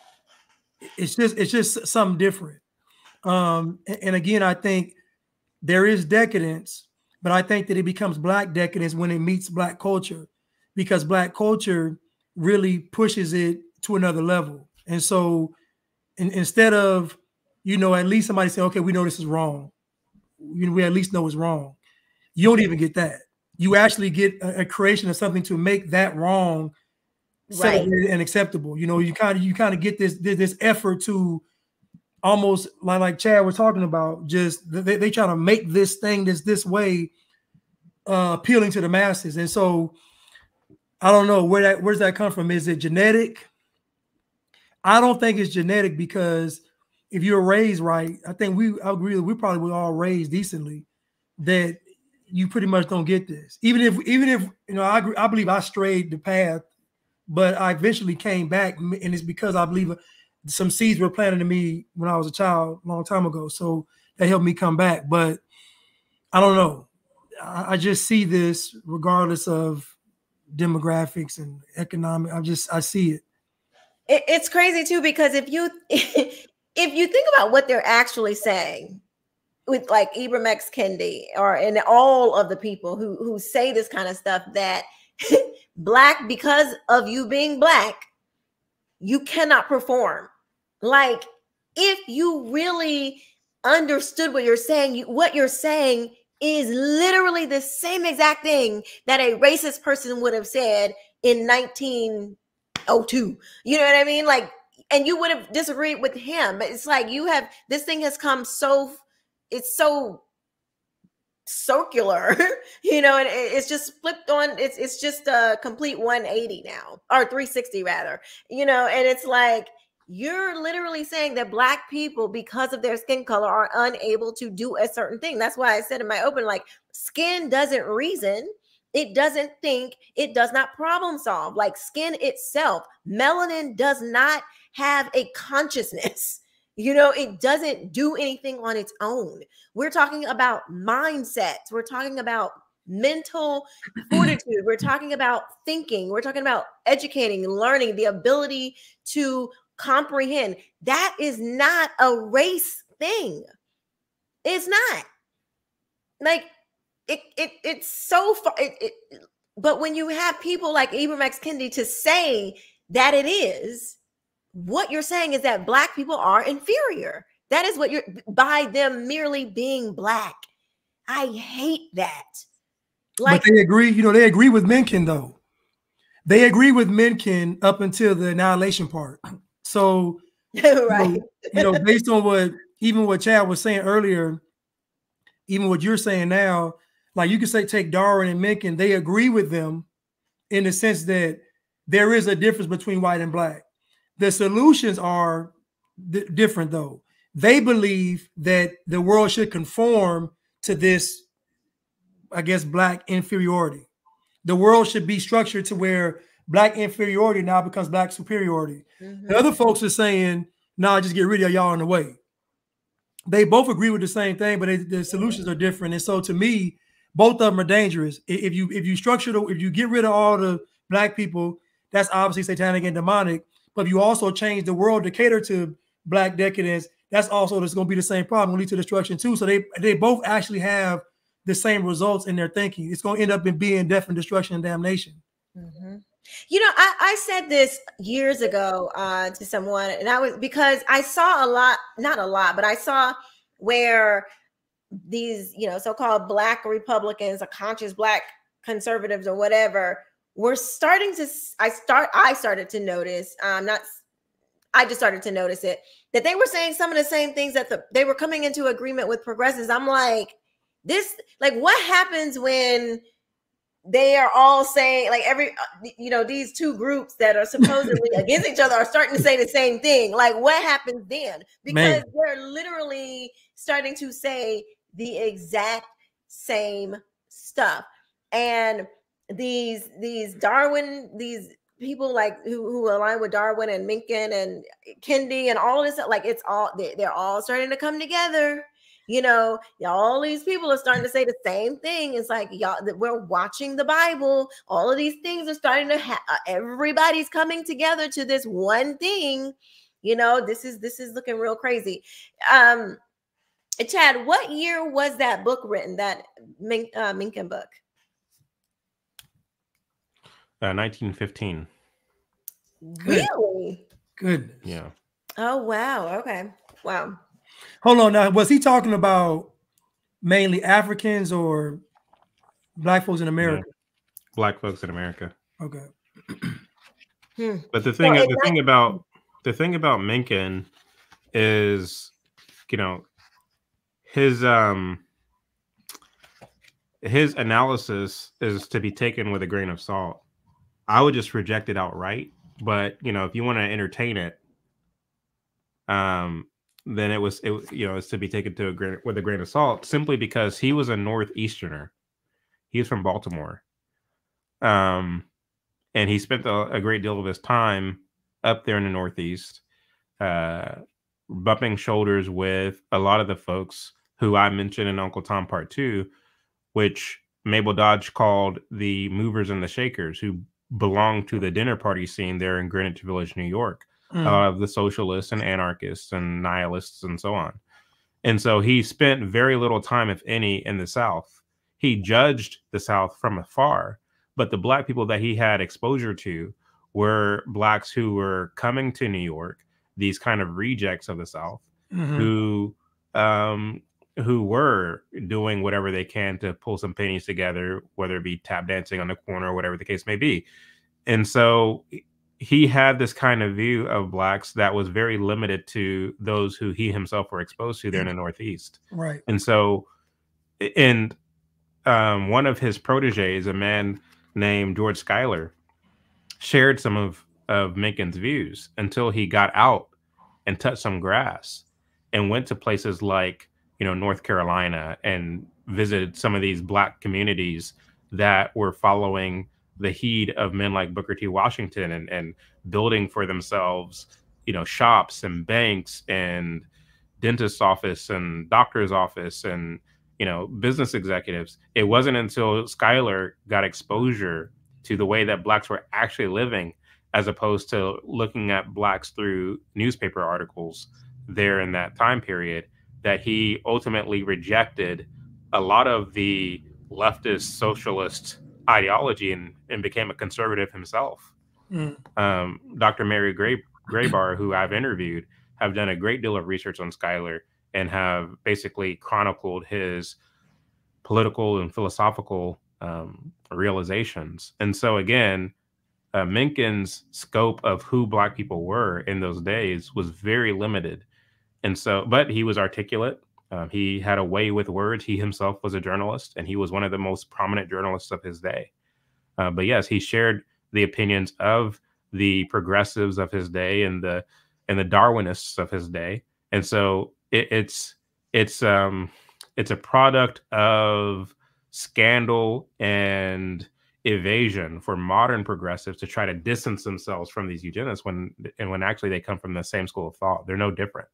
it's just it's just something different. Um, and, and again, I think there is decadence, but I think that it becomes black decadence when it meets black culture, because black culture really pushes it to another level. And so, in, instead of, you know, at least somebody saying, okay, we know this is wrong. You know, we at least know it's wrong. You don't even get that. You actually get a, a creation of something to make that wrong celebrated and acceptable. You know, you kind of you kind of get this this effort to almost like like Chad was talking about. Just they they try to make this thing this this way uh, appealing to the masses. And so I don't know where that where's that come from. Is it genetic? I don't think it's genetic, because if you're raised right, I think we I agree that we probably were all raised decently, that you pretty much don't get this. Even if, even if, you know, I agree, I believe I strayed the path, but I eventually came back, and it's because I believe some seeds were planted in me when I was a child a long time ago. So that helped me come back. But I don't know. I, I just see this regardless of demographics and economic. I just, I see it. it it's crazy too, because if you, if you think about what they're actually saying, with like Ibram X. Kendi, or and all of the people who who say this kind of stuff, that black, because of you being black, you cannot perform. Like, if you really understood what you're saying, you, what you're saying is literally the same exact thing that a racist person would have said in nineteen oh two. You know what I mean? Like, and you would have disagreed with him. But it's like you have, this thing has come so, it's so circular, you know, and it's just flipped on. It's it's just a complete one eighty now, or three sixty rather, you know, and it's like, you're literally saying that Black people, because of their skin color, are unable to do a certain thing. That's why I said in my open, like, skin doesn't reason. It doesn't think. It does not problem solve. Like skin itself, melanin does not have a consciousness. You know, it doesn't do anything on its own. We're talking about mindsets. We're talking about mental fortitude. We're talking about thinking. We're talking about educating, learning, the ability to comprehend. That is not a race thing. It's not. Like, it it it's so far. It, it, but when you have people like Ibram X. Kendi to say that it is, what you're saying is that Black people are inferior. That is what you're, by them merely being Black. I hate that. Like, but they agree, you know, they agree with Mencken though. They agree with Mencken up until the annihilation part. So, right. you know, you know, based on what, even what Chad was saying earlier, even what you're saying now, like you could say, take Darwin and Mencken, they agree with them in the sense that there is a difference between white and Black. The solutions are th- different though. They believe that the world should conform to this, I guess, Black inferiority. The world should be structured to where Black inferiority now becomes Black superiority. Mm-hmm. The other folks are saying, nah, just get rid of y'all in the way. They both agree with the same thing, but they, the solutions are different. And so to me, both of them are dangerous. If you if you structure, the, if you get rid of all the Black people, that's obviously satanic and demonic. But if you also change the world to cater to Black decadence, that's also that's going to be the same problem, will lead to destruction too. So they they both actually have the same results in their thinking. It's going to end up in being death and destruction and damnation. Mm-hmm. You know, I, I said this years ago uh, to someone, and I was, because I saw a lot, not a lot, but I saw where these, you know, so-called Black Republicans or conscious Black conservatives or whatever were starting to, I start, I started to notice, um, not, I just started to notice it, that they were saying some of the same things that the, they were coming into agreement with progressives. I'm like, this, like, what happens when they are all saying, like, every, you know, these two groups that are supposedly against each other are starting to say the same thing? Like, what happens then? Because Man. they're literally starting to say the exact same stuff. And these, these Darwin, these people like who, who align with Darwin and Mencken and Kendi and all this, like, it's all, they, they're all starting to come together. You know, all these people are starting to say the same thing. It's like, y'all, we're watching the Bible. All of these things are starting to ha- everybody's coming together to this one thing. You know, this is this is looking real crazy. Um, Chad, what year was that book written? That Min- uh, Mencken book? Uh, nineteen fifteen. Really? Good. Yeah. Oh wow. Okay. Wow. Hold on now. Was he talking about mainly Africans or Black folks in America? Yeah. Black folks in America. Okay. hmm. But the thing, so the thing about the thing about Mencken is, you know, his um his analysis is to be taken with a grain of salt. I would just reject it outright. But you know, if you want to entertain it, um. then it was, it, you know, it's to be taken to a grain, with a grain of salt, simply because he was a Northeasterner. He was from Baltimore. Um, and he spent a, a great deal of his time up there in the Northeast, uh, bumping shoulders with a lot of the folks who I mentioned in Uncle Tom Part Two, which Mabel Dodge called the movers and the shakers, who belonged to the dinner party scene there in Greenwich Village, New York. Mm. A lot of the socialists and anarchists and nihilists and so on. And so he spent very little time, if any, in the South. He judged the South from afar, but the Black people that he had exposure to were Blacks who were coming to New York, these kind of rejects of the South, mm-hmm. who um, who were doing whatever they can to pull some pennies together, whether it be tap dancing on the corner or whatever the case may be. And so he had this kind of view of Blacks that was very limited to those who he himself were exposed to there in the Northeast. Right. And so, and um, one of his proteges, a man named George Schuyler, shared some of, of Menken's views until he got out and touched some grass and went to places like, you know, North Carolina and visited some of these black communities that were following the heed of men like Booker T. Washington and, and building for themselves, you know, shops and banks and dentist's office and doctor's office and, you know, business executives. It wasn't until Schuyler got exposure to the way that blacks were actually living, as opposed to looking at blacks through newspaper articles there in that time period, that he ultimately rejected a lot of the leftist socialist ideology and, and became a conservative himself. Mm. Um, Doctor Mary Gray, Graybar, who I've interviewed, have done a great deal of research on Schuyler and have basically chronicled his political and philosophical um, realizations. And so again, uh, Menken's scope of who black people were in those days was very limited. And so, but he was articulate. Um, he had a way with words. He himself was a journalist, and he was one of the most prominent journalists of his day. Uh, but yes, he shared the opinions of the progressives of his day and the and the Darwinists of his day. And so it, it's it's um it's a product of scandal and evasion for modern progressives to try to distance themselves from these eugenists when and when actually they come from the same school of thought. They're no different.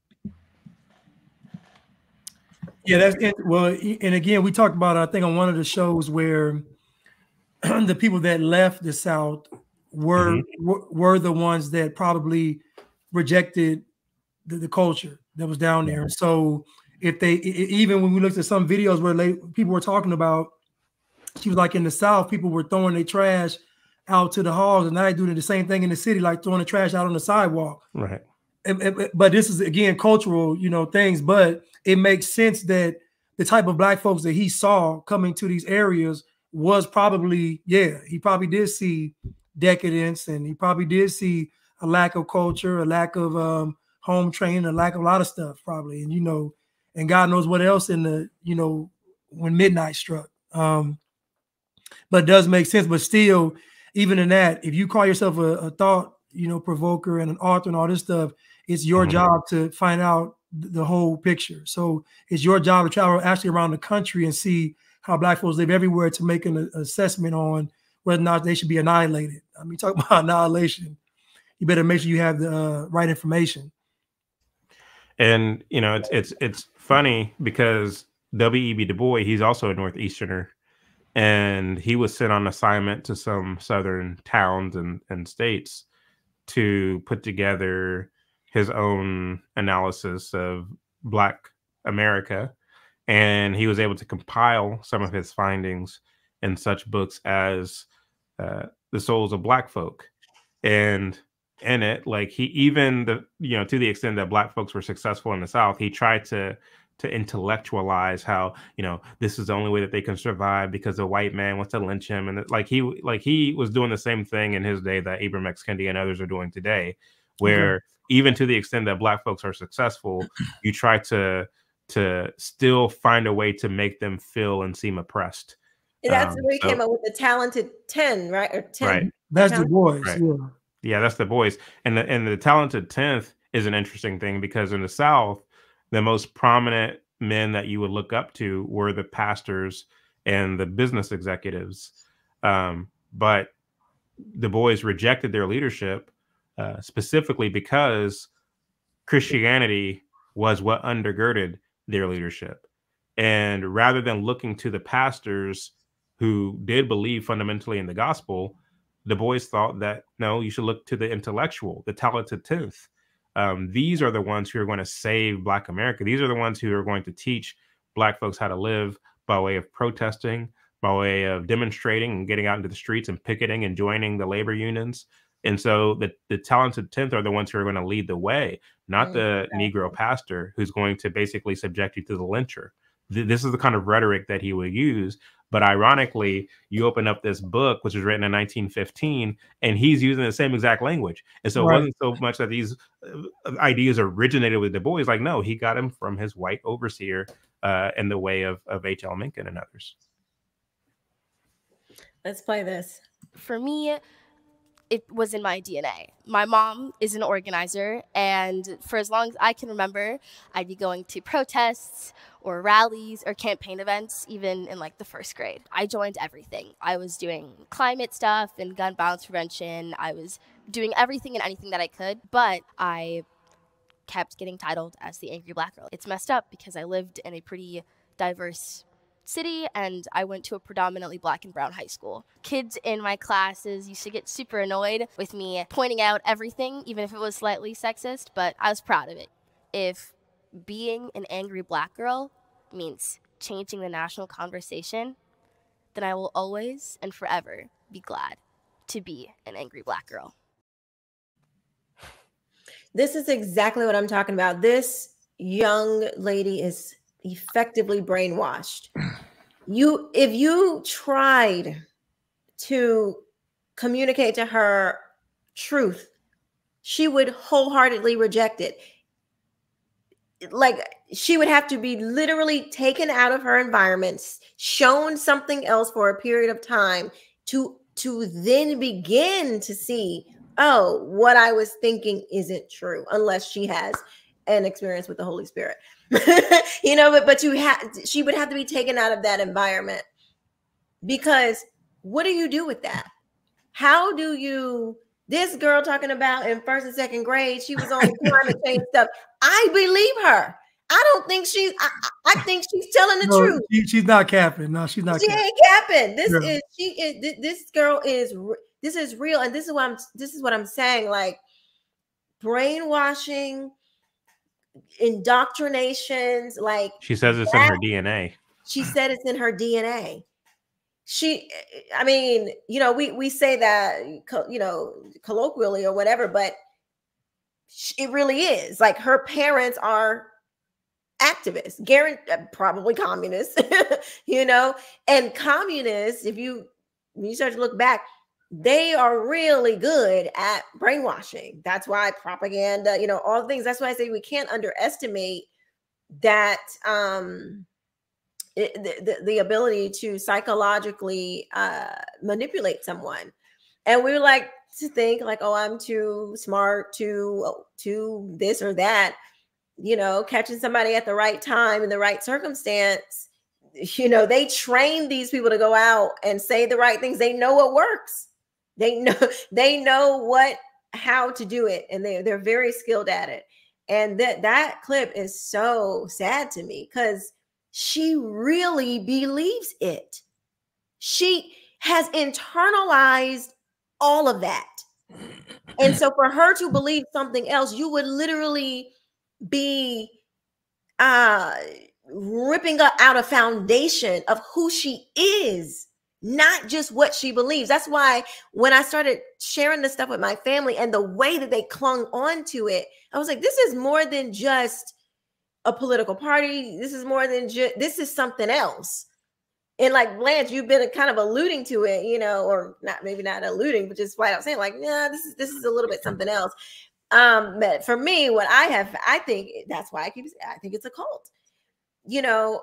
Yeah, that's it. Well, and again, we talked about, I think, on one of the shows where the people that left the South were mm-hmm. were, were the ones that probably rejected the, the culture that was down there. And so if they, it, even when we looked at some videos where they, people were talking about, she was like, in the South, people were throwing their trash out to the halls, and now they're doing the same thing in the city, like throwing the trash out on the sidewalk. Right. And, and, but this is, again, cultural, you know, things, but it makes sense that the type of black folks that he saw coming to these areas was probably, yeah, he probably did see decadence, and he probably did see a lack of culture, a lack of um, home training, a lack of a lot of stuff probably. And, you know, and God knows what else in the, you know, when midnight struck. Um, but it does make sense. But still, even in that, if you call yourself a, a thought, you know, provoker and an author and all this stuff, it's your mm-hmm. job to find out the whole picture. So it's your job to travel actually around the country and see how black folks live everywhere to make an assessment on whether or not they should be annihilated. I mean, talk about annihilation. You better make sure you have the uh, right information. And, you know, it's, it's, it's funny because W E B Du Bois, he's also a Northeasterner, and he was sent on assignment to some Southern towns and, and states to put together his own analysis of Black America. And he was able to compile some of his findings in such books as uh, The Souls of Black Folk. And in it, like he even, the you know, to the extent that Black folks were successful in the South, he tried to to intellectualize how, you know, this is the only way that they can survive because the white man wants to lynch him. And like he like he was doing the same thing in his day that Ibram X. Kendi and others are doing today, where okay. even to the extent that Black folks are successful, you try to to still find a way to make them feel and seem oppressed. That's um, where he so, came up with the talented ten, right? Or ten. Right. That's Du Bois. Right. Yeah. Yeah, that's Du Bois. And the and the talented tenth is an interesting thing because in the South, the most prominent men that you would look up to were the pastors and the business executives. Um, but Du Bois rejected their leadership uh, specifically because Christianity was what undergirded their leadership. And rather than looking to the pastors who did believe fundamentally in the gospel, Du Bois thought that, no, you should look to the intellectual, the talented tenth. Um, these are the ones who are going to save Black America. These are the ones who are going to teach Black folks how to live by way of protesting, by way of demonstrating and getting out into the streets and picketing and joining the labor unions. And so the, the talented tenth are the ones who are going to lead the way, not the Negro pastor who's going to basically subject you to the lyncher. Th- this is the kind of rhetoric that he would use. But ironically, you open up this book, which was written in nineteen fifteen, and he's using the same exact language. And so right. it wasn't so much that these ideas originated with Du Bois. Like, no, he got them from his white overseer uh, in the way of, of H L Mencken and others. Let's play this. For me, it was in my D N A. My mom is an organizer, and for as long as I can remember, I'd be going to protests or rallies or campaign events, even in like the first grade. I joined everything. I was doing climate stuff and gun violence prevention. I was doing everything and anything that I could, but I kept getting titled as the angry black girl. It's messed up because I lived in a pretty diverse city and I went to a predominantly black and brown high school. Kids in my classes used to get super annoyed with me pointing out everything, even if it was slightly sexist, but I was proud of it. If being an angry black girl means changing the national conversation, then I will always and forever be glad to be an angry black girl. This is exactly what I'm talking about. This young lady is effectively brainwashed. You, if you tried to communicate to her truth, she would wholeheartedly reject it. Like, she would have to be literally taken out of her environments, shown something else for a period of time to, to then begin to see, oh, what I was thinking isn't true, unless she has an experience with the Holy Spirit. You know, but, but you have, she would have to be taken out of that environment, because what do you do with that? How do you, this girl talking about in first and second grade, she was on climate change stuff. I believe her. I don't think she's, I, I think she's telling the no, truth. She, she's not capping. No, she's not She capping. ain't capping. This Yeah. is, she is, this girl is, this is real. And this is what I'm, this is what I'm saying. Like, brainwashing, indoctrinations, like, She says it's that, in her D N A. She said it's in her D N A. She, I mean, you know, we, we say that, you know, colloquially or whatever, but it really is. Like, her parents are activists, guarantee, probably communists, you know, and communists, if you, when you start to look back, they are really good at brainwashing. That's why propaganda, you know, all the things. That's why I say we can't underestimate that, um, it, the, the, the ability to psychologically uh, manipulate someone. And we like to think like, oh, I'm too smart to, to this or that, you know, catching somebody at the right time in the right circumstance. You know, they train these people to go out and say the right things. They know what works. They know, they know what, how to do it. And they, they're very skilled at it. And that, that clip is so sad to me, because she really believes it. She has internalized all of that. And so for her to believe something else, you would literally be uh, ripping up out a foundation of who she is, not just what she believes. That's why when I started sharing this stuff with my family and the way that they clung on to it, I was like, this is more than just a political party. This is more than just, this is something else. And like Blanche, you've been kind of alluding to it, you know, or not, maybe not alluding, but just flat out saying like, yeah, this is, this is a little bit something else. Um, but for me, what I have, I think that's why I keep, I think it's a cult. You know,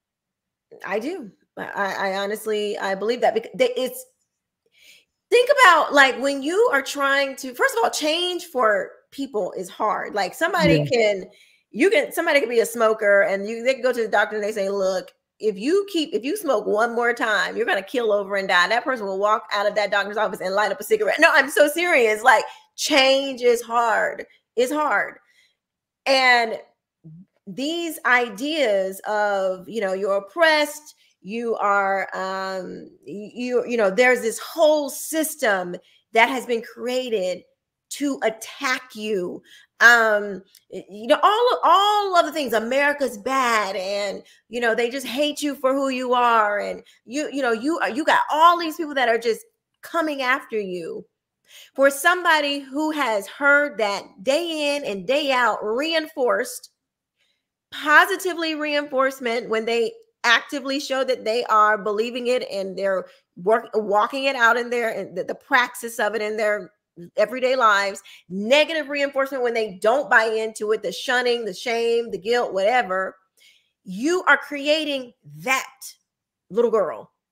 I do. I, I honestly, I believe that, because it's, think about like when you are trying to, first of all, change for people is hard. Like somebody yeah. can, you can, somebody can be a smoker and you, they can go to the doctor and they say, look, if you keep, if you smoke one more time, you're going to kill over and die. That person will walk out of that doctor's office and light up a cigarette. No, I'm so serious. Like change is hard. It's hard. And these ideas of, you know, you're oppressed, you are, um, you, you know, there's this whole system that has been created to attack you. Um, you know, all, all of the things, America's bad. And, you know, they just hate you for who you are. And you, you know, you are, you got all these people that are just coming after you. For somebody who has heard that day in and day out, reinforced, positively reinforcement when they actively show that they are believing it and they're work, walking it out in their, and the, the praxis of it in their everyday lives, negative reinforcement when they don't buy into it, the shunning, the shame, the guilt, whatever, you are creating that little girl.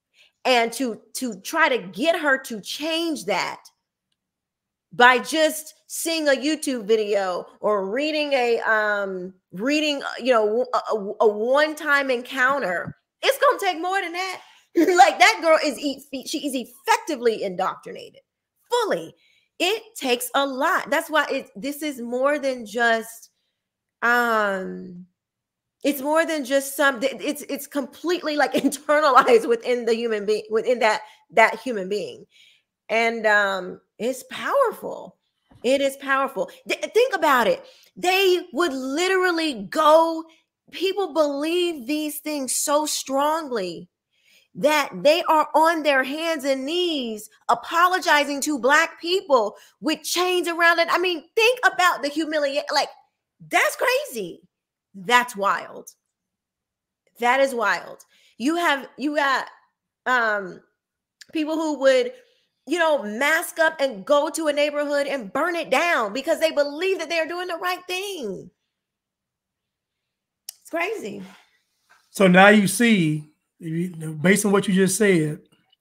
and to to try to get her to change that by just seeing a YouTube video or reading a um reading you know a, a one-time encounter, it's gonna take more than that. Like that girl is she is effectively indoctrinated fully. It takes a lot. That's why it this is more than just um it's more than just some it's it's completely like internalized within the human being, within that that human being. And um it's powerful. It is powerful. Th- think about it. They would literally go, people believe these things so strongly that they are on their hands and knees apologizing to Black people with chains around it. I mean, think about the humiliation. Like, that's crazy. That's wild. That is wild. You have, you got um, people who would, you know, mask up and go to a neighborhood and burn it down because they believe that they're doing the right thing. It's crazy. So now you see, based on what you just said,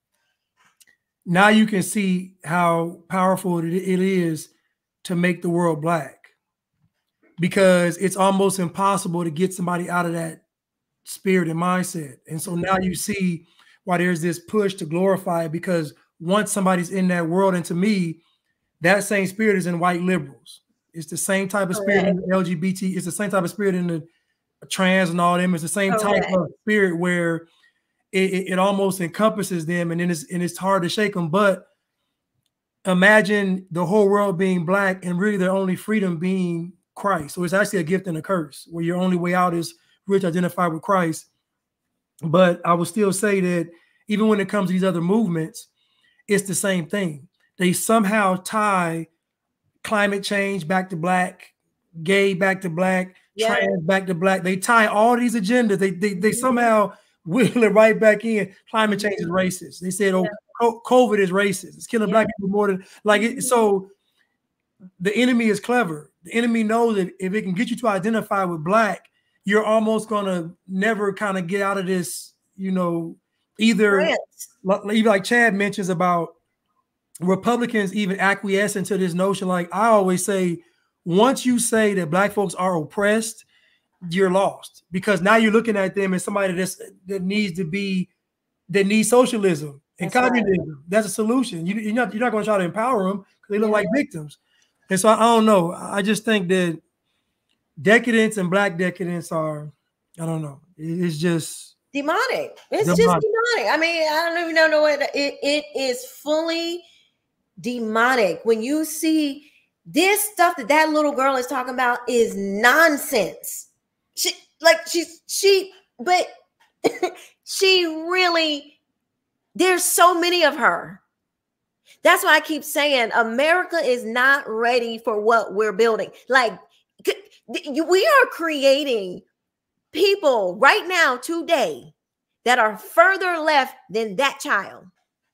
now you can see how powerful it is to make the world Black, because it's almost impossible to get somebody out of that spirit and mindset. And so now you see why there's this push to glorify it, because once somebody's in that world, and to me, that same spirit is in white liberals. It's the same type of spirit in the L G B T. It's the same type of spirit in the trans and all them. It's the same type of spirit where It, it, it almost encompasses them, and then it's and it's hard to shake them. But imagine the whole world being Black and really their only freedom being Christ. So it's actually a gift and a curse, where your only way out is rich, identified with Christ. But I would still say that even when it comes to these other movements, it's the same thing. They somehow tie climate change back to Black, gay back to Black, yeah. trans back to Black. They tie all these agendas. They they, they somehow wheel it right back in. Climate change is racist. They said, oh, yeah. COVID is racist. It's killing yeah. Black people more than like it. So the enemy is clever. The enemy knows that if it can get you to identify with Black, you're almost going to never kind of get out of this, you know, either like, like Chad mentions about Republicans even acquiescing to this notion. Like I always say, once you say that Black folks are oppressed, you're lost, because now you're looking at them as somebody that's, that needs to be, that needs socialism and that's communism. Right. That's a solution. You, you're not, you're not going to try to empower them because they look yeah. like victims. And so I, I don't know. I just think that decadence and Black decadence are, I don't know. It, it's just demonic. It's demonic. just demonic. I mean, I don't even know what it, it is. Fully demonic. When you see this stuff that that little girl is talking about is nonsense. She like she's she, but she really, there's so many of her. That's why I keep saying America is not ready for what we're building. Like we are creating people right now today that are further left than that child.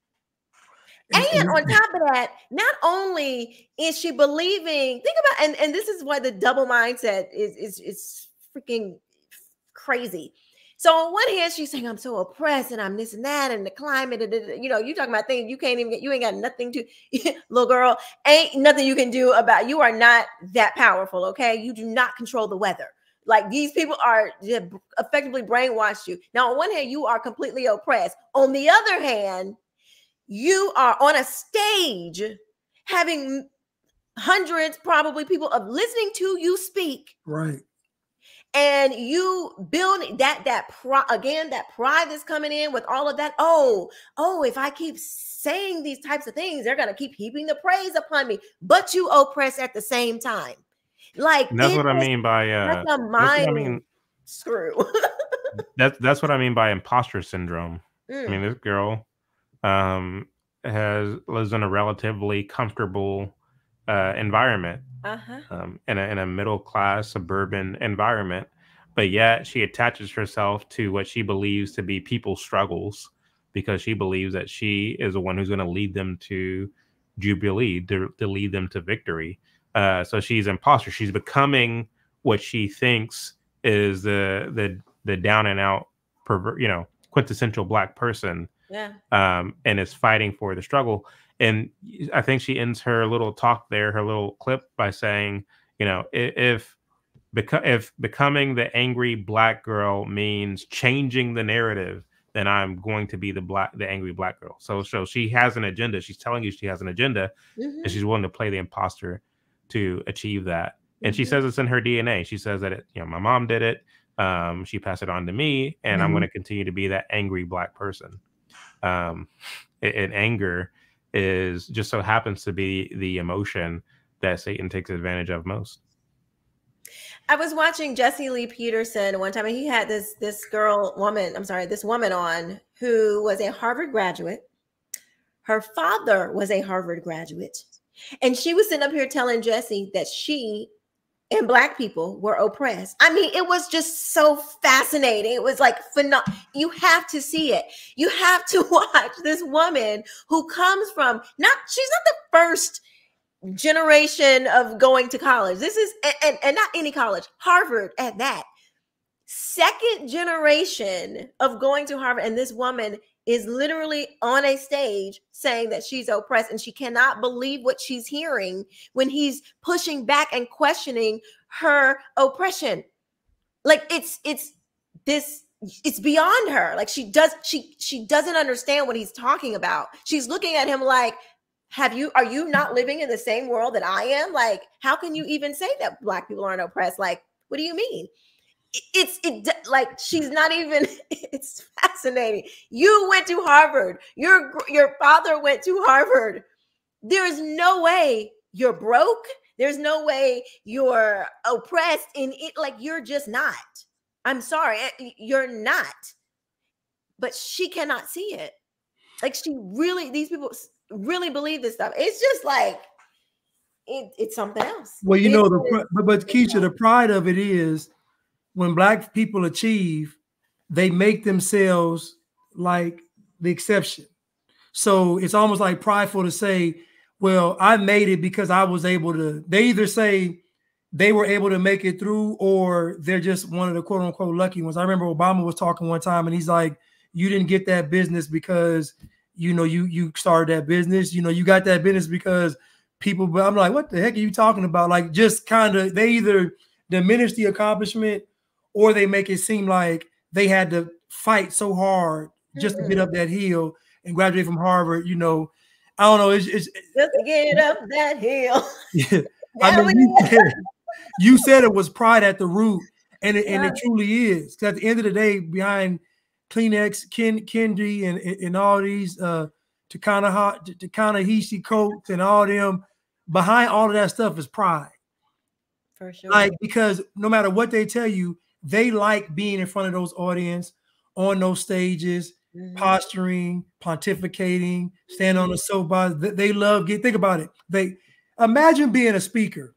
And on top of that, not only is she believing, think about, and, and this is why the double mindset is, is, is freaking crazy. So on one hand, she's saying, I'm so oppressed and I'm this and that and the climate, and, you know, you're talking about things you can't even get, you ain't got nothing to, little girl, ain't nothing you can do about, you are not that powerful, okay? You do not control the weather. Like these people are effectively brainwashed you. Now, on one hand, you are completely oppressed. On the other hand, you are on a stage having hundreds, probably people of listening to you speak. Right. And you build that, that pro, again, that pride that's coming in with all of that. Oh, oh, if I keep saying these types of things, they're going to keep heaping the praise upon me. But you oppress at the same time. Like and that's what I mean by uh that's a mind I mean. screw. that's that's what I mean by imposter syndrome. Mm. I mean, this girl um has lives in a relatively comfortable uh environment, uh-huh. um in a in a middle class suburban environment, but yet she attaches herself to what she believes to be people's struggles because she believes that she is the one who's going to lead them to jubilee, to, to lead them to victory. Uh, so she's imposter. She's becoming what she thinks is the the the down and out, perver- you know, quintessential Black person. Yeah. Um, and is fighting for the struggle. And I think she ends her little talk there, her little clip, by saying, you know, if beco- if becoming the angry black girl means changing the narrative, then I'm going to be the black, the angry black girl. So, so she has an agenda. She's telling you she has an agenda, Mhm. and she's willing to play the imposter to achieve that. And she Mhm. says it's in her D N A. She says that it, you know, my mom did it. Um, she passed it on to me, and I'm Mhm. going to continue to be that angry black person. Um, and, and anger is just so happens to be the emotion that Satan takes advantage of most. I was watching Jesse Lee Peterson one time, and he had this this girl, woman, I'm sorry, this woman on who was a Harvard graduate. Her father was a Harvard graduate. And she was sitting up here telling Jesse that she and black people were oppressed. I mean, it was just so fascinating. It was like phenomenal. You have to see it. You have to watch this woman who comes from, not, she's not the first generation of going to college. This is, and, and not any college, Harvard at that. Second generation of going to Harvard. And this woman is literally on a stage saying that she's oppressed, and she cannot believe what she's hearing when he's pushing back and questioning her oppression. Like it's, it's this, it's beyond her. Like she does, she, she doesn't understand what he's talking about. She's looking at him like, have you, are you not living in the same world that I am? Like, how can you even say that black people aren't oppressed? Like, what do you mean? It's it like she's not even, it's fascinating. You went to Harvard. Your your father went to Harvard. There's no way you're broke. There's no way you're oppressed in it. Like, you're just not. I'm sorry, you're not. But she cannot see it. Like, she really, these people really believe this stuff. It's just like it, it's something else. Well, you It know, the is- but, but Quisha, the pride of it is when black people achieve, they make themselves like the exception. So it's almost like prideful to say, well, I made it because I was able to. They either say they were able to make it through, or they're just one of the quote unquote lucky ones. I remember Obama was talking one time and he's like, you didn't get that business because, you know, you, you started that business, you know, you got that business because people, but I'm like, what the heck are you talking about? Like, just kind of, they either diminish the accomplishment, or they make it seem like they had to fight so hard just mm-hmm. to get up that hill and graduate from Harvard. You know, I don't know. It's, it's just to get up that hill. Yeah, I mean, you said, you said it was pride at the root, and it, yeah. and it truly is. Because at the end of the day, behind Kleenex, Ken, Kendi, and and all these uh, Takanaha, Takanahishi coats, and all them, behind all of that stuff is pride. For sure. Like, because no matter what they tell you, they like being in front of those audience, on those stages, mm-hmm. posturing, pontificating, stand on the soapbox. They love get. Think about it. They imagine being a speaker,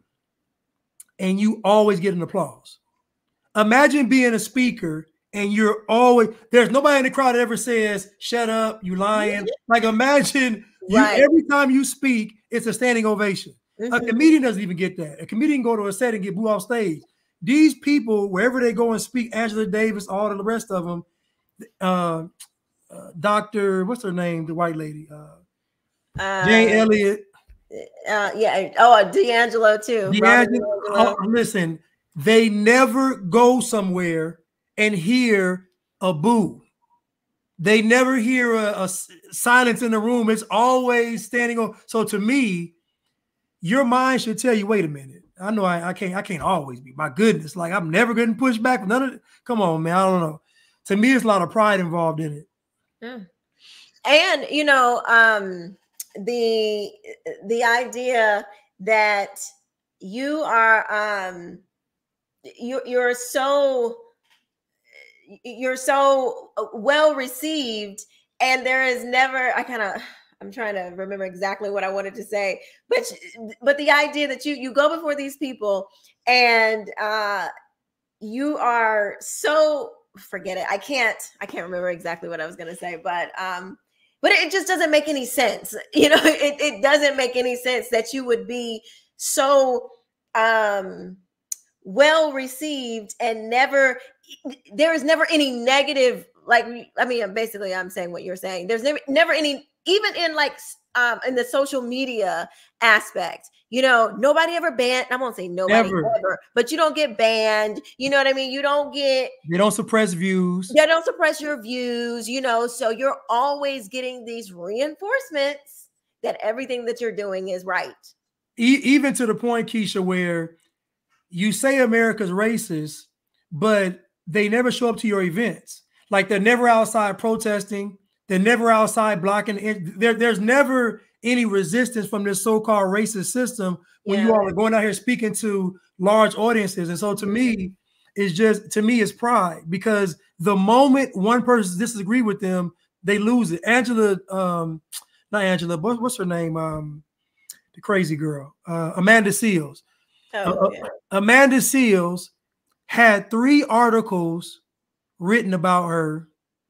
and you always get an applause. Imagine being a speaker, and you're always there's nobody in the crowd that ever says "shut up, you lying." Like, imagine right. you every time you speak, it's a standing ovation. Mm-hmm. A comedian doesn't even get that. A comedian go to a set and get booed off stage. These people, wherever they go and speak, Angela Davis, all of the rest of them, uh, uh, Doctor, what's her name? The white lady, uh, uh, Jane Elliott. Uh, yeah. Oh, D'Angelo too. D'Angelo, oh, listen, they never go somewhere and hear a boo. They never hear a, a silence in the room. It's always standing on. So to me, your mind should tell you, wait a minute. I know I, I can't I can't always be. My goodness, like I'm never getting pushed back. None of it. Come on, man. I don't know. To me, it's a lot of pride involved in it. Yeah. And you know, um, the the idea that you are um, you you're so you're so well received, and there is never. I kind of. I'm trying to remember exactly what I wanted to say, but but the idea that you you go before these people and uh, you are so forget it. I can't I can't remember exactly what I was going to say, but um, but it just doesn't make any sense. You know, it it doesn't make any sense that you would be so um, well received and never there is never any negative like, I mean, basically I'm saying what you're saying. There's never, never any, even in like, um, in the social media aspect, you know, nobody ever banned. I won't say nobody Never. ever, but you don't get banned. You know what I mean? You don't get, They don't suppress views. they don't suppress your views, you know, so you're always getting these reinforcements that everything that you're doing is right. E- even to the point, Quisha, where you say America's racist, but they never show up to your events. Like they're never outside protesting. They're never outside blocking. There, there's never any resistance from this so-called racist system when Yeah. you all are going out here speaking to large audiences. And so to me, it's just, to me, it's pride, because the moment one person disagrees with them, they lose it. Angela, um, not Angela, what, what's her name? Um, the crazy girl, uh, Amanda Seals. Oh, uh, yeah. Amanda Seals had three articles written about her,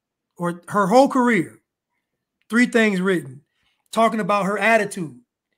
or her whole career, three things written, talking about her attitude.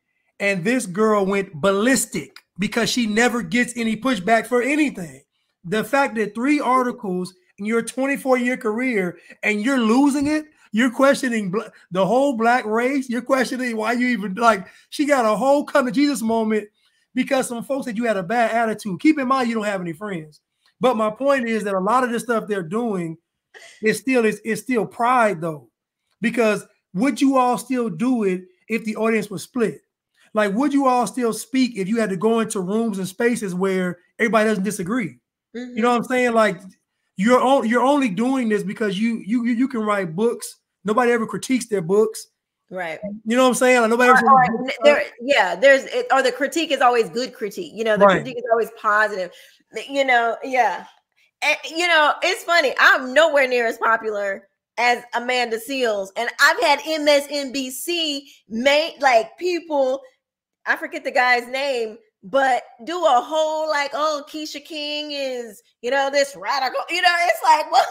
And this girl went ballistic because she never gets any pushback for anything. The fact that three articles in your twenty-four year career and you're losing it, you're questioning the whole black race, you're questioning why you even, like, she got a whole come to Jesus moment because some folks said you had a bad attitude. Keep in mind, you don't have any friends. But my point is that a lot of the stuff they're doing is still, is, is still pride, though. Because would you all still do it if the audience was split? Like, would you all still speak if you had to go into rooms and spaces where everybody doesn't disagree? Mm-hmm. You know what I'm saying? Like, you're, on, you're only doing this because you, you, you can write books. Nobody ever critiques their books. Right. You know what I'm saying? Like, nobody ever or, or, there, yeah, there's, it, or the critique is always good critique. You know, the Right. critique is always positive. You know, yeah. And, you know, it's funny. I'm nowhere near as popular as Amanda Seals. And I've had M S N B C make, like, people, I forget the guy's name, but do a whole, like, oh, Quisha King is, you know, this radical. You know, it's like, what?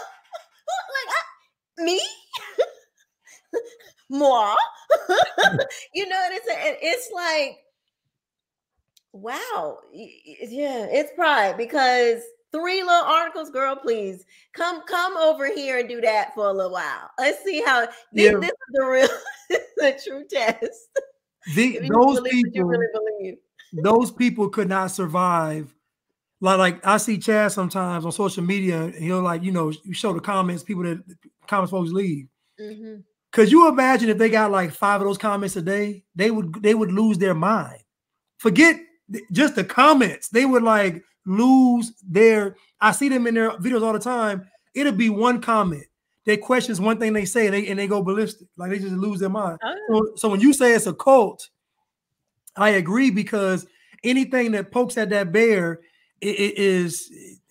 Like, I, me? Moi? You know, and it's, it's like, wow. Yeah, it's pride, because three little articles, girl, please come come over here and do that for a little while. Let's see how this, Yeah. this is the real, the true test. The, If you those believe what you people, really believe. those people could not survive. Like, like I see Chad sometimes on social media, and he'll, like, you know, you show the comments, people that comments folks leave. Mm-hmm. Could you imagine if they got like five of those comments a day? They would they would lose their mind. Forget just the comments. They would like lose their, I see them in their videos all the time. It'll be one comment that questions one thing they say, and they, and they go ballistic. Like, they just lose their mind. Oh. So, so when you say it's a cult, I agree, because anything that pokes at that bear, it, it is,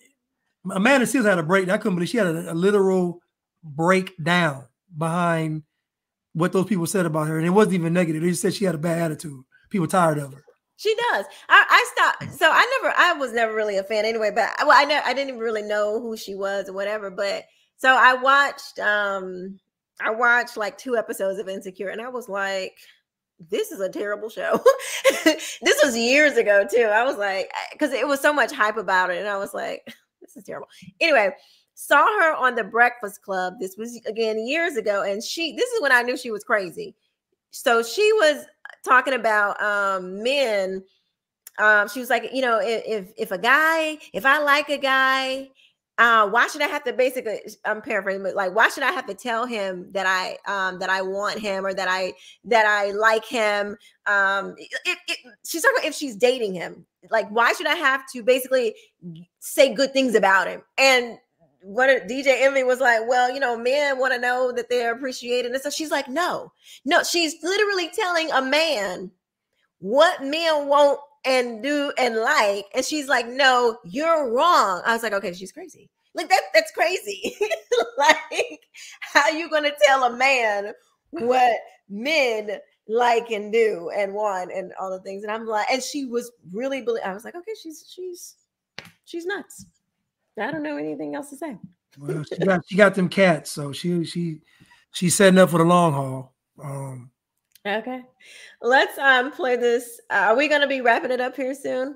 Amanda Seals had a breakdown. I couldn't believe she had a, a literal breakdown behind what those people said about her. And it wasn't even negative. They just said she had a bad attitude. People tired of her. She does. I, I stopped. So I never, I was never really a fan anyway, but well, I never, I didn't even really know who she was or whatever. But so I watched, um, I watched like two episodes of Insecure, and I was like, this is a terrible show. This was years ago too. I was like, because it was so much hype about it. And I was like, this is terrible. Anyway, saw her on The Breakfast Club. This was, again, years ago. And she, this is when I knew she was crazy. So she was talking about um, men. Um, she was like, you know, if, if, if a guy, if I like a guy, uh, why should I have to basically, I'm paraphrasing, but like, why should I have to tell him that I, um, that I want him, or that I, that I like him? Um, it, it, she's talking about if she's dating him, like, why should I have to basically say good things about him? And what D J Emily was like, well, you know, men want to know that they're appreciated. And so she's like, no, no, she's literally telling a man what men want and do and like. And she's like, no, you're wrong. I was like, okay, she's crazy. Like, that, that's crazy. Like, how you going to tell a man what men like and do and want and all the things? And I'm like, and she was really, I was like, okay, she's, she's, she's nuts. I don't know anything else to say. Well, she got, she got them cats, so she she she's setting up for the long haul. Um, okay, let's um play this. Uh, are we going to be wrapping it up here soon,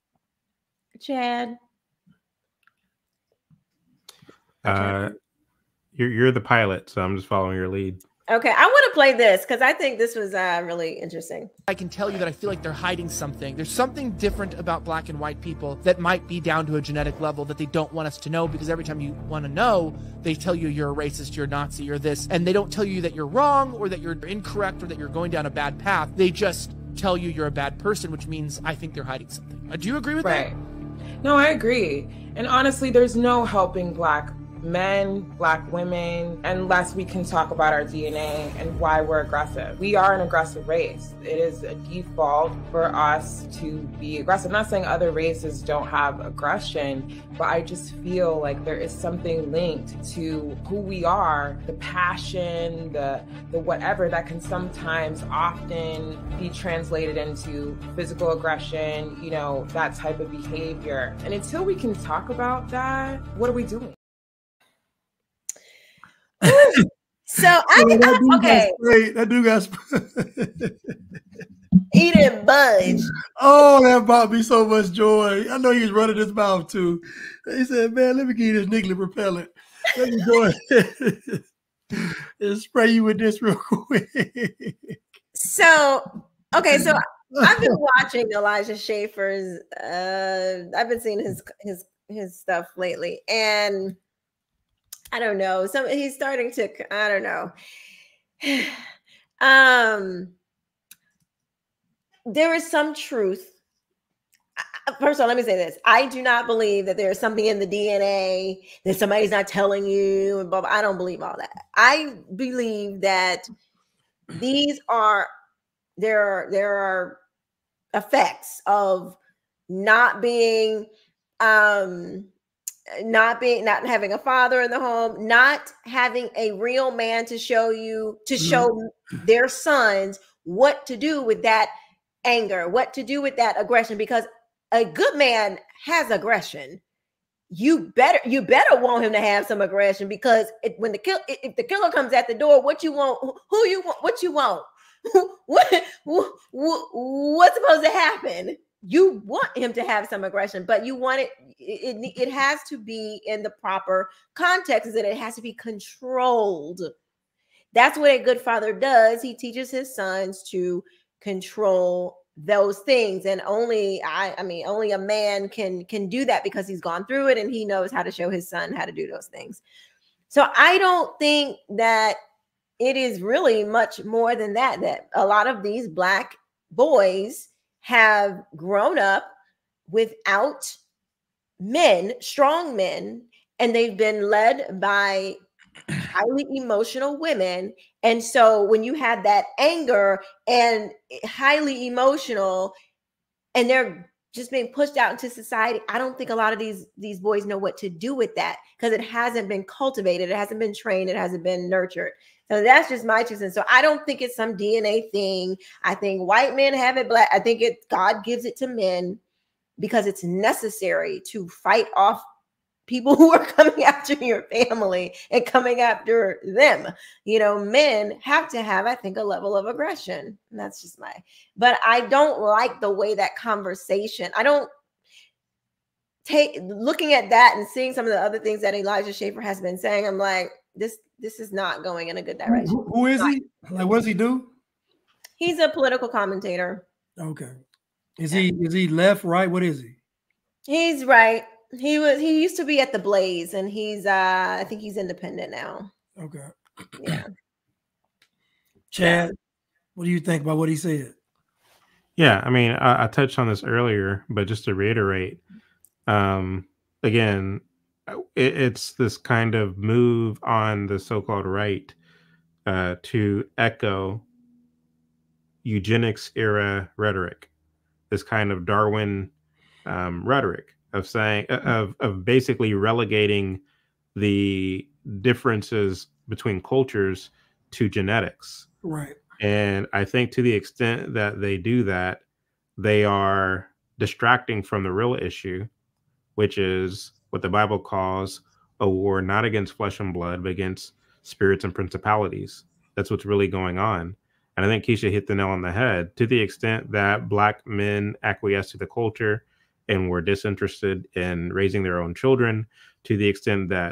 Chad? Uh, You're you're the pilot, so I'm just following your lead. Okay, I want to play this because I think this was uh, really interesting. I can tell you that I feel like they're hiding something. There's something different about black and white people that might be down to a genetic level that they don't want us to know, because every time you want to know, they tell you you're a racist, you're a Nazi, you're this, and they don't tell you that you're wrong or that you're incorrect or that you're going down a bad path. They just tell you you're a bad person, which means I think they're hiding something. Uh, do you agree with right. that? No, I agree. And honestly, there's no helping black men, black women, unless we can talk about our D N A and why we're aggressive. We are an aggressive race. It is a default for us to be aggressive. I'm not saying other races don't have aggression, but I just feel like there is something linked to who we are, the passion, the the whatever that can sometimes often be translated into physical aggression, you know, that type of behavior. And until we can talk about that, what are we doing? So I can, that okay. Great. That dude got he didn't budge. Oh, that brought me so much joy. I know he was running his mouth too. He said, "Man, let me give you this niggly propellant. Let me go ahead and spray you with this real quick." So, okay, so I've been watching Elijah Schaffer's. Uh, I've been seeing his his his stuff lately, and I don't know. Some he's starting to. I don't know. um, there is some truth. First of all, let me say this: I do not believe that there is something in the D N A that somebody's not telling you, and blah, blah. I don't believe all that. I believe that these are there. Are, there are effects of not being. Um, not being not having a father in the home, not having a real man to show you to show mm-hmm. their sons what to do with that anger, what to do with that aggression, because a good man has aggression. You better you better want him to have some aggression, because it, when the kill if the killer comes at the door, what you want, who you want, what you want, what, what, what's supposed to happen? You want him to have some aggression, but you want it, it, it has to be in the proper context, is that it has to be controlled. That's what a good father does. He teaches his sons to control those things. And only, I, I mean, only a man can, can do that, because he's gone through it and he knows how to show his son how to do those things. So I don't think that it is really much more than that, that a lot of these Black boys have grown up without men, strong men, and they've been led by highly emotional women. And so when you have that anger and highly emotional, and they're just being pushed out into society, I don't think a lot of these these boys know what to do with that, because it hasn't been cultivated, it hasn't been trained, it hasn't been nurtured. So that's just my two cents. So I don't think it's some D N A thing. I think white men have it, black. I think it God gives it to men because it's necessary to fight off people who are coming after your family and coming after them. You know, men have to have, I think, a level of aggression. And that's just my, but I don't like the way that conversation, I don't take, looking at that and seeing some of the other things that Elijah Schaffer has been saying, I'm like, this, this is not going in a good direction. Who, who is he? Like, what does he do? He's a political commentator. Okay. Is he, is he left, right? What is he? He's right. He was, he used to be at the Blaze, and he's, uh, I think he's independent now. Okay. Yeah. Chad, what do you think about what he said? Yeah, I mean, I, I touched on this earlier, but just to reiterate, um, again, it, it's this kind of move on the so-called right uh, to echo eugenics era rhetoric, this kind of Darwin um, rhetoric of saying of of basically relegating the differences between cultures to genetics. Right. And I think to the extent that they do that, they are distracting from the real issue, which is what the Bible calls a war not against flesh and blood, but against spirits and principalities. That's what's really going on. And I think Quisha hit the nail on the head. To the extent that Black men acquiesce to the culture and were disinterested in raising their own children, to the extent that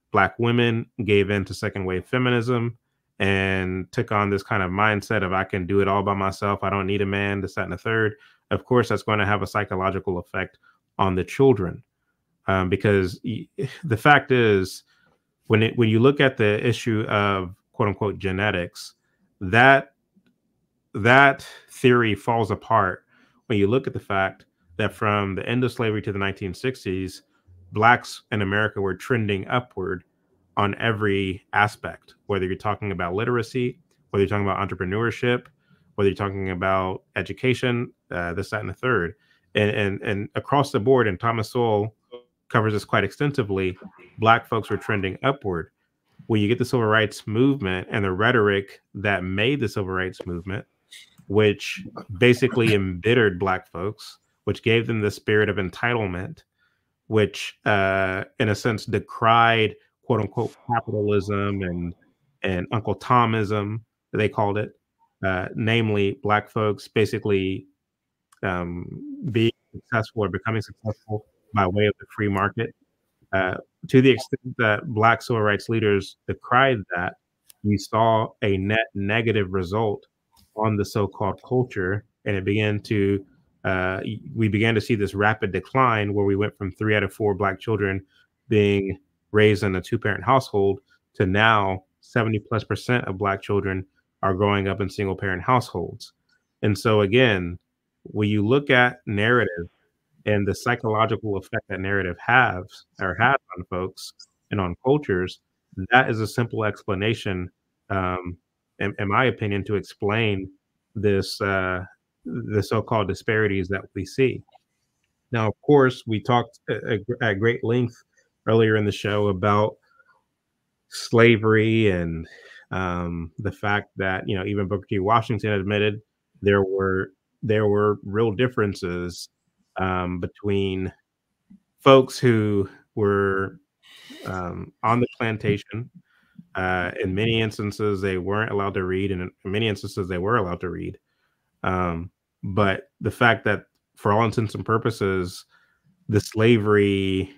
Black women gave in to second wave feminism and took on this kind of mindset of I can do it all by myself. I don't need a man, this, that, and the third. Of course, that's going to have a psychological effect on the children. Um, because the fact is, when it, when you look at the issue of quote unquote genetics, that that theory falls apart when you look at the fact that from the end of slavery to the nineteen sixties, Blacks in America were trending upward on every aspect, whether you're talking about literacy, whether you're talking about entrepreneurship, whether you're talking about education, uh, this, that, and the third. And, and, and across the board, and Thomas Sowell covers this quite extensively, Black folks were trending upward. When you get the civil rights movement and the rhetoric that made the civil rights movement, which basically embittered Black folks, which gave them the spirit of entitlement, which uh, in a sense decried quote unquote capitalism and, and Uncle Tomism, they called it, uh, namely Black folks basically um, being successful or becoming successful by way of the free market. Uh, to the extent that Black civil rights leaders decried that, we saw a net negative result on the so-called culture, and it began to, uh, we began to see this rapid decline where we went from three out of four Black children being raised in a two-parent household to now seventy plus percent of Black children are growing up in single-parent households. And so again, when you look at narrative and the psychological effect that narrative has or has on folks and on cultures, that is a simple explanation, um, in, in my opinion, to explain this uh, the so-called disparities that we see. Now, of course, we talked at, at great length earlier in the show about slavery and um, the fact that, you know, even Booker T. Washington admitted there were there were real differences um, between folks who were um, on the plantation. Uh, in many instances, they weren't allowed to read, and in many instances, they were allowed to read. Um, but the fact that, for all intents and purposes, the slavery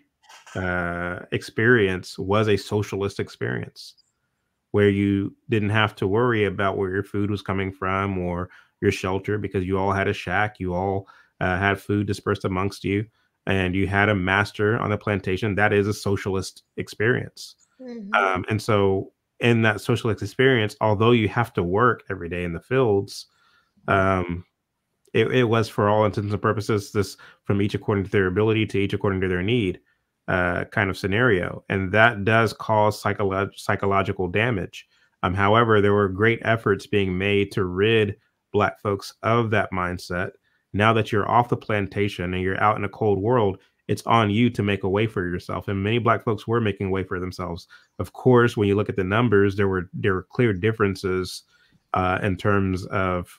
uh, experience was a socialist experience where you didn't have to worry about where your food was coming from or your shelter, because you all had a shack, you all uh, had food dispersed amongst you, and you had a master on the plantation. That is a socialist experience. Mm-hmm. Um, and so in that socialist experience, although you have to work every day in the fields, um, it, it was, for all intents and purposes, this from each according to their ability to each according to their need uh, kind of scenario. And that does cause psycholo- psychological damage. Um, however, there were great efforts being made to rid Black folks of that mindset. Now that you're off the plantation and you're out in a cold world, it's on you to make a way for yourself. And many Black folks were making a way for themselves. Of course, when you look at the numbers, there were there were clear differences uh, in terms of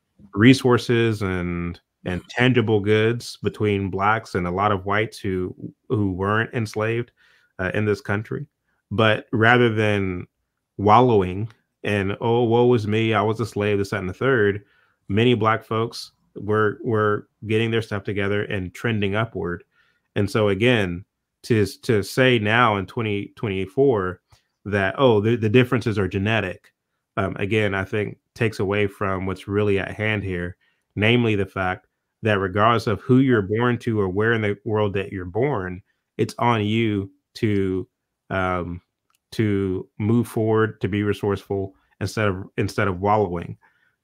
resources and and tangible goods between Blacks and a lot of whites who who weren't enslaved uh, in this country. But rather than wallowing and, oh, woe is me, I was a slave, this, that, and the third, many Black folks were were getting their stuff together and trending upward. And so again, to to say now in twenty twenty-four that, oh, the, the differences are genetic, um, again, I think takes away from what's really at hand here, namely the fact that regardless of who you're born to or where in the world that you're born, it's on you to um, to move forward, to be resourceful instead of instead of wallowing.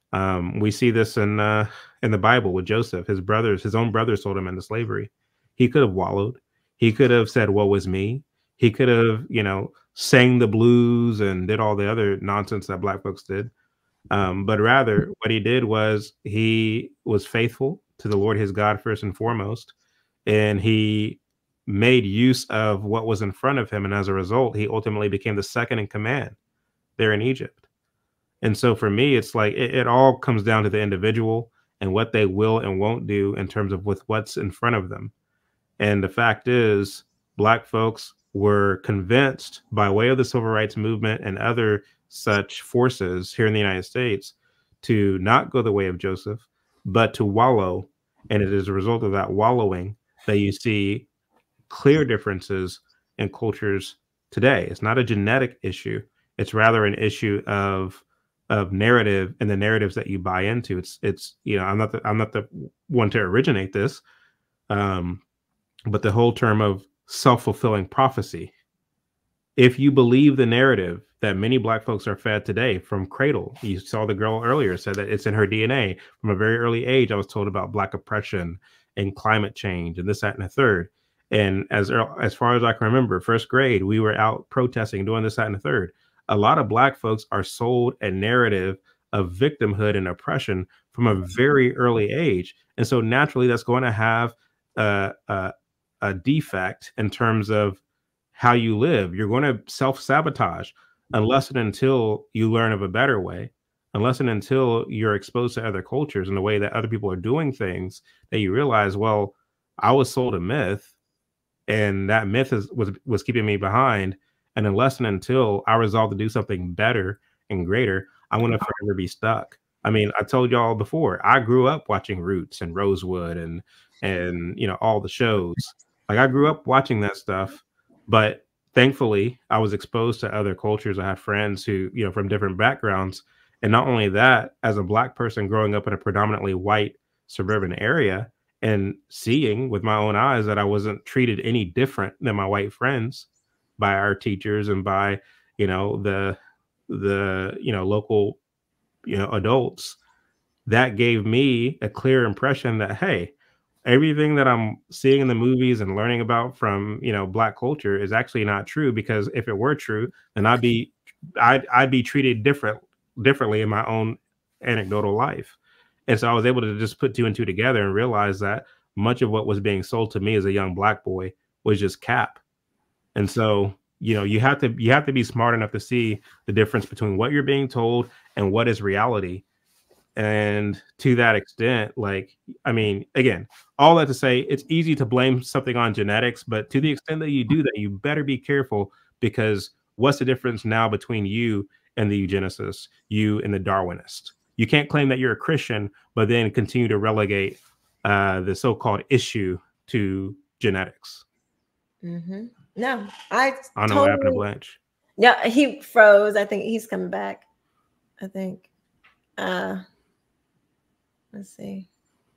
Um, we see this in uh, in the Bible with Joseph. His brothers, his own brothers, sold him into slavery. He could have wallowed. He could have said, "Woe is me." He could have, you know, sang the blues and did all the other nonsense that Black folks did. Um, but rather, what he did was he was faithful to the Lord his God first and foremost, and he made use of what was in front of him. And as a result, he ultimately became the second in command there in Egypt. And so for me, it's like it, it all comes down to the individual and what they will and won't do in terms of with what's in front of them. And the fact is, Black folks were convinced by way of the civil rights movement and other such forces here in the United States to not go the way of Joseph, but to wallow. And it is a result of that wallowing that you see clear differences in cultures today. It's not a genetic issue. It's rather an issue of of narrative and the narratives that you buy into. It's it's you know, I'm not the, I'm not the one to originate this, um, but the whole term of self-fulfilling prophecy. If you believe the narrative that many Black folks are fed today from cradle, you saw the girl earlier said that it's in her D N A from a very early age. I was told about Black oppression and climate change and this, that, and the third. And as as far as I can remember, first grade, we were out protesting, doing this, that, and the third. A lot of Black folks are sold a narrative of victimhood and oppression from a very early age. And so naturally, that's going to have a, a, a defect in terms of how you live. You're going to self-sabotage unless and until you learn of a better way, unless and until you're exposed to other cultures and the way that other people are doing things, that you realize, well, I was sold a myth, and that myth is, was was keeping me behind. And unless and until I resolve to do something better and greater, I'm going to forever be stuck. I mean, I told y'all before, I grew up watching Roots and Rosewood and, and, you know, all the shows. Like, I grew up watching that stuff, but thankfully I was exposed to other cultures. I have friends who, you know, from different backgrounds. And not only that, as a Black person growing up in a predominantly white suburban area and seeing with my own eyes that I wasn't treated any different than my white friends by our teachers and by, you know, the, the, you know, local, you know, adults, that gave me a clear impression that, hey, everything that I'm seeing in the movies and learning about from, you know, Black culture is actually not true, because if it were true, then I'd be, I'd, I'd be treated different, differently in my own anecdotal life. And so I was able to just put two and two together and realize that much of what was being sold to me as a young Black boy was just cap. And so, you know, you have to you have to be smart enough to see the difference between what you're being told and what is reality. And to that extent, like, I mean, again, all that to say, it's easy to blame something on genetics, but to the extent that you do that, you better be careful, because what's the difference now between you and the eugenicist, you and the Darwinist? You can't claim that you're a Christian, but then continue to relegate uh, the so-called issue to genetics. Mm-hmm. No, I. I don't totally, know what happened to Blanche. Yeah, he froze. I think he's coming back. I think. Uh, let's see.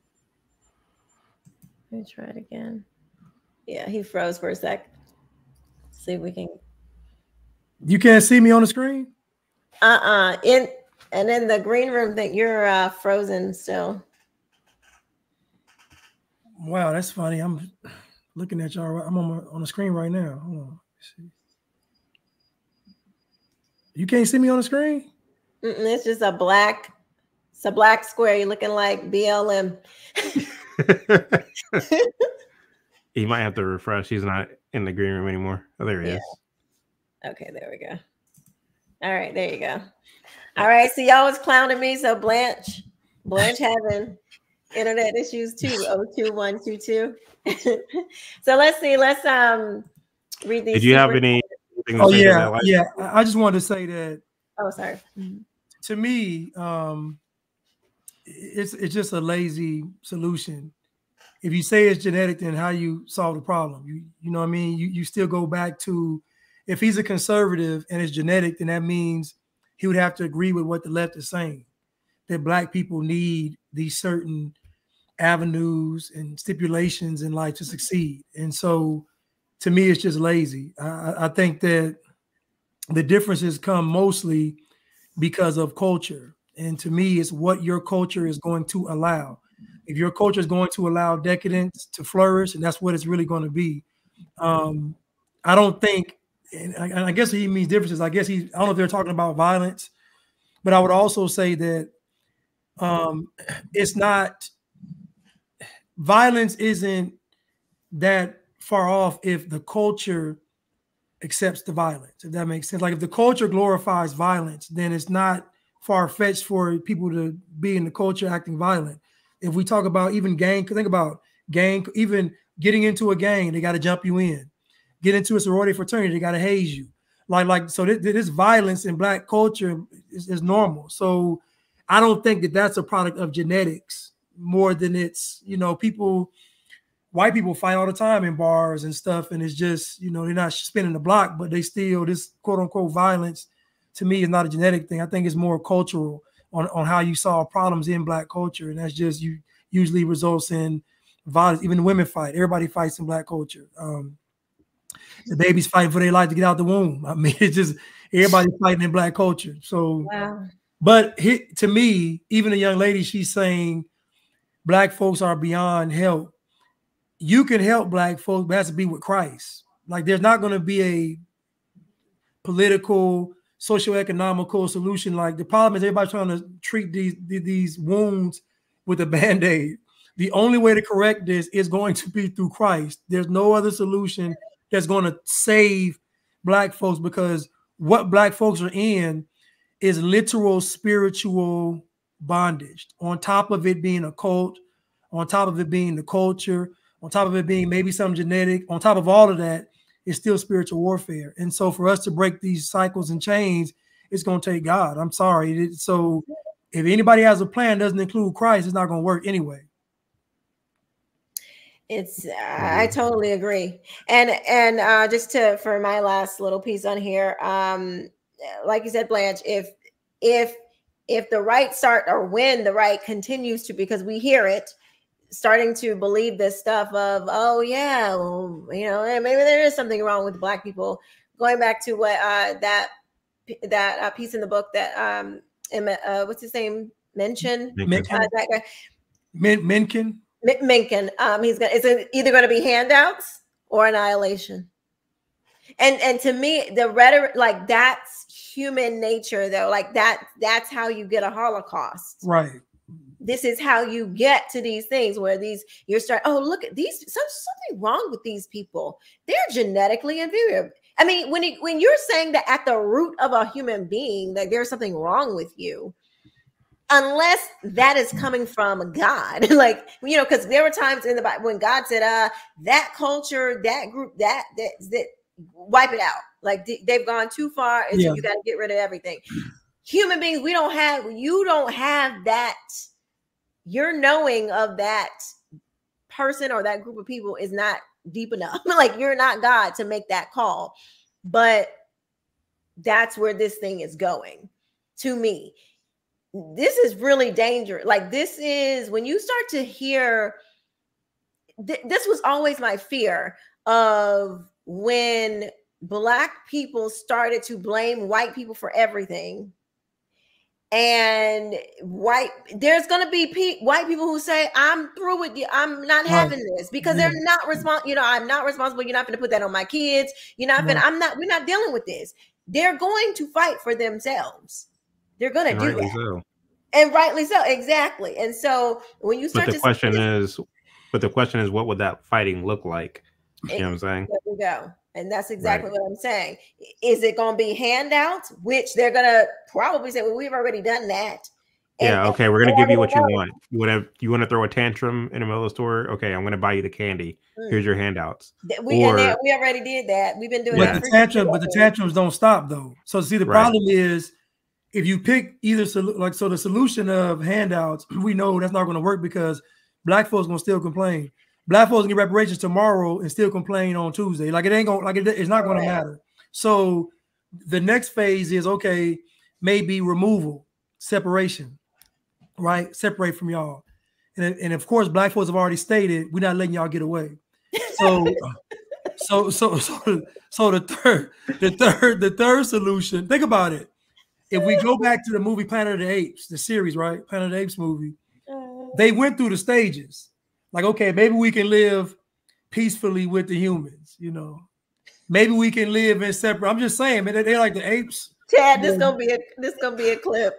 Let me try it again. Yeah, he froze for a sec. Let's see if we can. You can't see me on the screen? Uh-uh. In and in the green room that you're uh, frozen still. Wow, that's funny. I'm looking at y'all. I'm on my, on the screen right now. Hold on. Let's see. You can't see me on the screen? Mm-mm, it's just a black, it's a black square. You're looking like B L M. He might have to refresh. He's not in the green room anymore. Oh, there he Yeah. is. Okay, there we go. All right, there you go. All right, so y'all was clowning me. So Blanche, Blanche having internet issues too. oh two one two two. So let's see. Let's um read these. Did you have any? Oh yeah, yeah. I just wanted to say that. Oh, sorry. To me, um, it's it's just a lazy solution. If you say it's genetic, then how you solve the problem? You you know what I mean? You you still go back to, if he's a conservative and it's genetic, then that means he would have to agree with what the left is saying, that Black people need these certain avenues and stipulations in life to succeed. And so to me, it's just lazy. I, I think that the differences come mostly because of culture. And to me, it's what your culture is going to allow. If your culture is going to allow decadence to flourish, and that's what it's really going to be. Um, I don't think, and I, and I guess he means differences. I guess he, I don't know if they're talking about violence, but I would also say that um, it's not, violence isn't that far off if the culture accepts the violence, if that makes sense. Like if the culture glorifies violence, then it's not far-fetched for people to be in the culture acting violent. If we talk about even gang, think about gang, even getting into a gang, they got to jump you in. Get into a sorority fraternity, they got to haze you. Like, like so this, this violence in Black culture is, is normal. So I don't think that that's a product of genetics more than it's, you know, people, white people fight all the time in bars and stuff, and it's just, you know, they're not spinning the block, but they still, this quote unquote violence to me is not a genetic thing. I think it's more cultural on, on how you solve problems in Black culture, and that's just, you usually results in violence. Even the women fight. Everybody fights in Black culture. Um, the babies fight for their life to get out the womb. I mean, it's just everybody fighting in Black culture. So, wow. But he, to me, even a young lady, she's saying Black folks are beyond help. You can help Black folks, but it has to be with Christ. Like, there's not going to be a political, socioeconomical solution. Like, the problem is everybody's trying to treat these, these wounds with a Band-Aid. The only way to correct this is going to be through Christ. There's no other solution that's going to save Black folks, because what Black folks are in is literal spiritual bondage, on top of it being a cult, on top of it being the culture, on top of it being maybe some genetic, on top of all of that, it's still spiritual warfare. And so for us to break these cycles and chains, it's going to take God. I'm sorry. So if anybody has a plan that doesn't include Christ, it's not going to work anyway. It's, uh, I totally agree. And, and uh, just to, for my last little piece on here, um, like you said, Blanche, if, if, if the right start, or when the right continues to, because we hear it, starting to believe this stuff of, oh yeah, well, you know, maybe there is something wrong with Black people. Going back to what uh, that that uh, piece in the book that um, uh, what's his name, mentioned, Mencken. uh, that guy, Min Mencken. Mencken. Um, he's gonna. It's either going to be handouts or annihilation. And and to me, the rhetoric, like, that's human nature, though. Like, that that's how you get a Holocaust, right? This is how you get to these things where these you're starting. Oh, look at these. Some, something wrong with these people. They're genetically inferior. I mean, when it, when you're saying that at the root of a human being, that there's something wrong with you, unless that is coming from God, like, you know, because there were times in the Bible when God said, "Uh, that culture, that group, that that that wipe it out. Like, they've gone too far, and yeah. so you got to get rid of everything." Human beings, we don't have. You don't have that. Your knowing of that person or that group of people is not deep enough. Like, you're not God to make that call. But that's where this thing is going, to me. This is really dangerous. Like, this is when you start to hear, th this was always my fear of when Black people started to blame white people for everything. And white, there's going to be pe white people who say, "I'm through with you. I'm not having right. this," because yeah. they're not responsible. You know, I'm not responsible. You're not going to put that on my kids. You're not going to, I'm not, we're not dealing with this. They're going to fight for themselves. They're going to do that. So. And rightly so. Exactly. And so when you start but the to question is, but the question is, what would that fighting look like? You know what I'm saying? There we go. And that's exactly right. what I'm saying. Is it going to be handouts, which they're going to probably say, "Well, we've already done that." And, yeah. Okay. We're going to give you what you want. You want to, you want to throw a tantrum in the middle of the store? Okay. I'm going to buy you the candy. Mm. Here's your handouts. We, or, and we already did that. We've been doing but that. The tantrum, but the tantrums don't stop, though. So see, the right. problem is, if you pick either, like, so the solution of handouts, we know that's not going to work, because Black folks going to still complain. Black folks can get reparations tomorrow and still complain on Tuesday. Like, it ain't going, like, it, it's not going to matter. So the next phase is, okay, maybe removal, separation, right? Separate from y'all. And, and of course, Black folks have already stated, we're not letting y'all get away. So, so, so, so, so the third, the third, the third solution, think about it. If we go back to the movie Planet of the Apes, the series, right? Planet of the Apes movie, they went through the stages. Like, okay, maybe we can live peacefully with the humans, you know. Maybe we can live in separate. I'm just saying, man, they're like the apes. Chad, this gonna be a this gonna be a clip.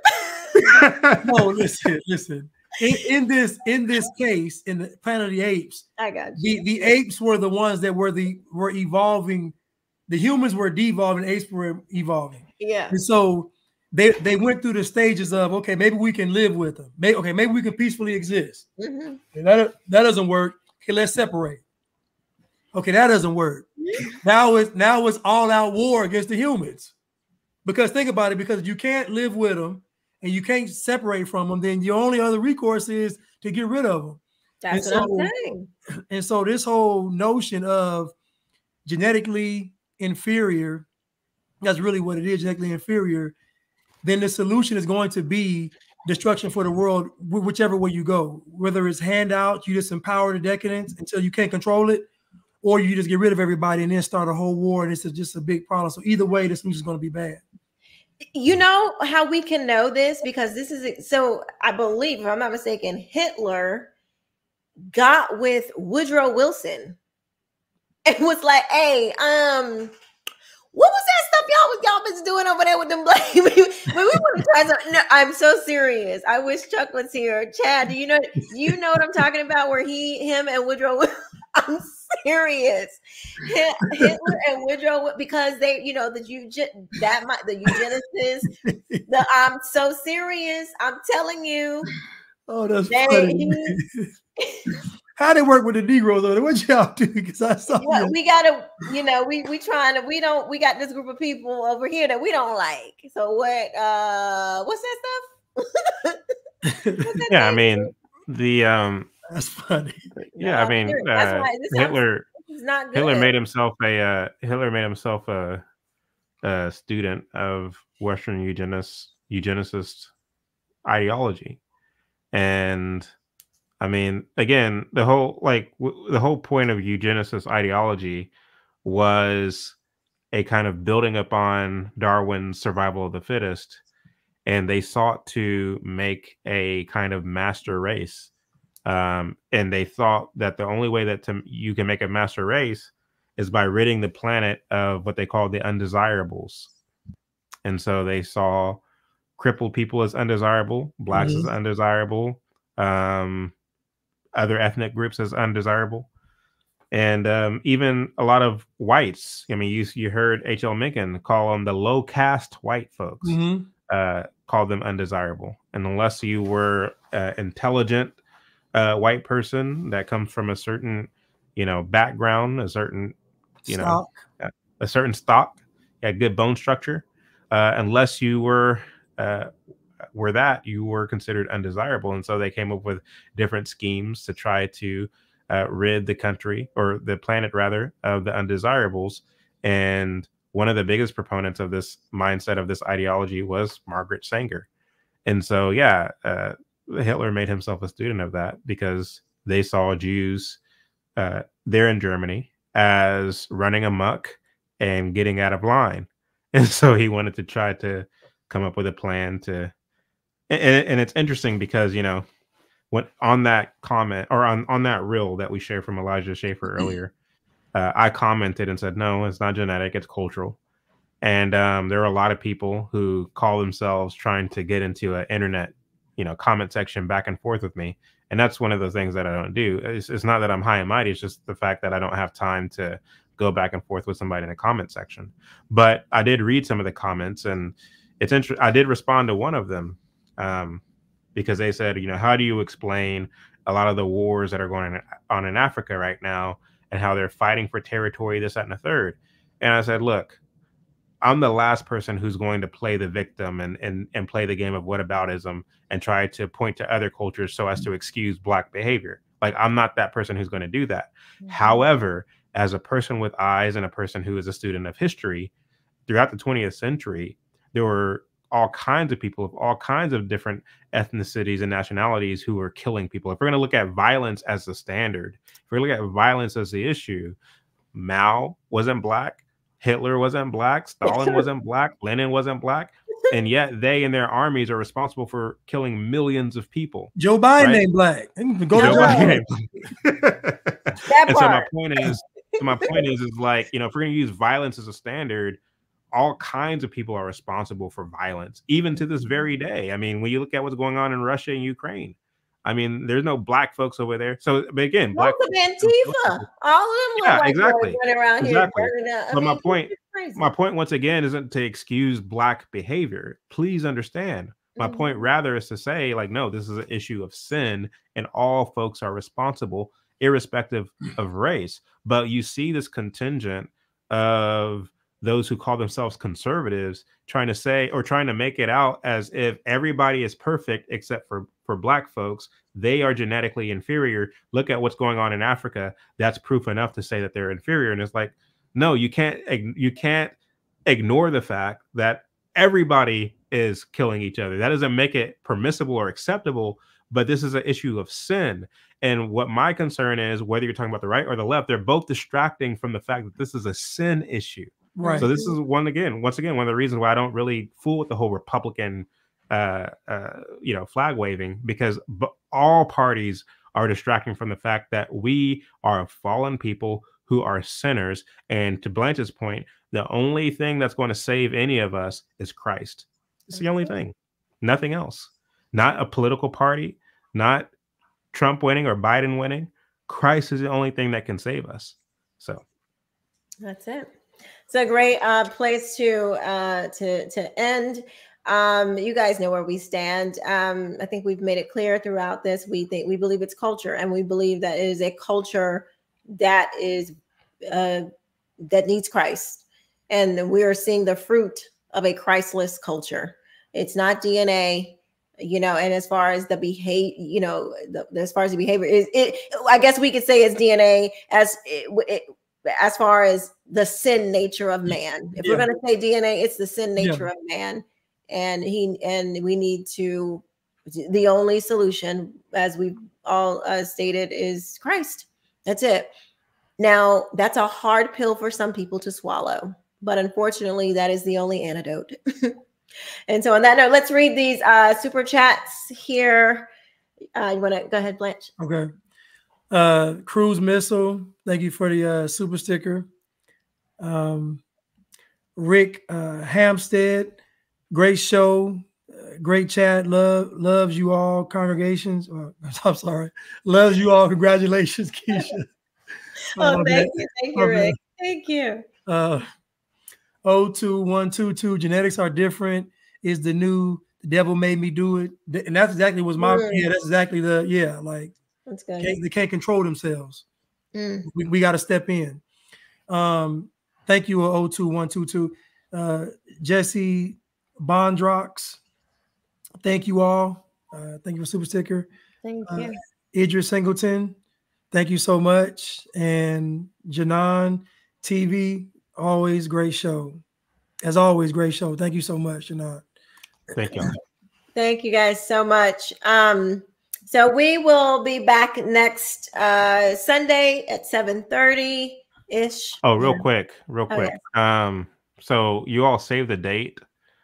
No, listen, listen. In, in this in this case, in the Planet of the Apes, I got you. The the apes were the ones that were the were evolving. The humans were devolving. Apes were evolving. Yeah. And so they they went through the stages of, okay, maybe we can live with them. Maybe, okay, maybe we can peacefully exist. Mm-hmm. And that that doesn't work. Okay, let's separate. Okay, that doesn't work. Now it's now it's all out war against the humans. Because think about it, because you can't live with them and you can't separate from them, then your only other recourse is to get rid of them. That's and what so, I'm saying. And so this whole notion of genetically inferior, that's really what it is, genetically inferior, then the solution is going to be destruction for the world, whichever way you go. Whether it's handouts, you just empower the decadence until you can't control it, or you just get rid of everybody and then start a whole war, and it's just a big problem. So either way, this news is going to be bad. You know how we can know this? Because this is, so I believe, if I'm not mistaken, Hitler got with Woodrow Wilson and was like, hey, um, what was that stuff y'all y'all been doing over there with them black people? But we want to try something. No, I'm so serious. I wish Chuck was here. Chad, do you know? Do you know what I'm talking about? Where he, him, and Woodrow. I'm serious. Hitler and Woodrow, because they, you know, the eugen that might the eugenicists. The I'm so serious. I'm telling you. Oh, that's they, funny. How they work with the Negroes over there? What y'all do? Because I saw well, we gotta, you know, we we trying to, we don't, we got this group of people over here that we don't like. So what? Uh, what's that stuff? What's that yeah, thing? I mean the um. That's funny. Yeah, No, I mean that's uh, why this Hitler. This is not good. Hitler made himself a uh, Hitler made himself a, a student of Western eugenicist eugenicist ideology, and I mean, again, the whole like w the whole point of eugenicist ideology was a kind of building upon Darwin's survival of the fittest, and they sought to make a kind of master race. Um, and they thought that the only way that to, you can make a master race is by ridding the planet of what they called the undesirables. And so they saw crippled people as undesirable, blacks Mhm. as undesirable, um, other ethnic groups as undesirable, and um, even a lot of whites. I mean, you you heard H L Mencken call them the low caste white folks, Mhm. uh, called them undesirable. And unless you were uh, intelligent, uh, white person that comes from a certain, you know, background, a certain, you Stock. know, a certain stock, had good bone structure. Uh, unless you were uh, were that, you were considered undesirable, and so they came up with different schemes to try to uh, rid the country or the planet rather of the undesirables. And one of the biggest proponents of this mindset of this ideology was Margaret Sanger. And so, yeah. Uh, Hitler made himself a student of that because they saw Jews uh, there in Germany as running amok and getting out of line. And so he wanted to try to come up with a plan to, and, and it's interesting because, you know, when on that comment or on, on that reel that we shared from Elijah Schaefer earlier, uh, I commented and said, no, it's not genetic, it's cultural. And um, there are a lot of people who call themselves trying to get into an internet, you know, comment section back and forth with me. And that's one of the things that I don't do. It's, it's not that I'm high and mighty. It's just the fact that I don't have time to go back and forth with somebody in the comment section. But I did read some of the comments, and it's interesting. I did respond to one of them um, because they said, you know, how do you explain a lot of the wars that are going on in Africa right now and how they're fighting for territory, this, that, and the third? And I said, look, I'm the last person who's going to play the victim and, and, and play the game of whataboutism and try to point to other cultures so as to excuse black behavior. Like, I'm not that person who's going to do that. Mm-hmm. However, as a person with eyes and a person who is a student of history, throughout the twentieth century, there were all kinds of people of all kinds of different ethnicities and nationalities who were killing people. If we're going to look at violence as the standard, if we're looking at violence as the issue, Mao wasn't black. Hitler wasn't black, Stalin wasn't black, Lenin wasn't black, and yet they and their armies are responsible for killing millions of people. Joe Biden right? ain't black. Go Joe to Biden ain't That and so my part. point is, so my point is, is like, you know, if we're going to use violence as a standard, all kinds of people are responsible for violence, even to this very day. I mean, when you look at what's going on in Russia and Ukraine, I mean, there's no black folks over there. So, but again, black Most of Antifa, all of them look yeah, like exactly, running around exactly. here burning up. I But my mean, point, it's crazy. my point once again isn't to excuse black behavior. Please understand. My Mhm. point rather is to say, like, no, this is an issue of sin, and all folks are responsible, irrespective of race. But you see this contingent of those who call themselves conservatives trying to say or trying to make it out as if everybody is perfect except for for black folks. They are genetically inferior. Look at what's going on in Africa. That's proof enough to say that they're inferior. And it's like, no, you can't you can't ignore the fact that everybody is killing each other. That doesn't make it permissible or acceptable, but this is an issue of sin. And what my concern is, whether you're talking about the right or the left, they're both distracting from the fact that this is a sin issue. Right. So this is one again, once again, one of the reasons why I don't really fool with the whole Republican, uh, uh, you know, flag waving, because b- all parties are distracting from the fact that we are fallen people who are sinners. And to Blanche's point, the only thing that's going to save any of us is Christ. It's the only thing, nothing else. Not a political party, not Trump winning or Biden winning. Christ is the only thing that can save us. So that's it. It's a great uh, place to uh, to to end. Um, you guys know where we stand. Um, I think we've made it clear throughout this. We think we believe it's culture, and we believe that it is a culture that is uh, that needs Christ, and we are seeing the fruit of a Christless culture. It's not D N A. You know, and as far as the behavior, you know, the, as far as the behavior is, it. I guess we could say it's D N A as it, it, as far as the sin nature of man. If yeah. we're going to say D N A, it's the sin nature yeah. of man, and he and we need to. The only solution, as we've all uh, stated, is Christ. That's it. Now, that's a hard pill for some people to swallow, but unfortunately, that is the only antidote. And so on that note, let's read these uh, super chats here. Uh, you want to go ahead, Blanche? Okay. Uh, Cruise Missile, thank you for the uh, super sticker. Um, Rick uh, Hampstead, great show, uh, great chat. Love loves you all, congregations. Oh, I'm sorry, loves you all. Congratulations, Quisha. oh, uh, thank you, thank you, Rick. Thank you. Uh, oh two one two two, genetics are different is the new the devil made me do it. And that's exactly what's my, mm. yeah, that's exactly the, yeah, like that's good. Can't, they can't control themselves. Mm. We, we got to step in. Um, thank you, oh two one two two. Uh, Jesse Bondrox, thank you all. Uh, thank you for super sticker. Thank you. Uh, Idris Singleton, thank you so much. And Janan T V, always great show. As always, great show. Thank you so much, Janan. Thank you. Thank you guys so much. Um, so we will be back next uh, Sunday at seven thirty ish. Oh, real quick, real Oh, quick. yes. Um, so you all save the date.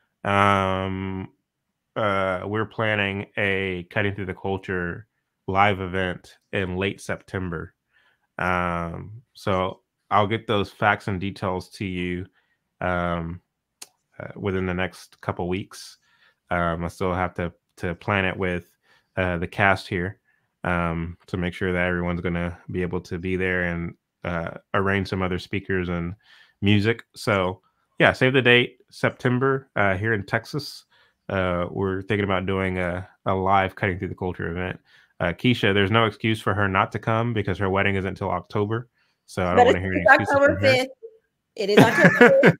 Um, uh, we're planning a Cutting Through the Culture live event in late September. Um, so I'll get those facts and details to you um, uh, within the next couple weeks. Um, I still have to to plan it with uh, the cast here um, to make sure that everyone's going to be able to be there and uh, arrange some other speakers and music. So yeah, save the date, September uh, here in Texas. Uh, we're thinking about doing a, a live Cutting Through the Culture event. Uh, Quisha, there's no excuse for her not to come because her wedding isn't until October. So I don't want to hear any excuses from her. fifth. It is October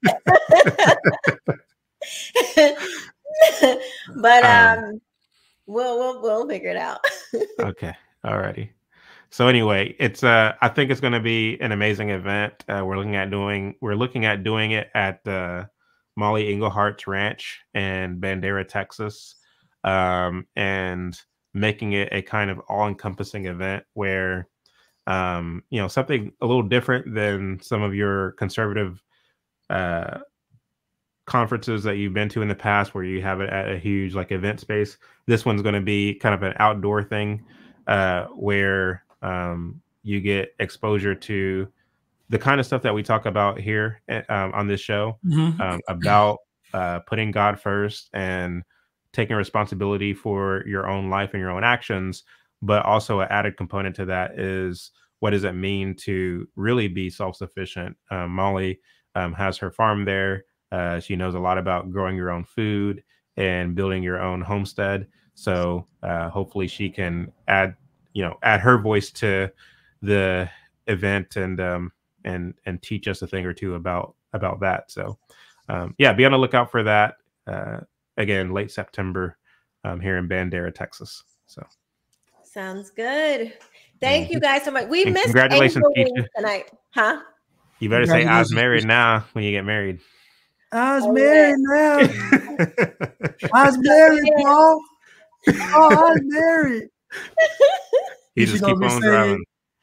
fifth. But um, um we'll we'll we'll figure it out. Okay. Alrighty. So anyway, it's uh I think it's gonna be an amazing event. Uh, we're looking at doing we're looking at doing it at uh Molly Englehart's ranch in Bandera, Texas. Um and making it a kind of all-encompassing event where um, you know, something a little different than some of your conservative uh conferences that you've been to in the past where you have it at a huge like event space. This one's going to be kind of an outdoor thing uh, where um, you get exposure to the kind of stuff that we talk about here um, on this show Mhm. um, about uh, putting God first and taking responsibility for your own life and your own actions. But also an added component to that is what does it mean to really be self-sufficient? Um, Molly um, has her farm there. Uh, she knows a lot about growing your own food and building your own homestead. So uh, hopefully she can add, you know, add her voice to the event and um, and and teach us a thing or two about about that. So um, yeah, be on the lookout for that. Uh, again, late September um, here in Bandera, Texas. So sounds good. Thank you guys so much. We and missed congratulations, Angel Quisha. tonight, huh? You better say "I's married" now when you get married. I was married now. I was married, Paul. Oh, I was married. You just keep on driving.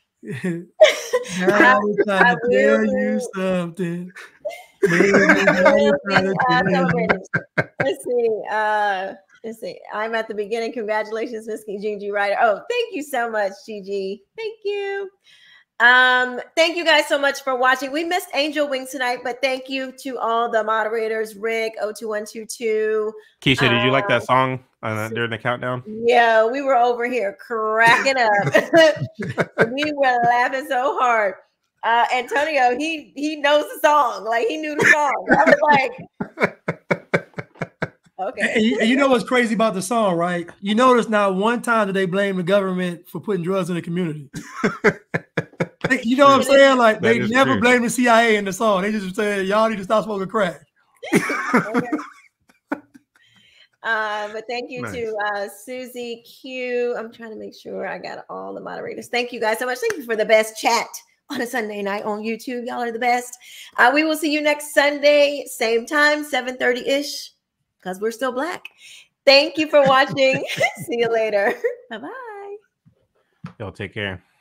Now I'm trying to tell you something. Let's see. Uh, let's see. I'm at the beginning. Congratulations, Miss Gigi Ryder. Oh, thank you so much, Gigi. Thank you. Um, thank you guys so much for watching. We missed Angel Wing tonight, but thank you to all the moderators, Rick, oh two one two two. Keisha, did you like that Um, song uh, during the countdown? Yeah, we were over here cracking up. We were laughing so hard. Uh, Antonio, he he knows the song. Like, he knew the song. I was like, okay. And you, and you know what's crazy about the song, right? You notice not one time did they blame the government for putting drugs in the community. You know what I'm saying? Like, That they is never true. blame the C I A in the song. They just say, y'all need to stop smoking crack. Uh, but thank you Nice. to uh, Susie Q. I'm trying to make sure I got all the moderators. Thank you guys so much. Thank you for the best chat on a Sunday night on YouTube. Y'all are the best. Uh, we will see you next Sunday, same time, seven thirty-ish, because we're still Black. Thank you for watching. See you later. Bye-bye. Y'all take care.